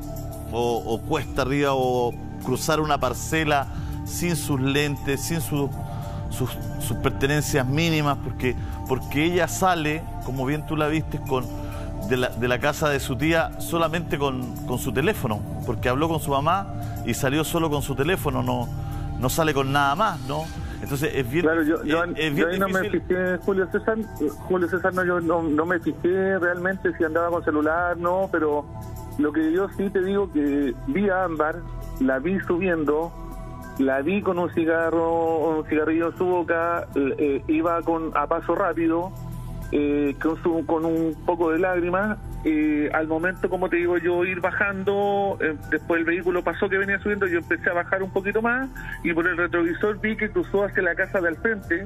o, o cuesta arriba, o cruzar una parcela sin sus lentes, sin su, sus, sus pertenencias mínimas, porque, porque ella sale, como bien tú la viste, con, de, la, de la casa de su tía solamente con, con su teléfono, porque habló con su mamá y salió solo con su teléfono, no, no sale con nada más, ¿no? Entonces es bien, claro, yo, yo, es, es bien yo ahí no difícil. me fijé, Julio César, Julio César no, yo no, no me fijé realmente si andaba con celular, no, pero lo que yo sí te digo que vi a Ámbar, la vi subiendo, la vi con un cigarro, un cigarrillo en su boca, eh, iba con a paso rápido, eh, con, su, con un poco de lágrimas. Eh, al momento, como te digo yo, ir bajando, eh, después el vehículo pasó que venía subiendo, yo empecé a bajar un poquito más y por el retrovisor vi que cruzó hacia la casa de al frente.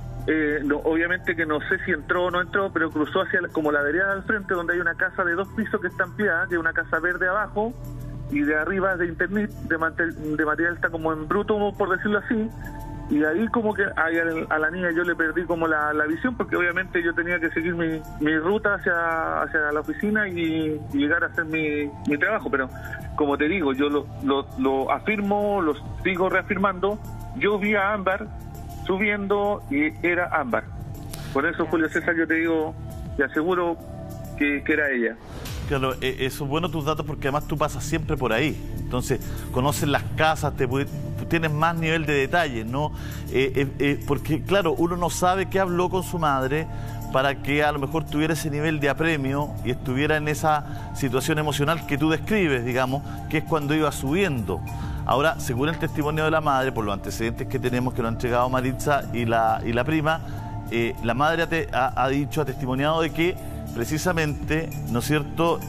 Eh, no, obviamente que no sé si entró o no entró, pero cruzó hacia como la vereda al frente, donde hay una casa de dos pisos que está ampliada, que es una casa verde abajo, y de arriba de internet, de, mantel, de material está como en bruto, por decirlo así, y ahí como que a, a la niña yo le perdí como la, la visión, porque obviamente yo tenía que seguir mi, mi ruta hacia, hacia la oficina y, y llegar a hacer mi, mi trabajo, pero como te digo, yo lo, lo, lo afirmo, lo sigo reafirmando, yo vi a Ámbar subiendo y era Ámbar. Por eso, Julio César, yo te digo, te aseguro que, que era ella. Claro, eh, eh, son buenos tus datos porque además tú pasas siempre por ahí. Entonces, conoces las casas, te tienes más nivel de detalle, ¿no? Eh, eh, eh, porque, claro, uno no sabe qué habló con su madre para que a lo mejor tuviera ese nivel de apremio y estuviera en esa situación emocional que tú describes, digamos, que es cuando iba subiendo. Ahora, según el testimonio de la madre, por los antecedentes que tenemos que lo han entregado Maritza y la, y la prima, eh, la madre te, ha, ha dicho, ha testimoniado de que precisamente, ¿no es cierto?,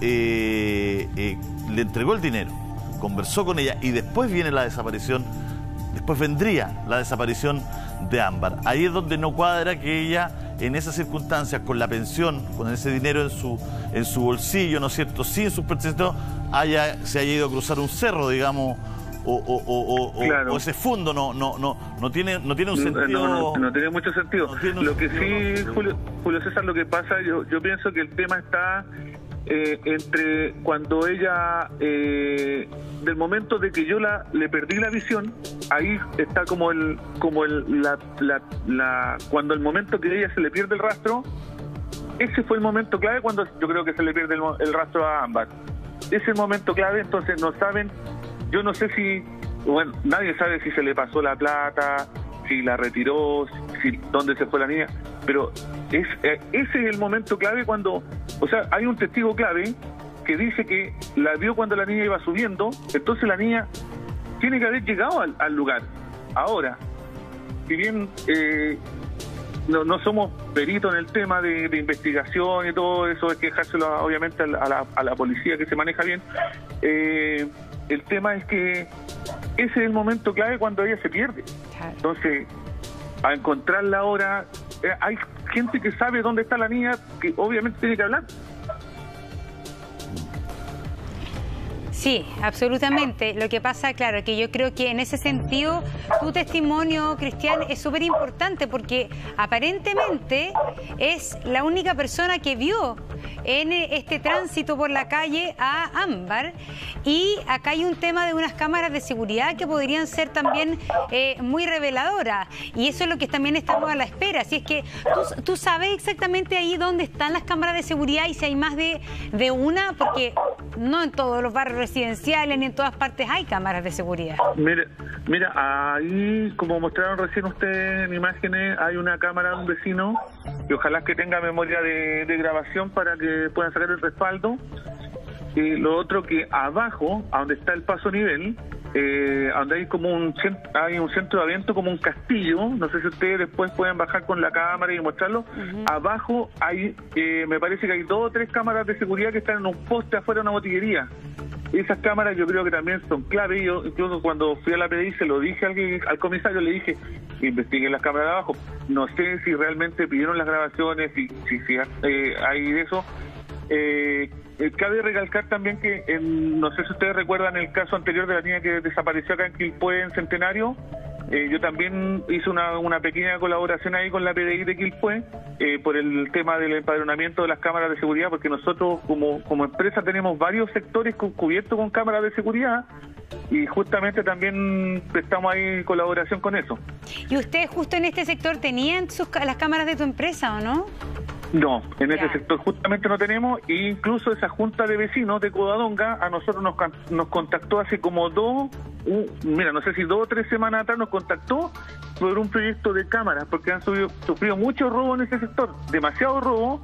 eh, eh, le entregó el dinero, conversó con ella y después viene la desaparición, después vendría la desaparición de Ámbar. Ahí es donde no cuadra que ella, en esas circunstancias, con la pensión, con ese dinero en su, en su bolsillo, ¿no es cierto?, sin sus pertenencias, haya, se haya ido a cruzar un cerro, digamos, O, o, o, o, claro. o ese fondo no no no no tiene no tiene un sentido, no, no, no tiene mucho sentido. No tiene lo que sentido, sí, no, Julio, Julio César, lo que pasa, yo yo pienso que el tema está eh, entre cuando ella eh, del momento de que yo la le perdí la visión, ahí está como el como el la, la, la cuando el momento que ella se le pierde el rastro, ese fue el momento clave cuando yo creo que se le pierde el, el rastro a Ámbar. Ese es el momento clave, entonces no saben. Yo no sé si, bueno, nadie sabe si se le pasó la plata, si la retiró, si dónde se fue la niña, pero es eh, ese es el momento clave cuando, o sea, hay un testigo clave que dice que la vio cuando la niña iba subiendo, entonces la niña tiene que haber llegado al, al lugar. Ahora, si bien eh, no, no somos peritos en el tema de, de investigación y todo eso, hay que dejárselo obviamente a la, a la, a la policía que se maneja bien, eh, el tema es que ese es el momento clave cuando ella se pierde. Entonces, a encontrarla ahora, eh, hay gente que sabe dónde está la niña, que obviamente tiene que hablar. Sí, absolutamente. Lo que pasa, claro, que yo creo que en ese sentido tu testimonio, Cristian, es súper importante porque aparentemente es la única persona que vio en este tránsito por la calle a Ámbar, y acá hay un tema de unas cámaras de seguridad que podrían ser también eh, muy reveladoras, y eso es lo que también estamos a la espera. Si es que tú, tú sabes exactamente ahí dónde están las cámaras de seguridad y si hay más de, de una, porque no en todos los barrios residenciales ni en todas partes hay cámaras de seguridad. Mira, mira, ahí, como mostraron recién ustedes en imágenes, hay una cámara de un vecino y ojalá que tenga memoria de, de grabación para que puedan sacar el respaldo. Y lo otro, que abajo, a donde está el paso nivel, eh, donde hay como un centro, hay un centro de evento, como un castillo, no sé si ustedes después pueden bajar con la cámara y mostrarlo. Uh-huh. Abajo hay, eh, me parece que hay dos o tres cámaras de seguridad que están en un poste afuera de una botillería. Esas cámaras yo creo que también son clave. Yo incluso cuando fui a la P D I se lo dije al, al comisario, le dije, investiguen las cámaras de abajo. No sé si realmente pidieron las grabaciones, si, si, si eh, hay de eso. Eh, eh, cabe recalcar también que, en, no sé si ustedes recuerdan el caso anterior de la niña que desapareció acá en Quilpué, en Centenario. Eh, yo también hice una, una pequeña colaboración ahí con la P D I de Quilpué eh, por el tema del empadronamiento de las cámaras de seguridad, porque nosotros como, como empresa tenemos varios sectores cubiertos con cámaras de seguridad y justamente también prestamos ahí colaboración con eso. ¿Y ustedes justo en este sector tenían sus, las cámaras de tu empresa o no? No, en ese sector justamente no tenemos, e incluso esa junta de vecinos de Covadonga a nosotros nos, nos contactó hace como dos, uh, mira, no sé si dos o tres semanas atrás nos contactó por un proyecto de cámaras, porque han subido, sufrido mucho robo en ese sector, demasiado robo,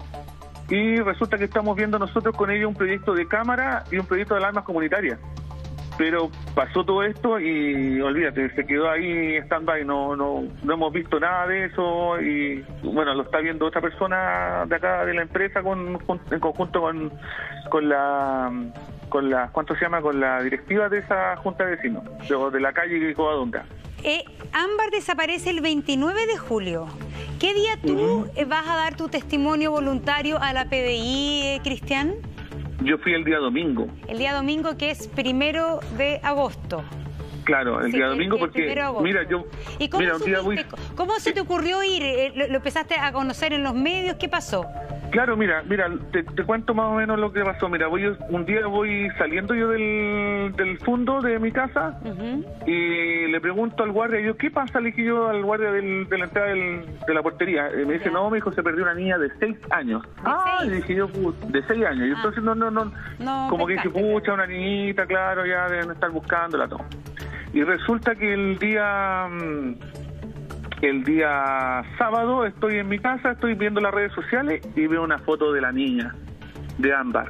y resulta que estamos viendo nosotros con ellos un proyecto de cámara y un proyecto de alarmas comunitarias. Pero pasó todo esto y olvídate, se quedó ahí stand-by, no, no, no hemos visto nada de eso y bueno, lo está viendo otra persona de acá de la empresa con, con, en conjunto con, con la, con la, ¿cuánto se llama? Con la directiva de esa junta de vecinos, de, de la calle Covadonga. Eh, Ámbar desaparece el veintinueve de julio. ¿Qué día tú uh-huh. vas a dar tu testimonio voluntario a la P D I, eh, Cristian? Yo fui el día domingo. El día domingo, que es primero de agosto. Claro, el sí, día domingo, el, el porque, mira, yo... ¿Y cómo, mira, un día voy... ¿Cómo se te ocurrió ir? ¿Lo, ¿Lo empezaste a conocer en los medios? ¿Qué pasó? Claro, mira, mira, te, te cuento más o menos lo que pasó. Mira, voy un día voy saliendo yo del, del fondo de mi casa uh-huh. y le pregunto al guardia, yo, ¿qué pasa? Le dije yo al guardia del, de la entrada del, de la portería. Y me dice, no, mi hijo, se perdió una niña de seis años. ¿De ah, seis? Le dije yo, de seis años. Y ah. entonces, no, no, no, no como que dije, pucha, una niñita, claro, ya deben estar buscándola, todo. Y resulta que el día... El día sábado estoy en mi casa, estoy viendo las redes sociales y veo una foto de la niña, de Ámbar.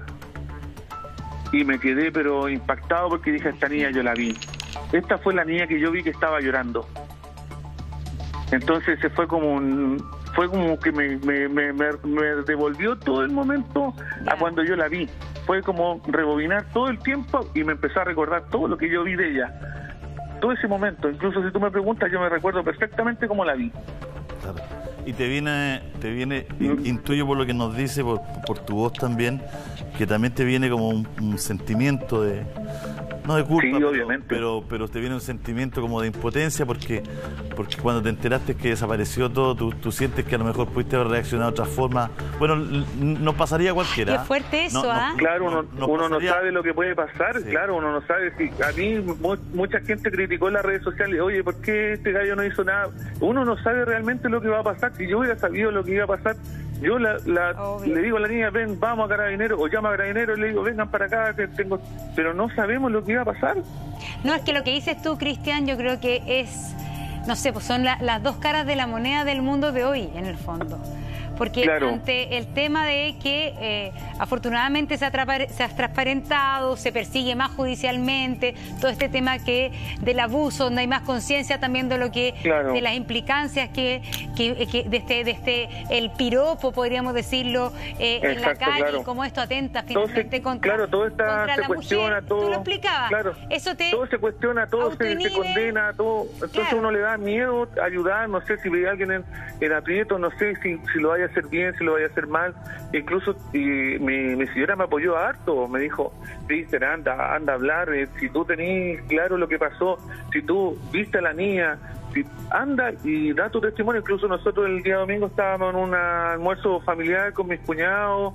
Y me quedé pero impactado porque dije, esta niña yo la vi. Esta fue la niña que yo vi que estaba llorando. Entonces se fue como un... Fue como que me, me, me, me, me devolvió todo el momento a cuando yo la vi. Fue como rebobinar todo el tiempo y me empezó a recordar todo lo que yo vi de ella. Todo ese momento, incluso si tú me preguntas, yo me recuerdo perfectamente cómo la vi. Claro. Y te viene, te viene, mm. intuyo por lo que nos dice, por, por tu voz también, que también te viene como un, un sentimiento de, no de culpa, sí, pero, obviamente. Pero, pero te viene un sentimiento como de impotencia porque, porque cuando te enteraste que desapareció todo, tú, tú sientes que a lo mejor pudiste haber reaccionado de otra forma. Bueno, nos pasaría a cualquiera. Qué fuerte eso, no, ¿ah? No, claro, uno, no, uno no sabe lo que puede pasar, sí. Claro, uno no sabe. Si a mí mucha gente criticó en las redes sociales, oye, ¿por qué este gallo no hizo nada? Uno no sabe realmente lo que va a pasar. Si yo hubiera sabido lo que iba a pasar, yo la, la, le digo a la niña, ven, vamos a Carabineros, o llama a Carabineros y le digo, vengan para acá, que tengo... pero no sabemos lo que iba a pasar. No, es que lo que dices tú, Cristian, yo creo que es, no sé, pues son la, las dos caras de la moneda del mundo de hoy, en el fondo. porque claro. ante el tema de que eh, afortunadamente se ha, se ha transparentado, se persigue más judicialmente, todo este tema que del abuso, donde hay más conciencia también de lo que, claro. de las implicancias que, que, que de este, de este, el piropo, podríamos decirlo, eh, Exacto, en la calle, claro. y cómo esto atenta finalmente se, contra, claro, todo está, contra se la cuestiona, mujer. Todo, Tú lo explicabas. Claro, Eso te todo se cuestiona, todo se, se condena, todo. Entonces claro. uno le da miedo ayudar, no sé si ve a alguien en, en aprieto, no sé si, si lo vaya a hacer bien, si lo vaya a hacer mal. Incluso y mi, mi señora me apoyó harto, me dijo, Cristian, anda, anda a hablar, eh, si tú tenés claro lo que pasó, si tú viste a la niña, si, anda y da tu testimonio. Incluso nosotros el día domingo estábamos en un almuerzo familiar con mis cuñados,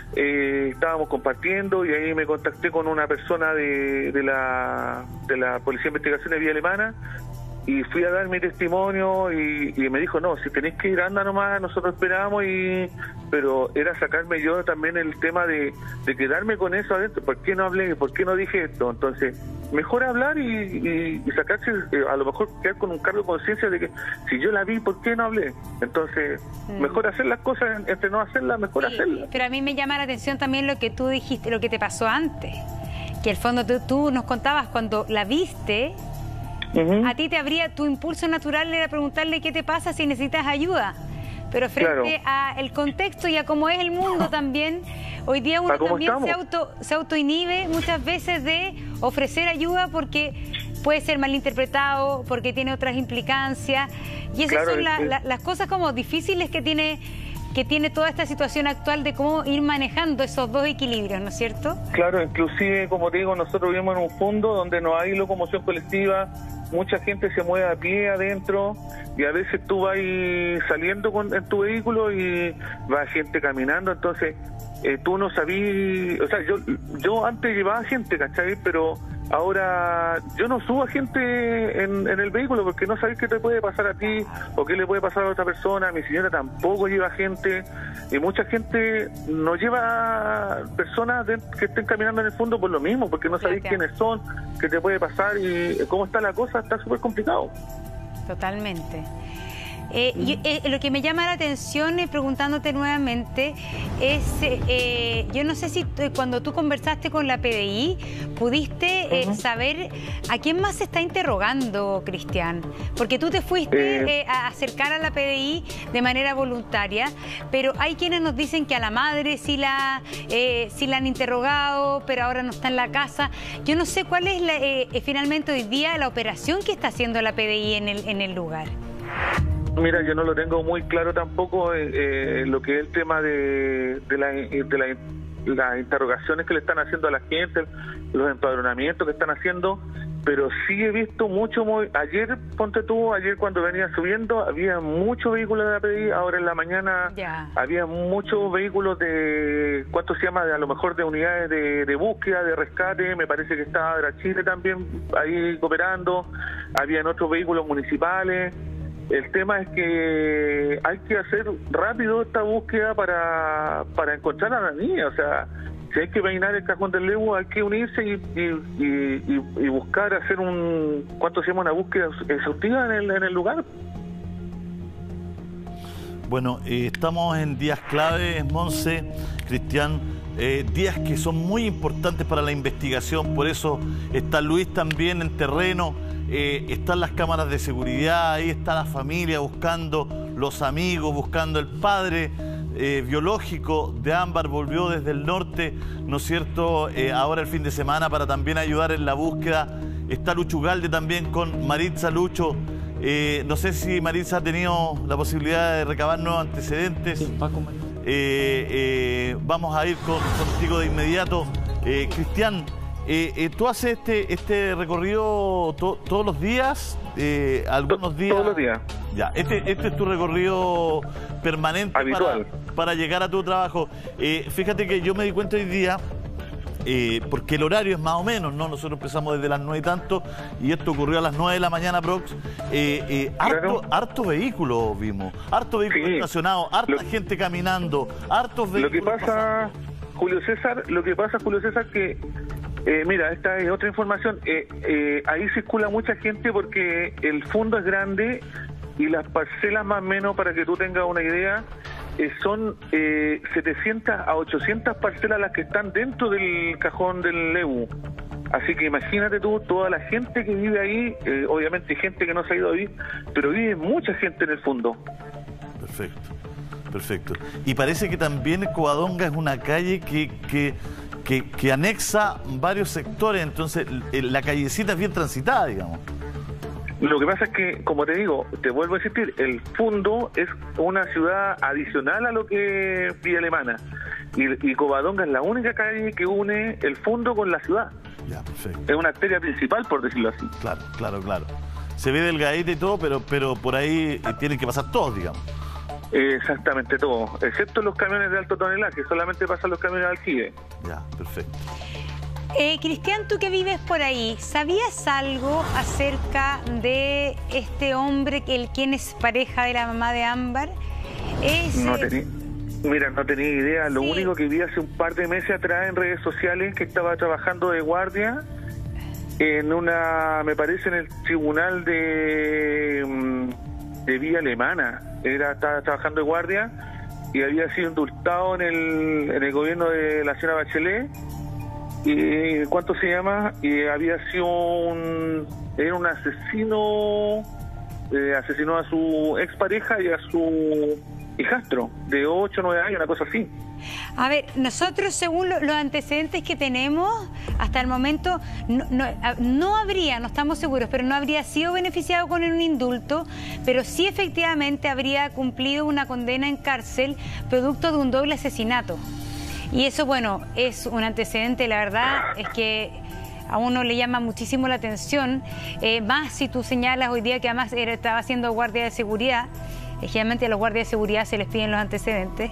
eh, estábamos compartiendo y ahí me contacté con una persona de, de la de la Policía de Investigación de Vía Alemana y fui a dar mi testimonio y, y me dijo, no, si tenéis que ir, anda nomás, nosotros esperamos, y pero era sacarme yo también el tema de, de quedarme con eso adentro. ¿Por qué no hablé? ¿Por qué no dije esto? Entonces, mejor hablar y, y, y sacarse, eh, a lo mejor quedar con un cargo de conciencia de que si yo la vi, ¿por qué no hablé? Entonces, mm. mejor hacer las cosas, entre no hacerlas, mejor sí, hacerlas. Pero a mí me llama la atención también lo que tú dijiste, lo que te pasó antes, que al fondo tú, tú nos contabas cuando la viste. Uh-huh. A ti te habría, tu impulso natural era preguntarle qué te pasa, si necesitas ayuda. Pero frente claro. al contexto y a cómo es el mundo también, hoy día uno también se auto, se autoinhibe muchas veces de ofrecer ayuda porque puede ser malinterpretado, porque tiene otras implicancias. Y esas claro, son la, la, las cosas como difíciles que tiene, que tiene toda esta situación actual de cómo ir manejando esos dos equilibrios, ¿no es cierto? Claro, inclusive, como te digo, nosotros vivimos en un fondo donde no hay locomoción colectiva, mucha gente se mueve a pie adentro y a veces tú vas saliendo con, en tu vehículo y va gente caminando, entonces eh, tú no sabías, o sea, yo yo antes llevaba gente, ¿cachai? Pero ahora yo no subo a gente en, en el vehículo porque no sabes qué te puede pasar a ti o qué le puede pasar a otra persona. Mi señora tampoco lleva gente y mucha gente no lleva personas de, que estén caminando en el fondo por lo mismo, porque no sabéis quiénes son, qué te puede pasar y cómo está la cosa, está súper complicado. Totalmente. Eh, yo, eh, lo que me llama la atención, eh, preguntándote nuevamente, es, eh, yo no sé si eh, cuando tú conversaste con la P D I, pudiste eh, uh-huh. saber a quién más se está interrogando, Cristian, porque tú te fuiste eh... Eh, a acercar a la P D I de manera voluntaria, pero hay quienes nos dicen que a la madre sí la, eh, sí la han interrogado, pero ahora no está en la casa. Yo no sé cuál es la, eh, finalmente hoy día la operación que está haciendo la P D I en el, en el lugar. Mira, yo no lo tengo muy claro tampoco eh, eh, lo que es el tema de, de, la, de la, las interrogaciones que le están haciendo a la gente, los empadronamientos que están haciendo, pero sí he visto mucho, muy, ayer, ponte tú, ayer cuando venía subiendo, había muchos vehículos de la P D I, ahora en la mañana yeah. había muchos vehículos de, ¿cuánto se llama? De, a lo mejor de unidades de, de búsqueda, de rescate, me parece que estaba Chile también ahí cooperando, habían otros vehículos municipales. El tema es que hay que hacer rápido esta búsqueda para, para encontrar a la niña. O sea, si hay que peinar el cajón del Lebu, hay que unirse y, y, y, y buscar hacer un, ¿cuánto se llama? Una búsqueda exhaustiva en el, en el lugar. Bueno, eh, estamos en días clave, Monse, Cristian, eh, días que son muy importantes para la investigación, por eso está Luis también en terreno. Eh, están las cámaras de seguridad, ahí está la familia buscando, los amigos buscando, el padre eh, biológico de Ámbar volvió desde el norte, ¿no es cierto?, eh, ahora el fin de semana para también ayudar en la búsqueda. Está Lucho Ugalde también con Maritza. Lucho, eh, no sé si Maritza ha tenido la posibilidad de recabar nuevos antecedentes. Sí, Paco, eh, eh, vamos a ir con, contigo de inmediato. eh, Cristian, Eh, eh, ¿tú haces este este recorrido to, todos los días? Eh, ¿Algunos días? Todos los días. Ya, este, este es tu recorrido permanente habitual para, para llegar a tu trabajo. Eh, fíjate que yo me di cuenta hoy día, eh, porque el horario es más o menos, ¿no? Nosotros empezamos desde las nueve y tanto, y esto ocurrió a las nueve de la mañana, prox. Eh, eh, harto, claro. harto vehículo vimos, harto vehículo sí. estacionado, harta lo, gente caminando, hartos vehículos. Lo que pasa, pasando. Julio César, lo que pasa, Julio César, que Eh, mira, esta es otra información. Eh, eh, ahí circula mucha gente porque el fondo es grande y las parcelas, más o menos, para que tú tengas una idea, eh, son eh, setecientas a ochocientas parcelas las que están dentro del cajón del Lebu. Así que imagínate tú, toda la gente que vive ahí, eh, obviamente hay gente que no se ha ido a vivir, pero vive mucha gente en el fondo. Perfecto, perfecto. Y parece que también Covadonga es una calle que, que, que, que anexa varios sectores, entonces la callecita es bien transitada, digamos. Lo que pasa es que, como te digo, te vuelvo a insistir, el Fundo es una ciudad adicional a lo que es Villa Alemana. Y, y Covadonga es la única calle que une el Fundo con la ciudad. Ya, perfecto. Es una arteria principal, por decirlo así. Claro, claro, claro. Se ve delgadita y todo, pero, pero por ahí tienen que pasar todos, digamos. Exactamente todo, excepto los camiones de alto tonelaje, solamente pasan los camiones de aljibe. Ya, perfecto. Eh, Cristian, tú que vives por ahí, ¿sabías algo acerca de este hombre, el quien es pareja de la mamá de Ámbar? Es, no tenía, mira, no tenía idea. Lo sí. único que vi hace un par de meses atrás en redes sociales que estaba trabajando de guardia en una, me parece, en el tribunal de, de Villa Alemana. Era, estaba trabajando de guardia y había sido indultado en el, en el gobierno de la señora Bachelet. Y ¿cuánto se llama? Y había sido un, era un asesino, eh, asesinó a su expareja y a su hijastro de ocho o nueve años, una cosa así. A ver, nosotros según lo, los antecedentes que tenemos hasta el momento no, no, no habría, no estamos seguros, pero no habría sido beneficiado con un indulto, pero sí efectivamente habría cumplido una condena en cárcel producto de un doble asesinato. Y eso, bueno, es un antecedente, la verdad es que a uno le llama muchísimo la atención, eh, más si tú señalas hoy día que además era, estaba haciendo guardia de seguridad. Generalmente a los guardias de seguridad se les piden los antecedentes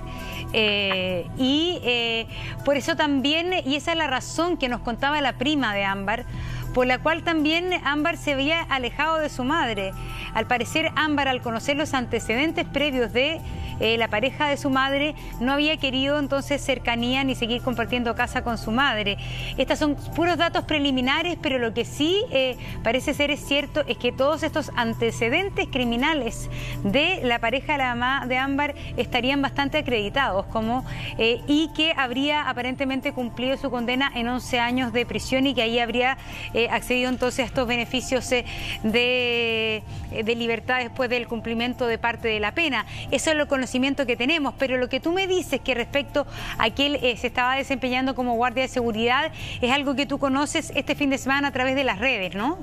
eh, y eh, por eso también, y esa es la razón que nos contaba la prima de Ámbar, por la cual también Ámbar se veía alejado de su madre. Al parecer Ámbar, al conocer los antecedentes previos de eh, la pareja de su madre, no había querido entonces cercanía ni seguir compartiendo casa con su madre. Estos son puros datos preliminares, pero lo que sí eh, parece ser es cierto es que todos estos antecedentes criminales de la pareja de la mamá de Ámbar estarían bastante acreditados, como eh, y que habría aparentemente cumplido su condena en once años de prisión y que ahí habría eh, accedido entonces a estos beneficios eh, de, de libertad después del cumplimiento de parte de la pena. Eso es el conocimiento que tenemos, pero lo que tú me dices que respecto a que él eh, se estaba desempeñando como guardia de seguridad es algo que tú conoces este fin de semana a través de las redes, ¿no?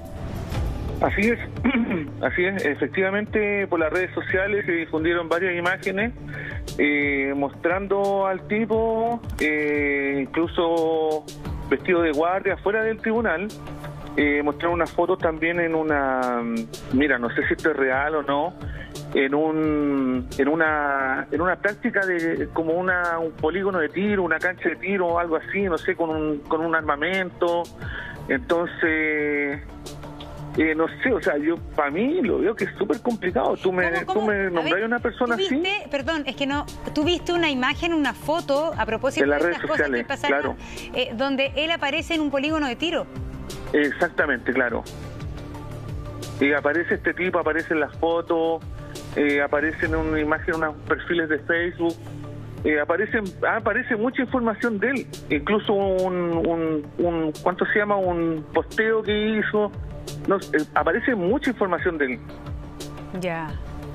Así es, así es, efectivamente por las redes sociales se difundieron varias imágenes eh, mostrando al tipo, eh, incluso vestido de guardia fuera del tribunal. Eh, mostraron unas fotos también en una, mira, no sé si esto es real o no, en un en una en una práctica de como una un polígono de tiro, una cancha de tiro o algo así, no sé, con un con un armamento. Entonces eh, no sé, o sea, yo para mí lo veo que es súper complicado. Tú me ¿Cómo, cómo? tú me nombras una persona ¿Tú viste, así. Perdón, es que no, tú viste una imagen, una foto a propósito en las de redes estas cosas sociales, que pasaron, claro. eh, donde él aparece en un polígono de tiro. Exactamente, claro. Y aparece este tipo, aparecen las fotos, eh, aparecen una imagen, unos perfiles de Facebook, eh, aparecen, aparece mucha información de él, incluso un, un, un ¿cuánto se llama? Un posteo que hizo, no, eh, aparece mucha información de él. Ya.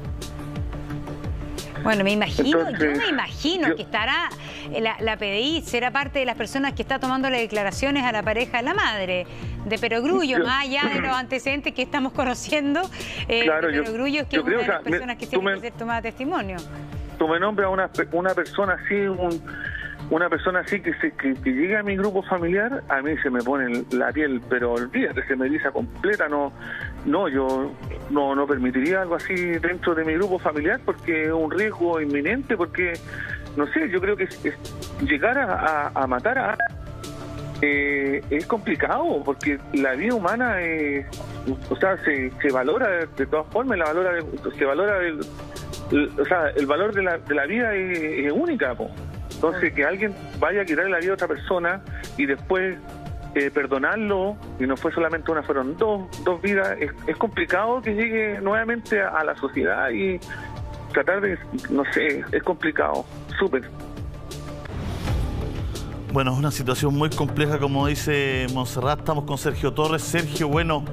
Bueno, me imagino, Entonces, yo me imagino yo, que estará, la, la P D I será parte de las personas que está tomando las declaraciones a la pareja de la madre de Perogrullo, yo, más allá de los antecedentes que estamos conociendo, eh, claro, de Perogrullo es que yo, es yo una creo, de las o sea, personas me, que tiene me, que ser tomada testimonio. Tú me nombras una, una persona así, un, una persona así que, se, que, que llega a mi grupo familiar, a mí se me pone la piel, pero olvídate, se me eriza completa, no... No, yo no, no permitiría algo así dentro de mi grupo familiar porque es un riesgo inminente, porque, no sé, yo creo que es, es llegar a, a, a matar a... Eh, es complicado, porque la vida humana, eh, o sea, se, se valora de, de todas formas, la valora, se valora, el, el, o sea, el valor de la, de la vida es, es única, po. Entonces, que alguien vaya a quitarle la vida a otra persona y después... Eh, perdonarlo, y no fue solamente una, fueron dos, dos vidas, es, es complicado que llegue nuevamente a, a la sociedad y tratar de, no sé, es complicado, súper. Bueno, es una situación muy compleja, como dice Montserrat. Estamos con Sergio Torres. Sergio, bueno,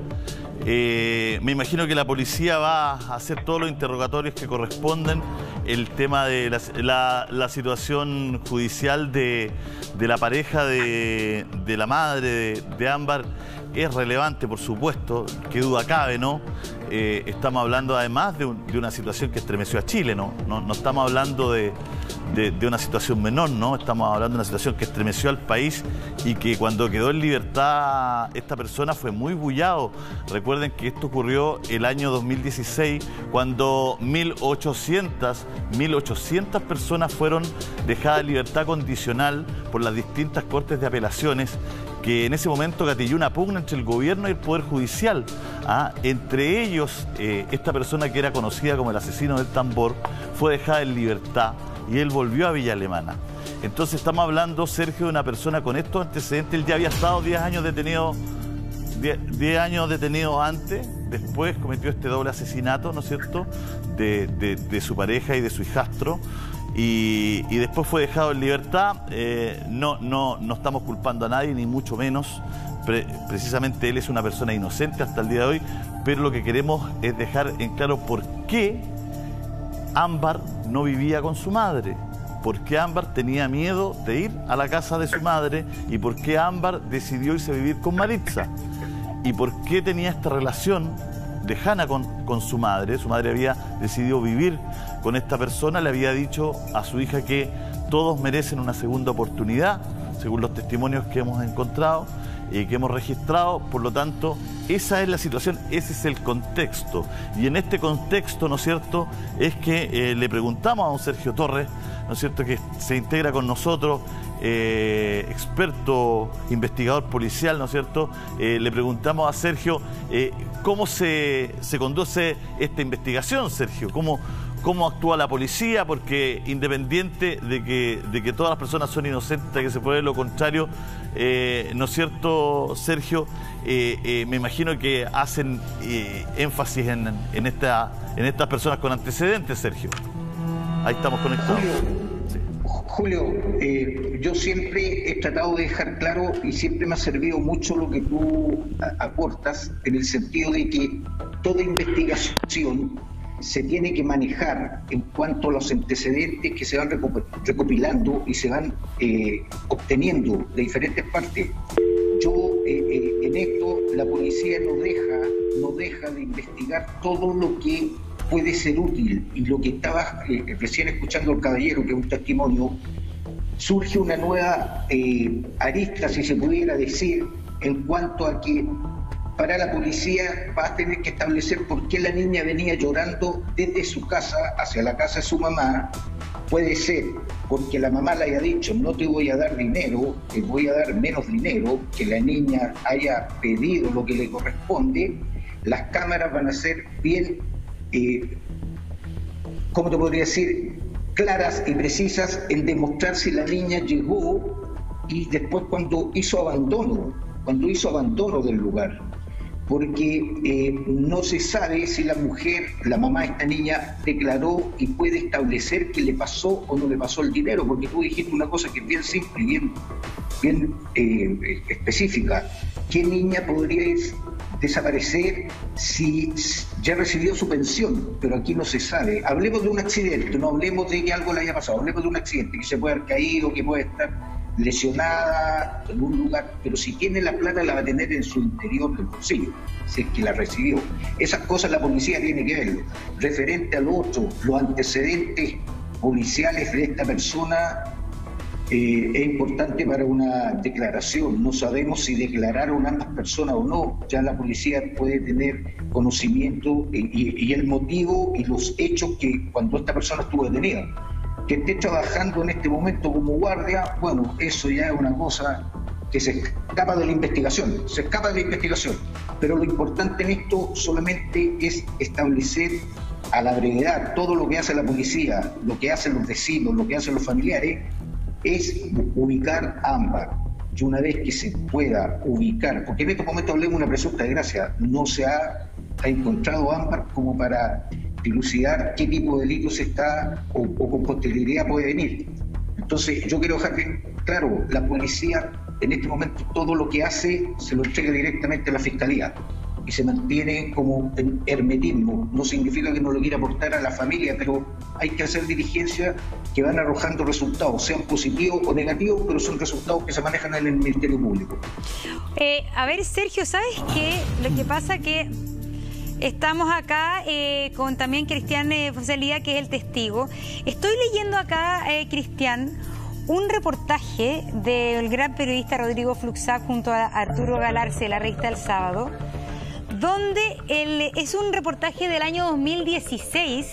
eh, me imagino que la policía va a hacer todos los interrogatorios que corresponden. El tema de la, la, la situación judicial de, de la pareja de, de la madre de, de Ámbar es relevante, por supuesto, qué duda cabe, ¿no? Eh, estamos hablando además de, un, de una situación que estremeció a Chile, ¿no? No, no estamos hablando de, de, de una situación menor, ¿no? Estamos hablando de una situación que estremeció al país y que cuando quedó en libertad esta persona fue muy bullado. Recuerden que esto ocurrió el año dos mil dieciséis, cuando mil ochocientas personas fueron dejadas en libertad condicional por las distintas cortes de apelaciones, que en ese momento gatilló una pugna entre el gobierno y el Poder Judicial. ¿ah? Entre ellos, eh, esta persona que era conocida como el asesino del tambor fue dejada en libertad y él volvió a Villa Alemana. Entonces estamos hablando, Sergio, de una persona con estos antecedentes. Él ya había estado diez años detenido, diez años detenido antes, después cometió este doble asesinato, ¿no es cierto?, de, de, de su pareja y de su hijastro. Y, y después fue dejado en libertad. eh, no, no, no estamos culpando a nadie, ni mucho menos. Pre precisamente él es una persona inocente hasta el día de hoy, pero lo que queremos es dejar en claro por qué Ámbar no vivía con su madre, por qué Ámbar tenía miedo de ir a la casa de su madre y por qué Ámbar decidió irse a vivir con Maritza y por qué tenía esta relación lejana con, con su madre. Su madre había decidido vivir con esta persona, le había dicho a su hija que todos merecen una segunda oportunidad, según los testimonios que hemos encontrado y que hemos registrado. Por lo tanto, esa es la situación, ese es el contexto. Y en este contexto, ¿no es cierto?, es que eh, le preguntamos a don Sergio Torres, ¿no es cierto?, que se integra con nosotros, eh, experto investigador policial, ¿no es cierto?, eh, le preguntamos a Sergio eh, cómo se, se conduce esta investigación, Sergio, cómo... cómo actúa la policía, porque independiente de que, de que todas las personas son inocentes, que se puede lo contrario, eh, ¿no es cierto, Sergio? Eh, eh, me imagino que hacen eh, énfasis en, en, esta, en estas personas con antecedentes, Sergio. Ahí estamos conectados. Julio, eh, yo siempre he tratado de dejar claro y siempre me ha servido mucho lo que tú aportas, en el sentido de que toda investigación se tiene que manejar en cuanto a los antecedentes que se van recopilando y se van eh, obteniendo de diferentes partes. Yo, eh, eh, en esto, la policía no deja, no deja de investigar todo lo que puede ser útil. Y lo que estaba eh, recién escuchando el caballero, que es un testimonio, surge una nueva eh, arista, si se pudiera decir, en cuanto a que para la policía va a tener que establecer por qué la niña venía llorando desde su casa hacia la casa de su mamá. Puede ser porque la mamá le haya dicho, no te voy a dar dinero, te voy a dar menos dinero, que la niña haya pedido lo que le corresponde. Las cámaras van a ser bien, eh, ¿cómo te podría decir?, claras y precisas en demostrar si la niña llegó y después cuando hizo abandono, cuando hizo abandono del lugar. Porque eh, no se sabe si la mujer, la mamá de esta niña, declaró y puede establecer que le pasó o no le pasó el dinero, porque tú dijiste una cosa que es bien simple y bien, bien eh, específica. ¿Qué niña podría desaparecer si ya recibió su pensión? Pero aquí no se sabe. Hablemos de un accidente, no hablemos de que algo le haya pasado, hablemos de un accidente, que se puede haber caído, que puede estar lesionada en un lugar, pero si tiene la plata la va a tener en su interior del bolsillo, si es que la recibió. Esas cosas la policía tiene que verlo. Referente al otro, los antecedentes policiales de esta persona eh, es importante para una declaración. No sabemos si declararon ambas personas o no. Ya la policía puede tener conocimiento y, y, y el motivo y los hechos que cuando esta persona estuvo detenida. Que esté trabajando en este momento como guardia, bueno, eso ya es una cosa que se escapa de la investigación, se escapa de la investigación. Pero lo importante en esto solamente es establecer a la brevedad todo lo que hace la policía, lo que hacen los vecinos, lo que hacen los familiares, es ubicar a Ámbar. Y una vez que se pueda ubicar, porque en estos momentos hablemos de una presunta desgracia, no se ha, ha encontrado Ámbar como para dilucidar qué tipo de delito se está o, o con posterioridad puede venir. Entonces, yo quiero dejar bien claro, la policía en este momento todo lo que hace se lo entrega directamente a la Fiscalía y se mantiene como en hermetismo. No significa que no lo quiera aportar a la familia, pero hay que hacer diligencias que van arrojando resultados, sean positivos o negativos, pero son resultados que se manejan en el Ministerio Público. Eh, a ver, Sergio, ¿sabes qué? Lo que pasa que estamos acá eh, con también Cristian eh, Fosalía, que es el testigo. Estoy leyendo acá, eh, Cristian, un reportaje del gran periodista Rodrigo Fluxá junto a Arturo Galarce de la revista El Sábado, donde el, es un reportaje del año dos mil dieciséis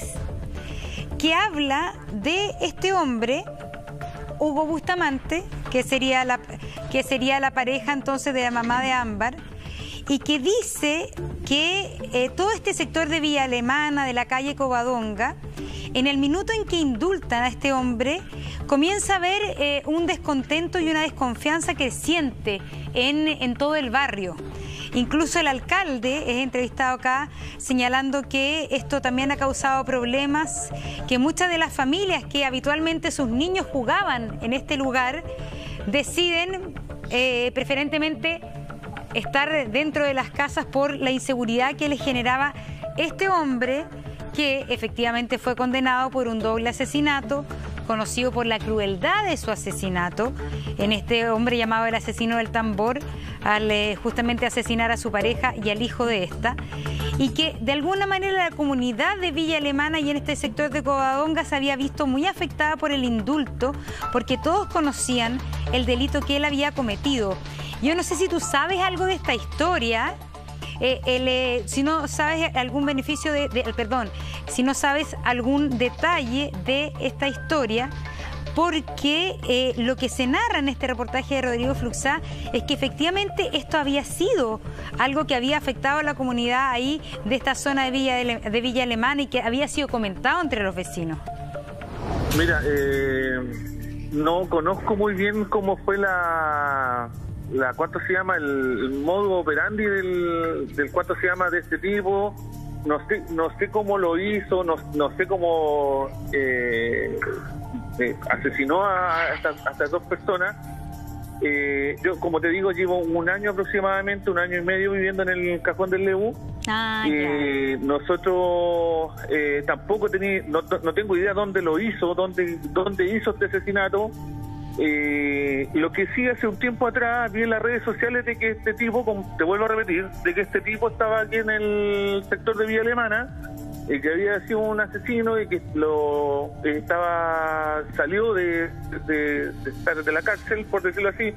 que habla de este hombre, Hugo Bustamante, que sería la, que sería la pareja entonces de la mamá de Ámbar, y que dice que eh, todo este sector de Villa Alemana, de la calle Covadonga, en el minuto en que indultan a este hombre, comienza a haber eh, un descontento y una desconfianza creciente en, en todo el barrio. Incluso el alcalde es entrevistado acá señalando que esto también ha causado problemas, que muchas de las familias que habitualmente sus niños jugaban en este lugar deciden eh, preferentemente estar dentro de las casas por la inseguridad que les generaba este hombre, que efectivamente fue condenado por un doble asesinato, conocido por la crueldad de su asesinato, en este hombre llamado el asesino del tambor, al eh, justamente asesinar a su pareja y al hijo de esta, y que de alguna manera la comunidad de Villa Alemana y en este sector de Covadonga se había visto muy afectada por el indulto, porque todos conocían el delito que él había cometido. Yo no sé si tú sabes algo de esta historia. Eh, el, eh, si no sabes algún beneficio de, de, perdón, si no sabes algún detalle de esta historia, porque eh, lo que se narra en este reportaje de Rodrigo Fluxá es que efectivamente esto había sido algo que había afectado a la comunidad ahí de esta zona de Villa, de Villa Alemana y que había sido comentado entre los vecinos. Mira, eh, no conozco muy bien cómo fue la... la ¿cuánto se llama? El, el modo operandi del, del ¿cuánto se llama? De este tipo. No sé, no sé cómo lo hizo, no, no sé cómo eh, eh, asesinó a estas, a estas dos personas. Eh, yo, como te digo, llevo un año aproximadamente, un año y medio viviendo en el Cajón del Lebu. Ah, eh, nosotros eh, tampoco tení, no, no tengo idea dónde lo hizo, dónde, dónde hizo este asesinato. Eh, lo que sí, hace un tiempo atrás vi en las redes sociales de que este tipo, como te vuelvo a repetir, de que este tipo estaba aquí en el sector de Villa Alemana, eh, que había sido un asesino y que lo eh, estaba salió de, de, de estar de la cárcel, por decirlo así,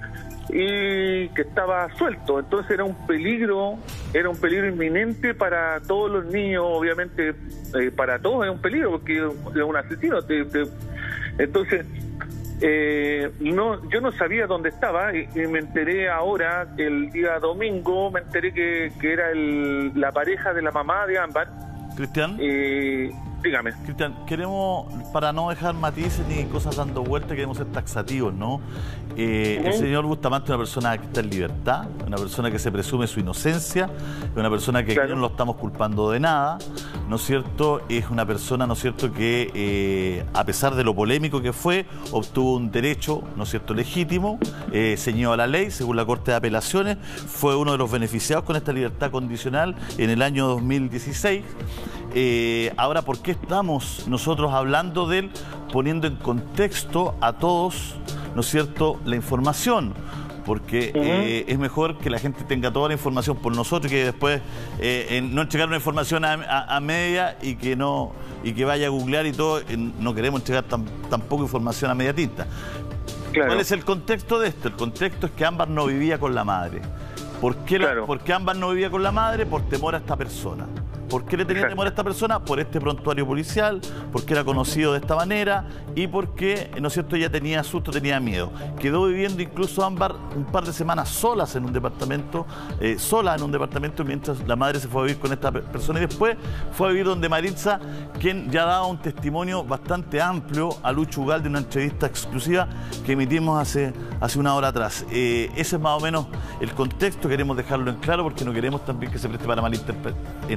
y que estaba suelto. Entonces era un peligro, era un peligro inminente para todos los niños, obviamente eh, para todos es un peligro porque es un asesino. Te, te, entonces Eh, no, yo no sabía dónde estaba y, y me enteré ahora, el día domingo, me enteré que, que era el, la pareja de la mamá de Ámbar. Cristian. Eh, dígame. Cristian, queremos, para no dejar matices ni cosas dando vueltas, queremos ser taxativos, ¿no? Eh, uh-huh. El señor Bustamante es una persona que está en libertad, una persona que se presume su inocencia, una persona que claro. no lo estamos culpando de nada, ¿no es cierto? Es una persona, ¿no es cierto?, que eh, a pesar de lo polémico que fue, obtuvo un derecho, ¿no es cierto?, legítimo, eh, ceñido a la ley, según la Corte de Apelaciones, fue uno de los beneficiados con esta libertad condicional en el año dos mil dieciséis. Eh, ahora, ¿por qué estamos nosotros hablando de él, poniendo en contexto a todos, ¿no es cierto?, la información? Porque uh-huh. eh, es mejor que la gente tenga toda la información por nosotros y que después eh, no entregar una información a, a, a media y que no y que vaya a googlear y todo. Eh, no queremos entregar tan, tampoco información a media tinta. Claro. ¿Cuál es el contexto de esto? El contexto es que Ámbar no vivía con la madre. ¿Por qué, claro. la, ¿Por qué Ámbar no vivía con la madre? Por temor a esta persona. ¿Por qué le tenía temor a esta persona? Por este prontuario policial, porque era conocido de esta manera y porque, ¿no es cierto?, ella tenía susto, tenía miedo. Quedó viviendo incluso Ámbar un par de semanas solas en un departamento, eh, sola en un departamento mientras la madre se fue a vivir con esta persona y después fue a vivir donde Maritza, quien ya daba un testimonio bastante amplio a Lucho Ugalde en una entrevista exclusiva que emitimos hace, hace una hora atrás. Eh, ese es más o menos el contexto, queremos dejarlo en claro porque no queremos también que se preste para malinterpretación.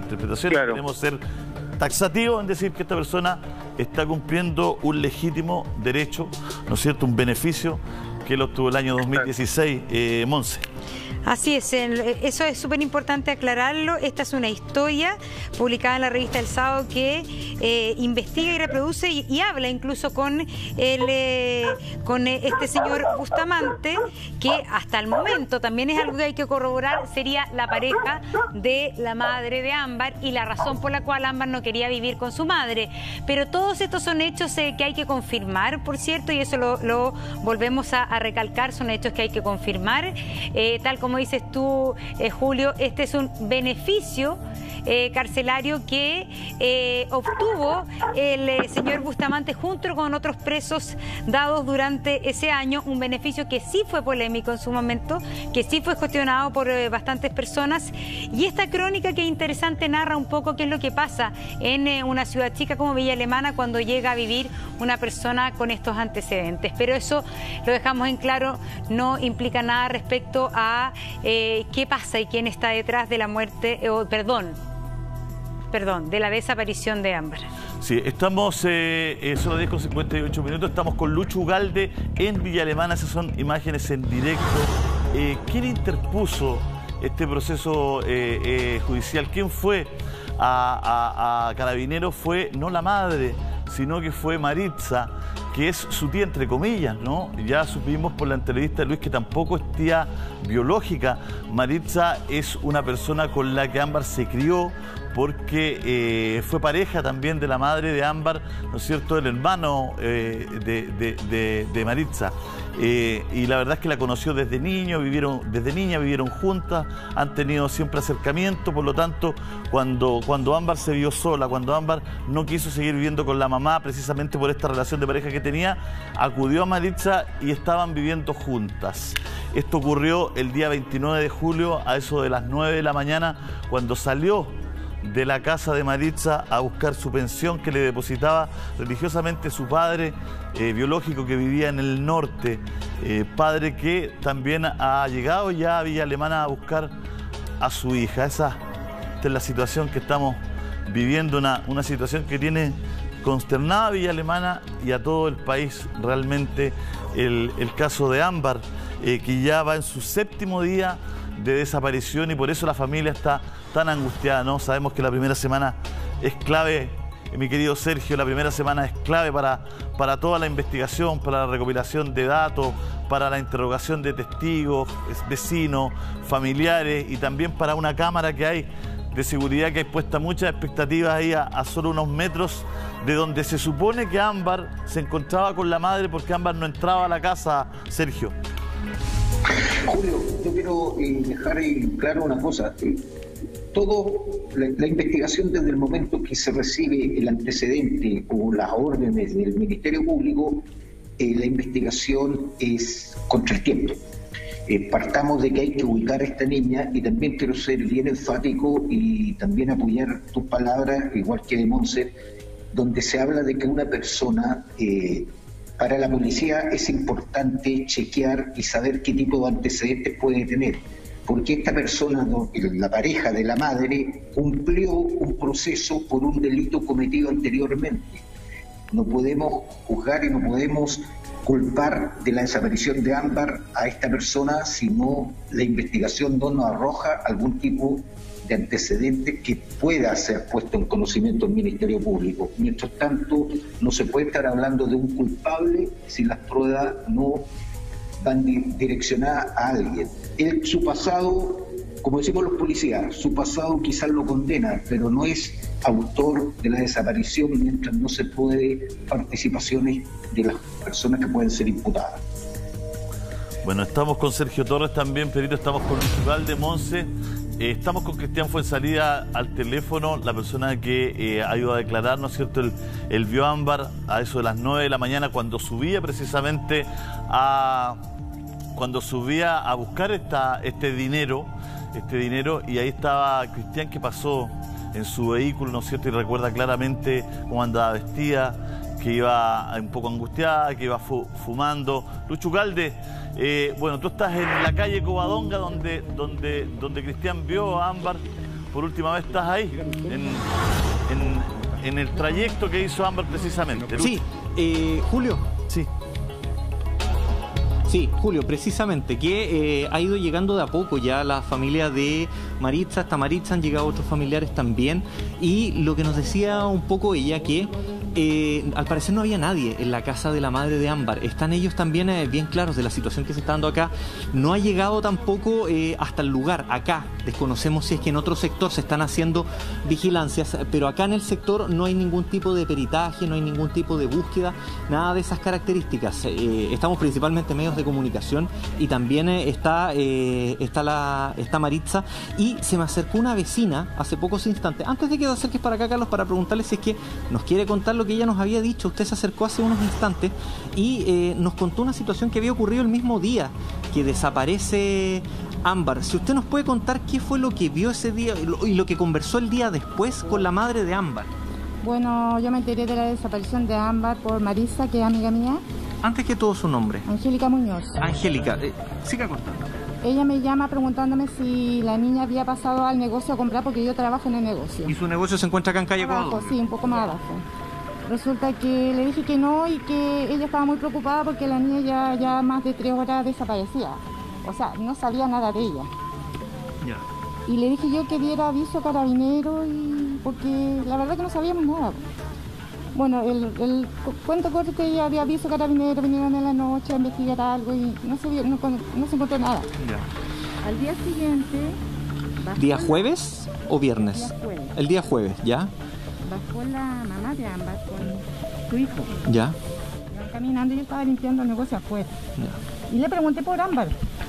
investigaciones, claro. Queremos ser taxativos en decir que esta persona está cumpliendo un legítimo derecho, ¿no es cierto?, un beneficio que él obtuvo el año dos mil dieciséis, eh, Monse. Así es, eso es súper importante aclararlo. Esta es una historia publicada en la revista El Sábado que eh, investiga y reproduce y, y habla incluso con, el, eh, con este señor Bustamante, que hasta el momento también es algo que hay que corroborar, sería la pareja de la madre de Ámbar y la razón por la cual Ámbar no quería vivir con su madre. Pero todos estos son hechos eh, que hay que confirmar, por cierto, y eso lo, lo volvemos a, a recalcar, son hechos que hay que confirmar, eh, tal como dices tú, eh, Julio, este es un beneficio eh, carcelario que eh, obtuvo el eh, señor Bustamante junto con otros presos dados durante ese año, un beneficio que sí fue polémico en su momento, que sí fue cuestionado por eh, bastantes personas, y esta crónica que es interesante narra un poco qué es lo que pasa en eh, una ciudad chica como Villa Alemana cuando llega a vivir una persona con estos antecedentes, pero eso lo dejamos en claro, no implica nada respecto a eh, qué pasa y quién está detrás de la muerte, eh, oh, perdón, perdón, de la desaparición de Ámbar. Sí, estamos, eh, eh, son las diez con cincuenta y ocho minutos, estamos con Lucho Ugalde en Villa Alemana, esas son imágenes en directo. Eh, ¿Quién interpuso este proceso eh, eh, judicial? ¿Quién fue a, a, a Carabineros? Fue no la madre, sino que fue Maritza, que es su tía entre comillas, ¿no? Ya supimos por la entrevista de Luis que tampoco es tía biológica. Maritza es una persona con la que Ámbar se crió porque eh, fue pareja también de la madre de Ámbar, ¿no es cierto?, el hermano eh, de, de, de, de Maritza. Eh, y la verdad es que la conoció desde niño, vivieron, desde niña vivieron juntas, han tenido siempre acercamiento, por lo tanto, cuando, cuando Ámbar se vio sola, cuando Ámbar no quiso seguir viviendo con la mamá, precisamente por esta relación de pareja que tenía, acudió a Maritza y estaban viviendo juntas. Esto ocurrió el día veintinueve de julio, a eso de las nueve de la mañana, cuando salió de la casa de Maritza a buscar su pensión que le depositaba religiosamente su padre eh, biológico que vivía en el norte, eh, padre que también ha llegado ya a Villa Alemana a buscar a su hija. Esa, esta es la situación que estamos viviendo, una, una situación que tiene consternada a Villa Alemana y a todo el país realmente el, el caso de Ámbar, eh, que ya va en su séptimo día de desaparición y por eso la familia está tan angustiada, ¿no? Sabemos que la primera semana es clave, mi querido Sergio, la primera semana es clave para, para toda la investigación, para la recopilación de datos, para la interrogación de testigos, vecinos, familiares y también para una cámara que hay de seguridad que hay puesta muchas expectativas ahí a, a solo unos metros de donde se supone que Ámbar se encontraba con la madre porque Ámbar no entraba a la casa, Sergio. Julio, yo quiero eh, dejar en claro una cosa. Eh, todo, la, la investigación desde el momento que se recibe el antecedente o las órdenes del Ministerio Público, eh, la investigación es contra el tiempo. Eh, partamos de que hay que ubicar a esta niña y también quiero ser bien enfático y también apoyar tus palabras, igual que de Monse, donde se habla de que una persona... Eh, Para la policía es importante chequear y saber qué tipo de antecedentes puede tener, porque esta persona, la pareja de la madre, cumplió un proceso por un delito cometido anteriormente. No podemos juzgar y no podemos culpar de la desaparición de Ámbar a esta persona si no la investigación no nos arroja algún tipo de antecedentes que pueda ser puesto en conocimiento del Ministerio Público. Mientras tanto, no se puede estar hablando de un culpable si las pruebas no van di direccionadas a alguien. Él, su pasado, como decimos los policías, su pasado quizás lo condena, pero no es autor de la desaparición mientras no se puede participaciones de las personas que pueden ser imputadas. Bueno, estamos con Sergio Torres también, Perito, estamos con Luis Ugalde, Monse. Eh, estamos con Cristian Fuensalida al teléfono, la persona que eh, ha ido a declarar, ¿no es cierto? El, el vio Ámbar a eso de las nueve de la mañana cuando subía precisamente a... cuando subía a buscar esta, este dinero, este dinero, y ahí estaba Cristian que pasó en su vehículo, ¿no es cierto? Y recuerda claramente cómo andaba vestida, que iba un poco angustiada, que iba fu fumando. Lucho Ugalde, eh, bueno, tú estás en la calle Covadonga donde, donde, donde Cristian vio a Ámbar por última vez estás ahí, en, en, en el trayecto que hizo Ámbar precisamente. Sí, eh, Julio. Sí. Sí, Julio, precisamente, que eh, ha ido llegando de a poco ya la familia de Maritza. Hasta Maritza han llegado otros familiares también. Y lo que nos decía un poco ella, que eh, al parecer no había nadie en la casa de la madre de Ámbar. Están ellos también eh, bien claros de la situación que se está dando acá. No ha llegado tampoco eh, hasta el lugar, acá. Desconocemos si es que en otro sector se están haciendo vigilancias, pero acá en el sector no hay ningún tipo de peritaje, no hay ningún tipo de búsqueda, nada de esas características. Eh, estamos principalmente en medios de comunicación y también eh, está, eh, está, la, está Maritza, y se me acercó una vecina hace pocos instantes, antes de que te acerques para acá, Carlos, para preguntarle si es que nos quiere contar lo que ella nos había dicho. Usted se acercó hace unos instantes y eh, nos contó una situación que había ocurrido el mismo día que desaparece Ámbar. Si usted nos puede contar qué fue lo que vio ese día y lo, y lo que conversó el día después con la madre de Ámbar. Bueno, yo me enteré de la desaparición de Ámbar por Marisa, que es amiga mía. Antes que todo, su nombre. Angélica Muñoz. Angélica, eh, siga contando. Ella me llama preguntándome si la niña había pasado al negocio a comprar, porque yo trabajo en el negocio. ¿Y su negocio se encuentra acá en calle Abajo, Ecuador? sí, un poco más abajo. Resulta que le dije que no y que ella estaba muy preocupada porque la niña ya, ya más de tres horas desaparecía. O sea, no sabía nada de ella. Ya. Y le dije yo que diera aviso a Carabineros, y porque la verdad que no sabíamos nada. Bueno, el, el cuento corto que ella había aviso a Carabineros, vinieron en la noche a investigar algo y no se, vio, no, no se encontró nada. Ya. Al día siguiente... ¿Día jueves o viernes? Día jueves. El día jueves, ¿ya? Bajó la mamá de Ámbar con su hijo. ¿Ya? Iban caminando y yo estaba limpiando el negocio afuera. Ya. Y le pregunté por Ámbar.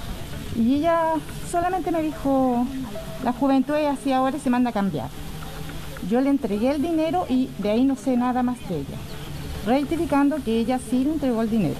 Y ella solamente me dijo, la juventud es así ahora y se manda a cambiar. Yo le entregué el dinero y de ahí no sé nada más de ella. Rectificando que ella sí le entregó el dinero.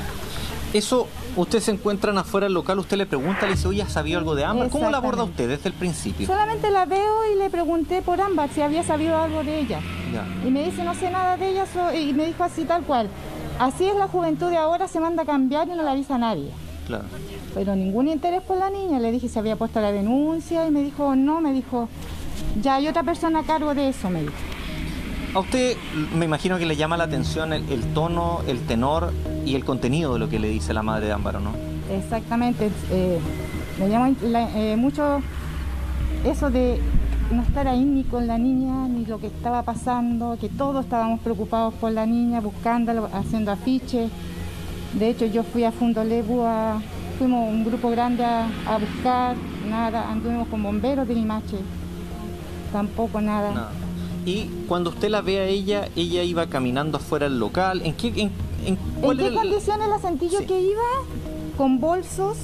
Eso, usted se encuentran afuera del local, usted le pregunta, le dice, oye, ¿has sabido algo de Ámbar? ¿Cómo la aborda usted desde el principio? Solamente la veo y le pregunté por Ámbar, si había sabido algo de ella. Ya. Y me dice, no sé nada de ella, so- y me dijo así tal cual. Así es la juventud de ahora, se manda a cambiar y no le avisa a nadie. Claro. Pero ningún interés por la niña. Le dije si había puesto la denuncia y me dijo, no, me dijo, ya hay otra persona a cargo de eso, me dijo. A usted me imagino que le llama la atención el, el tono, el tenor y el contenido de lo que le dice la madre de Ámbar, ¿no? Exactamente. Eh, me llama la- eh, mucho eso de no estar ahí ni con la niña, ni lo que estaba pasando, que todos estábamos preocupados por la niña, buscándola, haciendo afiches. De hecho, yo fui a Fundolebu, a, fuimos un grupo grande a, a buscar, nada, anduvimos con bomberos de Limache, tampoco nada. Nada. Y cuando usted la ve a ella, ella iba caminando afuera del local, ¿en qué, en, en cuál ¿En qué era el- condiciones la sentí yo Sí. que iba? Con bolsos,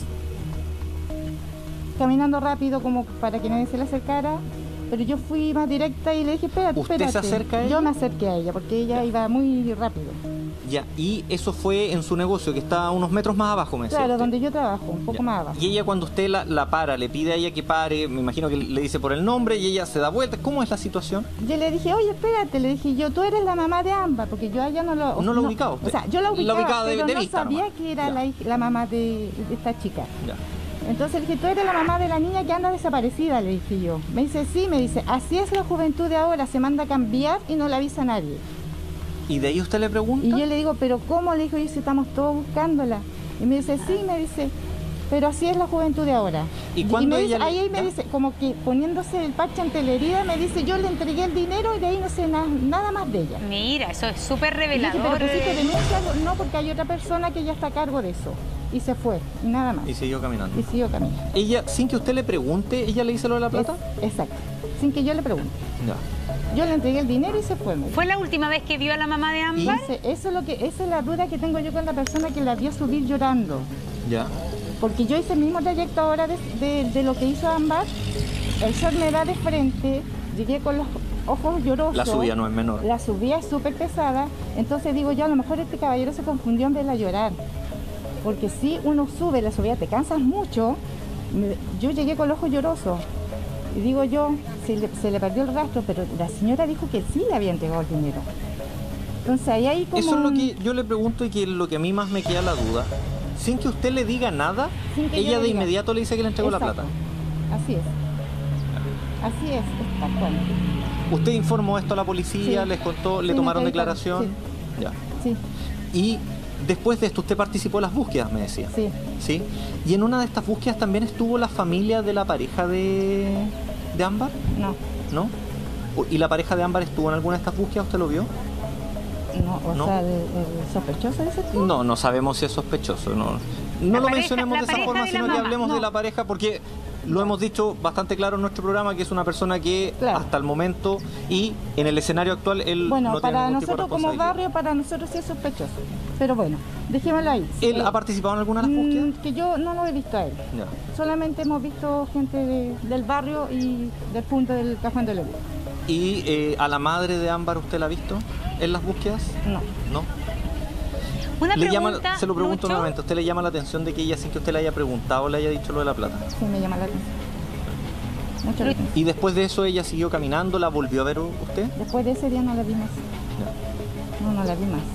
caminando rápido como para que nadie se le acercara, pero yo fui más directa y le dije, espérate, ¿Usted se espérate. acerca a ella? Yo me acerqué a ella porque ella iba muy rápido. Ya, y eso fue en su negocio, que está a unos metros más abajo, me decía Claro, usted. donde yo trabajo, un poco Ya. más abajo. Y ella cuando usted la, la para, le pide a ella que pare, me imagino que le dice por el nombre y ella se da vuelta. ¿Cómo es la situación? Yo le dije, oye, espérate, le dije yo, tú eres la mamá de Ámbar, porque yo a ella no lo... No la ubicaba usted. O sea, yo la La ubicaba, ubicaba de- pero de no vista sabía nomás. que era Ya. la, hij- la mamá de, de esta chica. Ya. Entonces le dije, tú eres la mamá de la niña que anda desaparecida, le dije yo. Me dice, sí, me dice, así es la juventud de ahora, se manda a cambiar y no le avisa a nadie. ¿Y de ahí usted le pregunta? Y yo le digo, pero ¿cómo? Le digo, y si estamos todos buscándola. Y me dice, sí, me dice, pero así es la juventud de ahora. ¿Y cuándo me ella dice, le- ahí me ya? dice, como que poniéndose el parche ante la herida, me dice, yo le entregué el dinero y de ahí no sé na- nada más de ella. Mira, eso es súper Y le dije, revelador. pero pusiste eh. denuncia, no, porque hay otra persona que ya está a cargo de eso. Y se fue, y nada más. Y siguió caminando. Y siguió caminando. Ella, sin que usted le pregunte, ¿ella le dice lo de la plata? Es- exacto, sin que yo le pregunte. Ya. Yo le entregué el dinero y se fue. me dijo. ¿Fue la última vez que vio a la mamá de Ámbar? Dice, eso es lo que, esa es la duda que tengo yo con la persona que la vio subir llorando. Ya. Porque yo hice el mismo trayecto ahora de, de- de lo que hizo Ámbar. El sol me da de frente, llegué con los ojos llorosos. La subida no es menor. La subida es súper pesada. Entonces digo yo, a lo mejor este caballero se confundió en verla llorar. Porque si uno sube la subida, te cansas mucho. Me- yo llegué con los ojos llorosos. Y digo yo, se le, se le perdió el rastro, pero la señora dijo que sí le había entregado el dinero. Entonces ahí hay como... Eso es lo un- que yo le pregunto y que es lo que a mí más me queda la duda. Sin que usted le diga nada, Sin que yo ella le de diga. inmediato le dice que le entregó la Exacto. plata. Así es. Así es, es tal cual. ¿Usted informó esto a la policía? Sí. ¿Les contó? ¿Le Sí, tomaron me declaración? Sí. Ya. Sí. Y después de esto, usted participó en las búsquedas, me decía. Sí. ¿Sí? Y en una de estas búsquedas también estuvo la familia de la pareja de, de Ámbar. No. ¿No? ¿Y la pareja de Ámbar estuvo en alguna de estas búsquedas? ¿Usted lo vio? No, o ¿No? sea, el, el sospechoso ese tipo. No, no sabemos si es sospechoso. No, no lo pareja- mencionemos la de esa pareja forma, de la sino que mamá, hablemos no. de la pareja, porque lo hemos dicho bastante claro en nuestro programa, que es una persona que hasta el momento y en el escenario actual él Bueno, no tiene para ningún tipo de nosotros como responsabilidad. barrio, para nosotros sí es sospechoso. Pero bueno, dejémoslo ahí. ¿Él Eh, ha participado en alguna de las búsquedas? mm, Que yo no lo he visto a él. Ya. Solamente hemos visto gente de- del barrio y del punto del Cajón de León. ¿Y eh, a la madre de Ámbar usted la ha visto en las búsquedas? No. ¿No? Una Le llama- pregunta, se lo pregunto Lucho. nuevamente, ¿a usted le llama la atención de que ella, sin que usted le haya preguntado, le haya dicho lo de la plata? Sí, me llama la atención. Mucho la atención. ¿Y después de eso ella siguió caminando, la volvió a ver usted? Después de ese día no la vi más. No, no la vi más.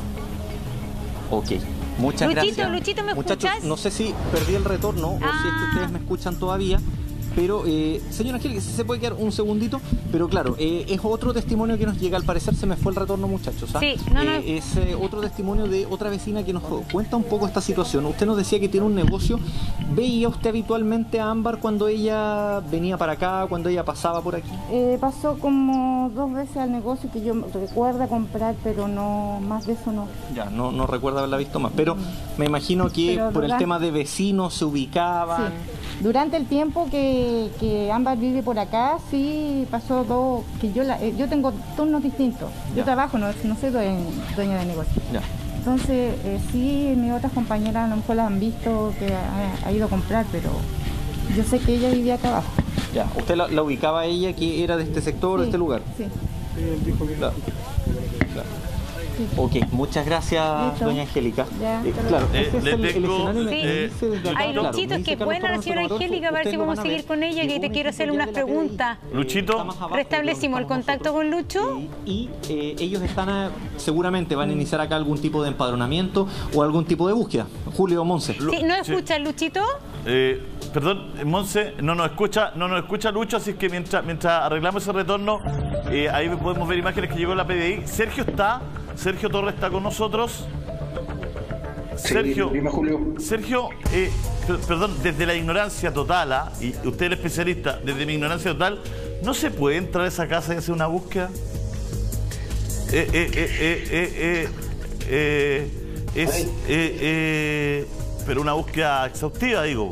Ok, muchas Luchito, gracias. Luchito, ¿me Muchachos, escuchas? no sé si perdí el retorno o si es que Ah. ustedes me escuchan todavía, pero eh, señor Ángel, si se puede quedar un segundito, pero claro, eh, es otro testimonio que nos llega, al parecer se me fue el retorno, muchachos. ¿ah? Sí, no, no. Eh, es eh, otro testimonio de otra vecina que nos cuenta un poco esta situación. Usted nos decía que tiene un negocio. ¿Veía usted habitualmente a Ámbar cuando ella venía para acá, cuando ella pasaba por aquí? Eh, pasó como dos veces al negocio que yo recuerdo comprar, pero no, más de eso no. Ya, no, no recuerdo haberla visto más, pero me imagino que Pero por el durante- tema de vecinos se ubicaban. Sí. Durante el tiempo que, que Ámbar vive por acá, sí pasó dos, que yo la, eh, yo tengo turnos distintos. Yo Ya. trabajo, no, no soy due- dueña de negocio. Ya. Entonces, eh, sí, mis otras compañeras a lo mejor la han visto que ha, ha ido a comprar, pero yo sé que ella vivía acá abajo. Ya, ¿usted la, la ubicaba a ella que era de este sector, de Sí, este lugar? Sí. Claro. Claro. Ok, muchas gracias, Listo. doña Angélica. Ya, Eh, hasta claro, Eh, ese es le el, el tengo, escenario. me- Sí. me dice desde acá, Ay, claro, Luchito, me es dice que Carlos buena la Torres señora Tomaroso, Angélica, a ver ustedes si lo podemos van a seguir ver. con ella, que Llegó te un quiero equipo hacerle ya unas de la P D I. preguntas. Luchito. Está más abajo de Restablecimos el donde estamos contacto con nosotros. Lucho. Y eh, ellos están a- seguramente van a iniciar acá algún tipo de empadronamiento o algún tipo de búsqueda. Julio Monse. Sí, ¿no escuchas, Luchito? Eh, perdón, Monse, no nos escucha, no nos escucha Lucho, así es que mientras, mientras arreglamos ese retorno, eh, ahí podemos ver imágenes que llegó la P D I. Sergio está, Sergio Torres está con nosotros. Sí, Sergio, dime, Julio. Sergio, eh, per- perdón, desde la ignorancia total, ¿ah? Y usted es el especialista, desde mi ignorancia total, ¿no se puede entrar a esa casa y hacer una búsqueda? Eh, eh, eh, eh, eh, eh, eh, es, eh, eh, pero una búsqueda exhaustiva, digo.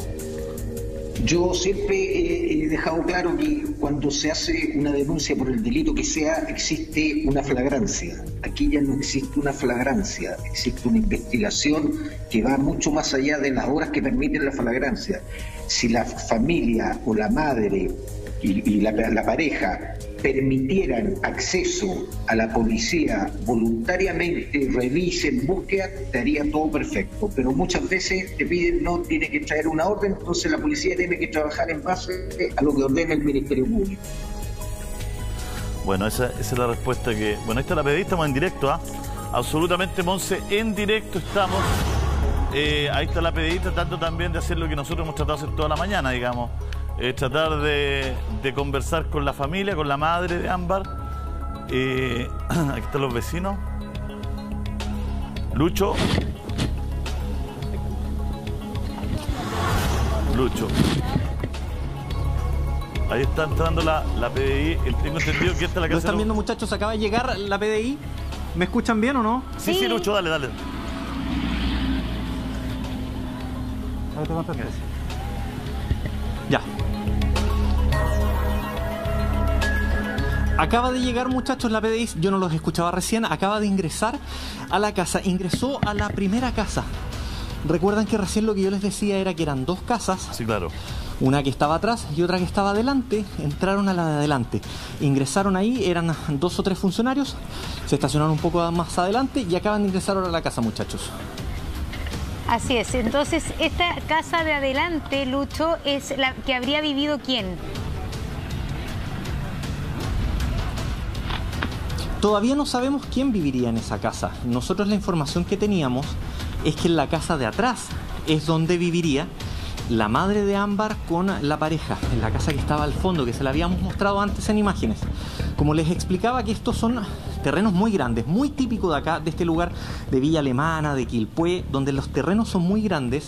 Yo siempre he he dejado claro que cuando se hace una denuncia por el delito que sea, existe una flagrancia. Aquí ya no existe una flagrancia, existe una investigación que va mucho más allá de las horas que permiten la flagrancia. Si la familia o la madre y, y la, la pareja permitieran acceso a la policía voluntariamente, revisen, búsqueda, estaría todo perfecto. Pero muchas veces te piden, no, tiene que traer una orden, entonces la policía tiene que trabajar en base a lo que ordena el Ministerio Público. Bueno, esa, esa es la respuesta que... Bueno, esta la pedí, estamos en directo, ¿ah? Absolutamente, Monse, en directo estamos. Eh, ahí está la P D I tratando también de hacer lo que nosotros hemos tratado de hacer toda la mañana, digamos. Eh, tratar de, de conversar con la familia, con la madre de Ámbar. Eh, aquí están los vecinos. Lucho. Lucho. Ahí está entrando la, la P D I. Tengo entendido que esta es la ¿Lo casa. están viendo, muchachos? Acaba de llegar la P D I. ¿Me escuchan bien o no? Sí, sí, Lucho, dale, dale. Ya. Acaba de llegar, muchachos, la P D I, yo no los escuchaba recién, acaba de ingresar a la casa, ingresó a la primera casa. Recuerdan que recién lo que yo les decía era que eran dos casas. Sí, claro. Una que estaba atrás y otra que estaba adelante. Entraron a la de adelante. Ingresaron ahí, eran dos o tres funcionarios. Se estacionaron un poco más adelante y acaban de ingresar ahora a la casa, muchachos. Así es. Entonces, esta casa de adelante, Lucho, es la que habría vivido ¿quién? Todavía no sabemos quién viviría en esa casa. Nosotros la información que teníamos es que en la casa de atrás es donde viviría la madre de Ámbar con la pareja, en la casa que estaba al fondo, que se la habíamos mostrado antes en imágenes. Como les explicaba, que estos son terrenos muy grandes, muy típicos de acá, de este lugar de Villa Alemana, de Quilpué, donde los terrenos son muy grandes,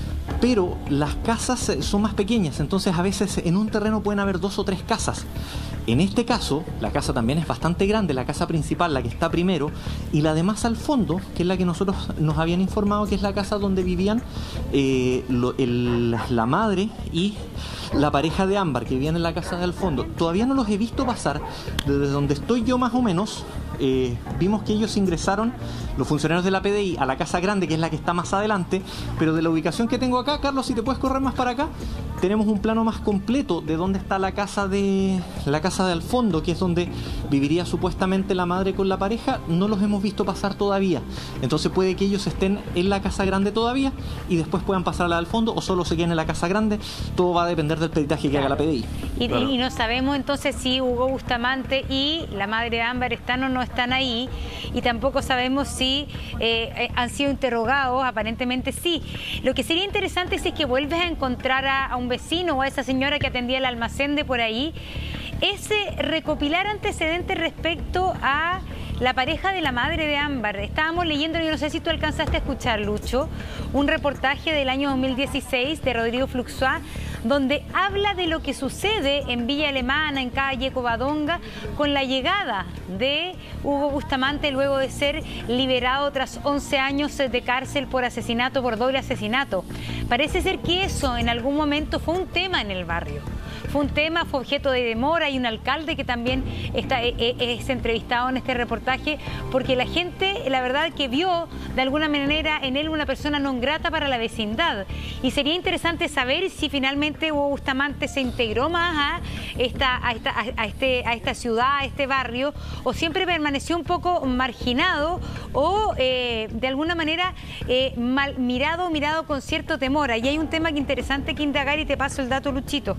pero las casas son más pequeñas, entonces a veces en un terreno pueden haber dos o tres casas. En este caso, la casa también es bastante grande, la casa principal, la que está primero, y la de más al fondo, que es la que nosotros nos habían informado que es la casa donde vivían eh, lo, el, la madre y la pareja de Ámbar, que vivían en la casa del fondo. Todavía no los he visto pasar. Desde donde estoy yo más o menos, eh, vimos que ellos ingresaron, los funcionarios de la P D I, a la casa grande, que es la que está más adelante, pero de la ubicación que tengo acá, Carlos, si te puedes correr más para acá, tenemos un plano más completo de dónde está la casa de la casa de al fondo, que es donde viviría supuestamente la madre con la pareja. No los hemos visto pasar todavía, entonces puede que ellos estén en la casa grande todavía y después puedan pasar a la del fondo, o solo se queden en la casa grande. Todo va a depender del peritaje que haga la P D I. Y, Claro. y no sabemos entonces si Hugo Bustamante y la madre de Ámbar están o no están ahí, y tampoco sabemos si eh, han sido interrogados. Aparentemente sí. Lo que sería interesante es que vuelves a encontrar a, a un vecino o a esa señora que atendía el almacén de por ahí, es eh, recopilar antecedentes respecto a la pareja de la madre de Ámbar. Estábamos leyendo, yo no sé si tú alcanzaste a escuchar, Lucho, un reportaje del año dos mil dieciséis de Rodrigo Fluxá, donde habla de lo que sucede en Villa Alemana, en calle Covadonga, con la llegada de Hugo Bustamante luego de ser liberado tras once años de cárcel por asesinato, por doble asesinato. Parece ser que eso en algún momento fue un tema en el barrio. Fue un tema, fue objeto de demora. Hay un alcalde que también está, es entrevistado en este reportaje, porque la gente, la verdad, que vio de alguna manera en él una persona no grata para la vecindad. Y sería interesante saber si finalmente Hugo Bustamante se integró más a esta, a esta, a este, a esta ciudad, a este barrio, o siempre permaneció un poco marginado o eh, de alguna manera eh, mal mirado, mirado con cierto temor. Y hay un tema que interesante que indagar, y te paso el dato, Luchito.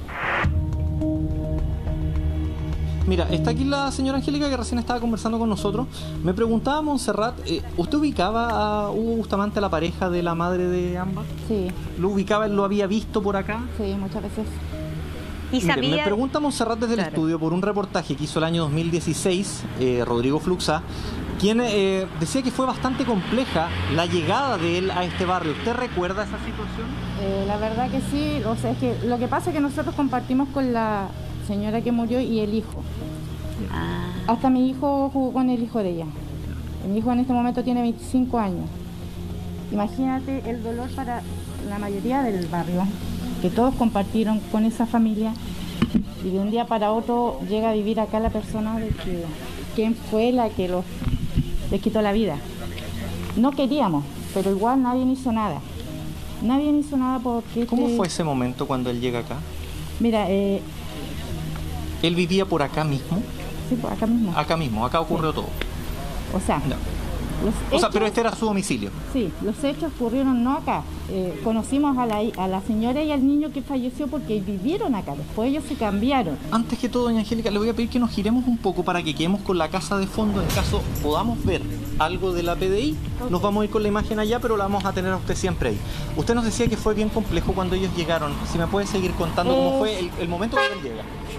Mira, está aquí la señora Angélica, que recién estaba conversando con nosotros. Me preguntaba, Montserrat, eh, ¿usted ubicaba a Hugo Bustamante, la pareja de la madre de Ámbar? Sí. ¿Lo ubicaba, lo había visto por acá? Sí, muchas veces. ¿Y Mire, sabía? Me pregunta Montserrat desde Claro. el estudio por un reportaje que hizo el año dos mil dieciséis, eh, Rodrigo Fluxá, quien eh, decía que fue bastante compleja la llegada de él a este barrio. ¿Usted recuerda esa situación? Eh, la verdad que sí, o sea, es que lo que pasa es que nosotros compartimos con la señora que murió y el hijo. Ah. Hasta mi hijo jugó con el hijo de ella. Mi hijo en este momento tiene veinticinco años. Imagínate el dolor para la mayoría del barrio, que todos compartieron con esa familia, y de un día para otro llega a vivir acá la persona de que quién fue la que los les quitó la vida. No queríamos, pero igual nadie hizo nada. Nadie hizo nada porque... ¿Cómo este- fue ese momento cuando él llega acá? Mira, eh, ¿Él vivía por acá mismo? sí, pues acá mismo. Acá mismo, acá ocurrió todo. O sea, No. los O sea, hechos- pero este era su domicilio. Sí, los hechos ocurrieron no acá. Eh, conocimos a la, a la señora y al niño que falleció porque vivieron acá. Después ellos se cambiaron. Antes que todo, doña Angélica, le voy a pedir que nos giremos un poco para que quedemos con la casa de fondo. En caso podamos ver algo de la P D I, nos vamos a ir con la imagen allá, pero la vamos a tener a usted siempre ahí. Usted nos decía que fue bien complejo cuando ellos llegaron. Si me puede seguir contando cómo Eh, fue el, el momento cuando él llega.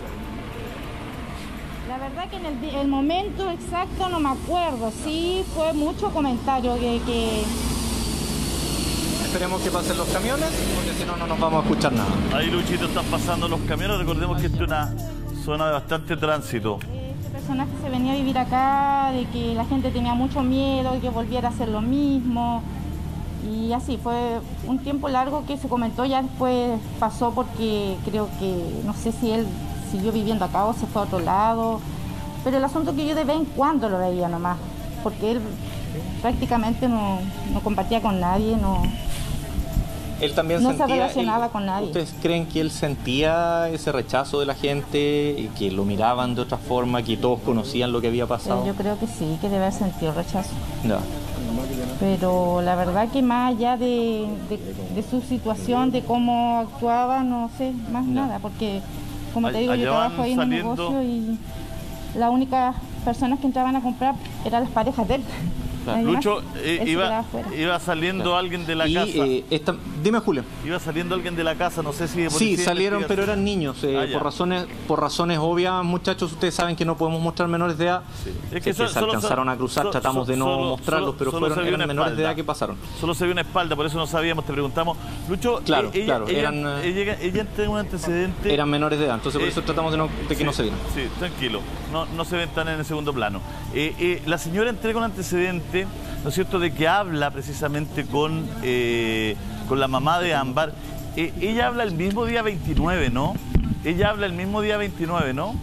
La verdad que en el, di- el momento exacto no me acuerdo. Sí, fue mucho comentario que... que... Esperemos que pasen los camiones, porque si no, no nos vamos a escuchar nada. Ahí, Luchito, están pasando los camiones. Recordemos que esta es una zona de bastante tránsito. Este personaje se venía a vivir acá, de que la gente tenía mucho miedo, de que volviera a hacer lo mismo. Y así, fue un tiempo largo que se comentó, ya después pasó porque creo que, no sé si él siguió viviendo acá o se fue a otro lado. Pero el asunto es que yo de vez en cuando lo veía nomás, porque él prácticamente no, no compartía con nadie, no, Él también no se sentía... relacionaba él- con nadie. ¿Ustedes creen que él sentía ese rechazo de la gente y que lo miraban de otra forma, que todos conocían lo que había pasado? Eh, Yo creo que sí, que debe haber sentido rechazo. No. Pero la verdad que más allá de, de- de su situación, de cómo actuaba, no sé más nada, porque como te All- digo, yo allá trabajo van ahí en el saliendo- negocio y las únicas personas que entraban a comprar eran las parejas de él. Nadie más. Lucho, eh, Él se iba, quedaba afuera. iba saliendo alguien de la y casa. eh, esta- Dime, Julio. Iba saliendo alguien de la casa, no sé si... de Sí, policía, salieron, pero investigación. eran niños. Eh, Ah, ya. por razones por razones obvias, muchachos, ustedes saben que no podemos mostrar menores de edad. Sí. Es que, so- se solo- alcanzaron a cruzar, so- tratamos so- de no solo- mostrarlos, solo- pero solo fueron se vio eran una menores de espalda. edad que pasaron. Solo se vio una espalda, por eso no sabíamos, te preguntamos. Lucho, Claro, eh, ella, claro, ella, eran, eh, ella, ella entrega un antecedente... Eran menores de edad, entonces por Eh, eso tratamos de, no, de que sí, no se vieran. Sí, tranquilo, no, no se ven tan en el segundo plano. Eh, eh, la señora entrega un antecedente, ¿no es cierto?, de que habla precisamente con, eh, con la mamá de Ámbar. Eh, ella habla el mismo día veintinueve, ¿no? Ella habla el mismo día veintinueve, ¿no?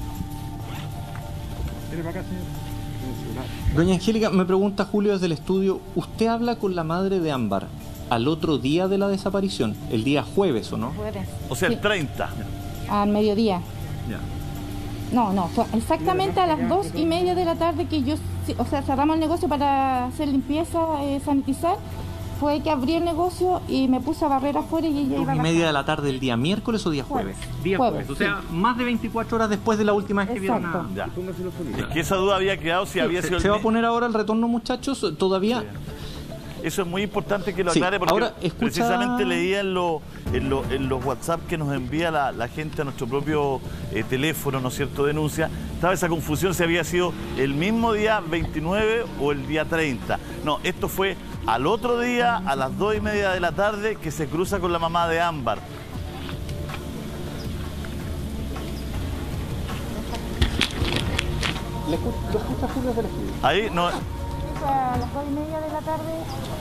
Doña Angélica, me pregunta Julio desde el estudio, ¿usted habla con la madre de Ámbar al otro día de la desaparición? El día jueves, ¿o no? Jueves. O sea, el Sí. treinta. Al mediodía. Ya. No, no, fue exactamente a las dos y media de la tarde que yo, sí, o sea, cerramos el negocio para hacer limpieza, eh, sanitizar. Fue que abrí el negocio y me puse a barrer afuera y ella ¿Dos iba a y bajar. media de la tarde del día miércoles o día jueves? Jueves. Día Jueves, jueves, o sea, sí. más de veinticuatro horas después de la última vez que vieron Exacto. a... Ya. Es que esa duda había quedado si había ¿Se, sido... el se va a mi- poner ahora el retorno, muchachos? ¿Todavía? Eso es muy importante que lo Sí, aclare porque ahora escucha- precisamente leía en, lo- en, lo- en los WhatsApp que nos envía la, la gente a nuestro propio eh, teléfono, ¿no es cierto?, denuncia, estaba esa confusión si había sido el mismo día veintinueve o el día treinta. No, esto fue al otro día, a las dos y media de la tarde, que se cruza con la mamá de Ámbar. ¿Lo escucha Julio desde el estudio? Ahí no... A las dos y media de la tarde.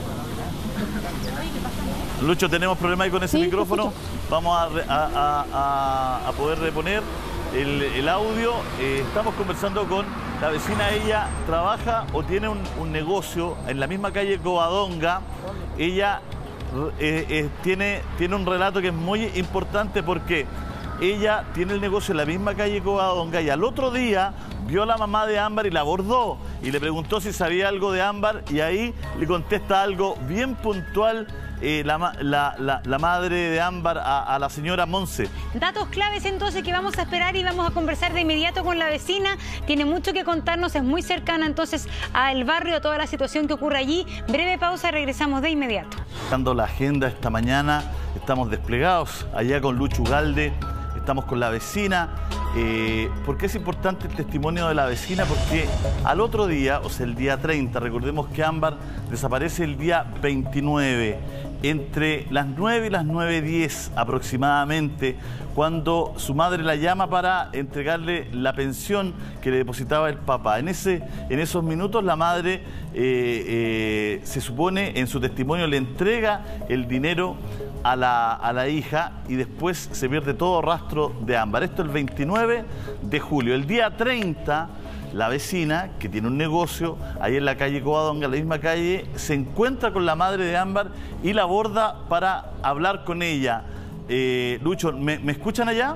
Lucho, tenemos problema ahí con ese Sí, te micrófono. escucho. Vamos a, re- a- a- a- a poder reponer el, el audio. Eh, estamos conversando con la vecina. Ella trabaja o tiene un, un negocio en la misma calle Covadonga. Ella eh, eh, tiene, tiene un relato que es muy importante porque ella tiene el negocio en la misma calle Covadonga y al otro día vio a la mamá de Ámbar y la abordó y le preguntó si sabía algo de Ámbar y ahí le contesta algo bien puntual eh, la, ma- la- la- la madre de Ámbar a, a la señora Monse. Datos claves entonces que vamos a esperar y vamos a conversar de inmediato con la vecina. Tiene mucho que contarnos, es muy cercana entonces al barrio, a toda la situación que ocurre allí. Breve pausa, regresamos de inmediato. Dando la agenda esta mañana, estamos desplegados allá con Lucho Ugalde, estamos con la vecina. Eh, ¿Por qué es importante el testimonio de la vecina? Porque al otro día, o sea, el día treinta, recordemos que Ámbar desaparece el día veintinueve, entre las nueve y las nueve diez aproximadamente, cuando su madre la llama para entregarle la pensión que le depositaba el papá. En, ese, en esos minutos la madre, eh, eh, se supone, en su testimonio le entrega el dinero a la, a la hija y después se pierde todo rastro de Ámbar. Esto el veintinueve de julio. El día treinta, la vecina, que tiene un negocio ahí en la calle Covadonga, en la misma calle, se encuentra con la madre de Ámbar y la aborda para hablar con ella. Eh, Lucho, ¿me, ¿me escuchan allá?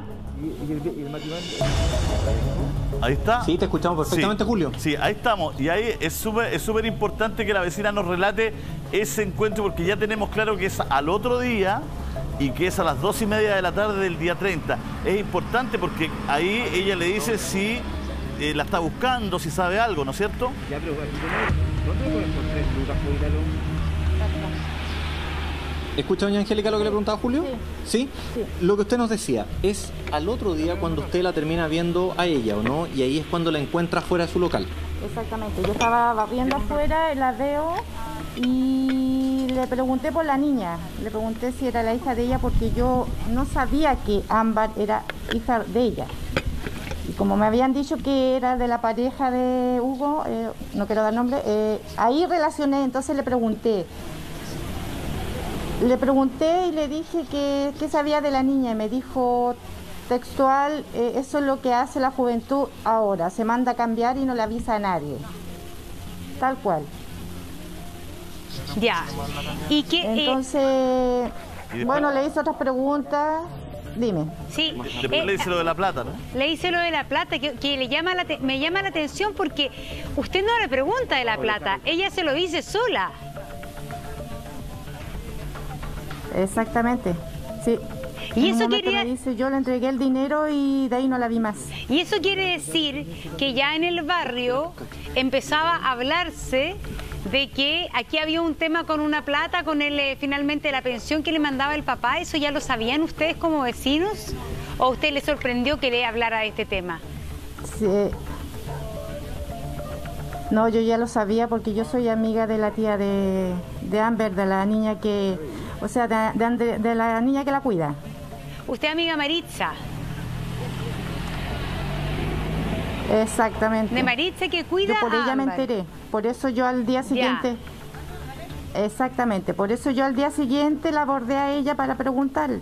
Ahí está. Sí, te escuchamos perfectamente, Sí, Julio. Sí, ahí estamos. Y ahí es súper es súper importante que la vecina nos relate ese encuentro porque ya tenemos claro que es al otro día y que es a las dos y media de la tarde del día treinta. Es importante porque ahí ella le dice si eh, la está buscando, si sabe algo, ¿no es cierto? Ya, pero ¿dónde pueden encontrar lucas por Ítalo? ¿Escucha, doña Angélica, lo que le preguntaba Julio? Sí. ¿Sí? Lo que usted nos decía, es al otro día cuando usted la termina viendo a ella, ¿o no? Y ahí es cuando la encuentra fuera de su local. Exactamente, yo estaba barriendo afuera, la veo y le pregunté por la niña, le pregunté si era la hija de ella porque yo no sabía que Ámbar era hija de ella. Y como me habían dicho que era de la pareja de Hugo, eh, no quiero dar nombre, eh, ahí relacioné, entonces le pregunté. Le pregunté y le dije que, que sabía de la niña y me dijo textual, eh, eso es lo que hace la juventud ahora, se manda a cambiar y no le avisa a nadie. Tal cual. Ya. ¿Y qué? Entonces, bueno, le hice otras preguntas. Dime. Sí. Después eh, le dice lo de la plata, ¿no? Le hice lo de la plata, que, que le llama la te- me llama la atención porque usted no le pregunta de la plata, ella se lo dice sola. Exactamente, sí. Y En eso un momento quería- me dice, yo le entregué el dinero y de ahí no la vi más. Y eso quiere decir que ya en el barrio empezaba a hablarse de que aquí había un tema con una plata, con el, eh, finalmente la pensión que le mandaba el papá. ¿Eso ya lo sabían ustedes como vecinos? ¿O a usted le sorprendió que le hablara de este tema? Sí. No, yo ya lo sabía porque yo soy amiga de la tía de, de Amber, de la niña que, o sea, de, de, de la niña que la cuida. ¿Usted amiga Maritza? Exactamente. De Maritza que cuida yo por a ella Amber. me enteré, por eso yo al día siguiente... Ya. Exactamente, por eso yo al día siguiente la abordé a ella para preguntarle.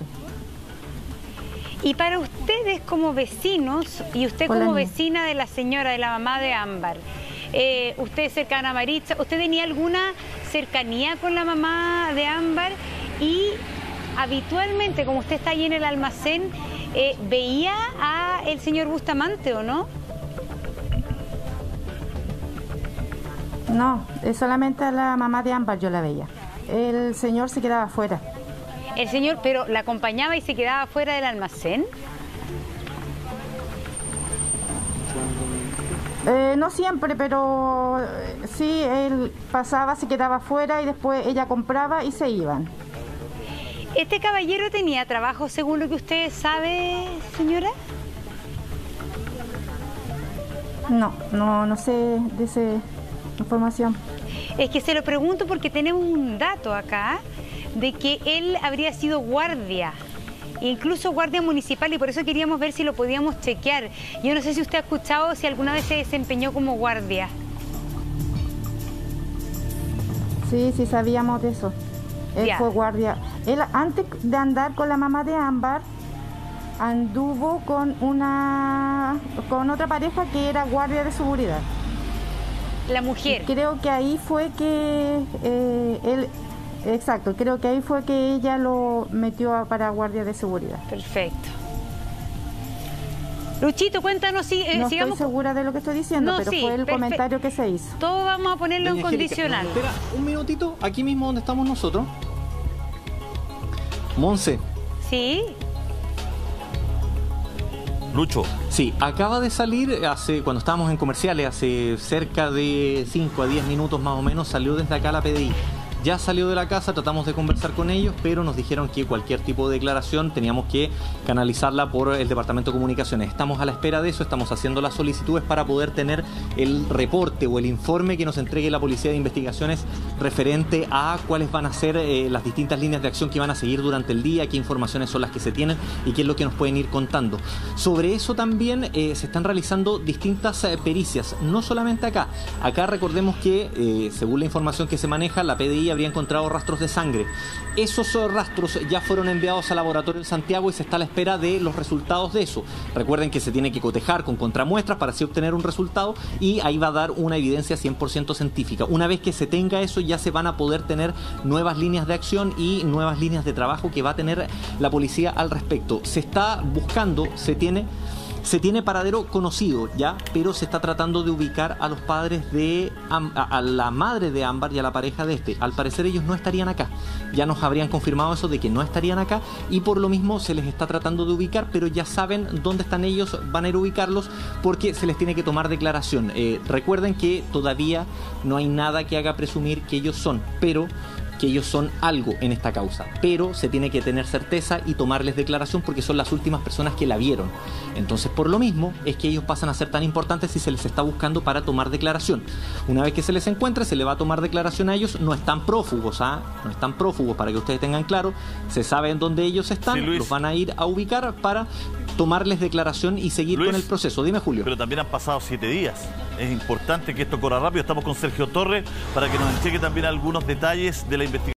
Y para ustedes como vecinos, y usted Hola, como niña. vecina de la señora, de la mamá de Ámbar, eh, usted cercana a Maritza, ¿usted tenía alguna cercanía con la mamá de Ámbar? Y habitualmente, como usted está ahí en el almacén, eh, ¿veía a el señor Bustamante o no? No, es solamente a la mamá de Ámbar yo la veía. El señor se quedaba afuera. El señor, pero la acompañaba y se quedaba fuera del almacén. Eh, no siempre, pero eh, sí, él pasaba, se quedaba afuera y después ella compraba y se iban. ¿Este caballero tenía trabajo según lo que usted sabe, señora? No, no, no sé de esa información. Es que se lo pregunto porque tenemos un dato acá de que él habría sido guardia, incluso guardia municipal, y por eso queríamos ver si lo podíamos chequear. Yo no sé si usted ha escuchado si alguna vez se desempeñó como guardia. Sí, sí sabíamos de eso. Él Ya. fue guardia. Él antes de andar con la mamá de Ámbar, anduvo con una con otra pareja que era guardia de seguridad. La mujer. Y creo que ahí fue que eh, él, exacto, creo que ahí fue que ella lo metió a- para guardia de seguridad. Perfecto. Luchito, cuéntanos si eh, No sigamos. estoy segura de lo que estoy diciendo, No, pero sí, fue el perfecto. comentario que se hizo. Todo vamos a ponerlo en Doña Angélica, condicional. ¿nos espera un minutito aquí mismo donde estamos nosotros? Monse. Sí. Lucho. Sí, acaba de salir, hace cuando estábamos en comerciales, hace cerca de cinco a diez minutos más o menos, salió desde acá la P D I. Ya salió de la casa, tratamos de conversar con ellos, pero nos dijeron que cualquier tipo de declaración teníamos que canalizarla por el Departamento de Comunicaciones. Estamos a la espera de eso, estamos haciendo las solicitudes para poder tener el reporte o el informe que nos entregue la Policía de Investigaciones referente a cuáles van a ser eh, las distintas líneas de acción que van a seguir durante el día, qué informaciones son las que se tienen y qué es lo que nos pueden ir contando. Sobre eso también eh, se están realizando distintas eh, pericias, no solamente acá. Acá recordemos que, eh, según la información que se maneja, la P D I habría encontrado rastros de sangre. Esos eh, rastros ya fueron enviados al laboratorio de Santiago y se está a la espera de los resultados de eso. Recuerden que se tiene que cotejar con contramuestras para así obtener un resultado y ahí va a dar una evidencia cien por ciento científica. Una vez que se tenga eso, ya se van a poder tener nuevas líneas de acción y nuevas líneas de trabajo que va a tener la policía al respecto. Se está buscando, se tiene... Se tiene paradero conocido ya, pero se está tratando de ubicar a los padres de Am- a, a la madre de Ámbar y a la pareja de este. Al parecer ellos no estarían acá. Ya nos habrían confirmado eso de que no estarían acá y por lo mismo se les está tratando de ubicar, pero ya saben dónde están ellos, van a ir a ubicarlos porque se les tiene que tomar declaración. Eh, recuerden que todavía no hay nada que haga presumir que ellos son, pero que ellos son algo en esta causa, pero se tiene que tener certeza y tomarles declaración porque son las últimas personas que la vieron. Entonces, por lo mismo, es que ellos pasan a ser tan importantes y se les está buscando para tomar declaración. Una vez que se les encuentre, se le va a tomar declaración a ellos. No están prófugos, ¿ah? No están prófugos, para que ustedes tengan claro. Se sabe en dónde ellos están, Sí, Luis. los van a ir a ubicar para tomarles declaración y seguir Luis, con el proceso. Dime, Julio. Pero también han pasado siete días. Es importante que esto corra rápido. Estamos con Sergio Torres para que nos entregue también algunos detalles de la investigación.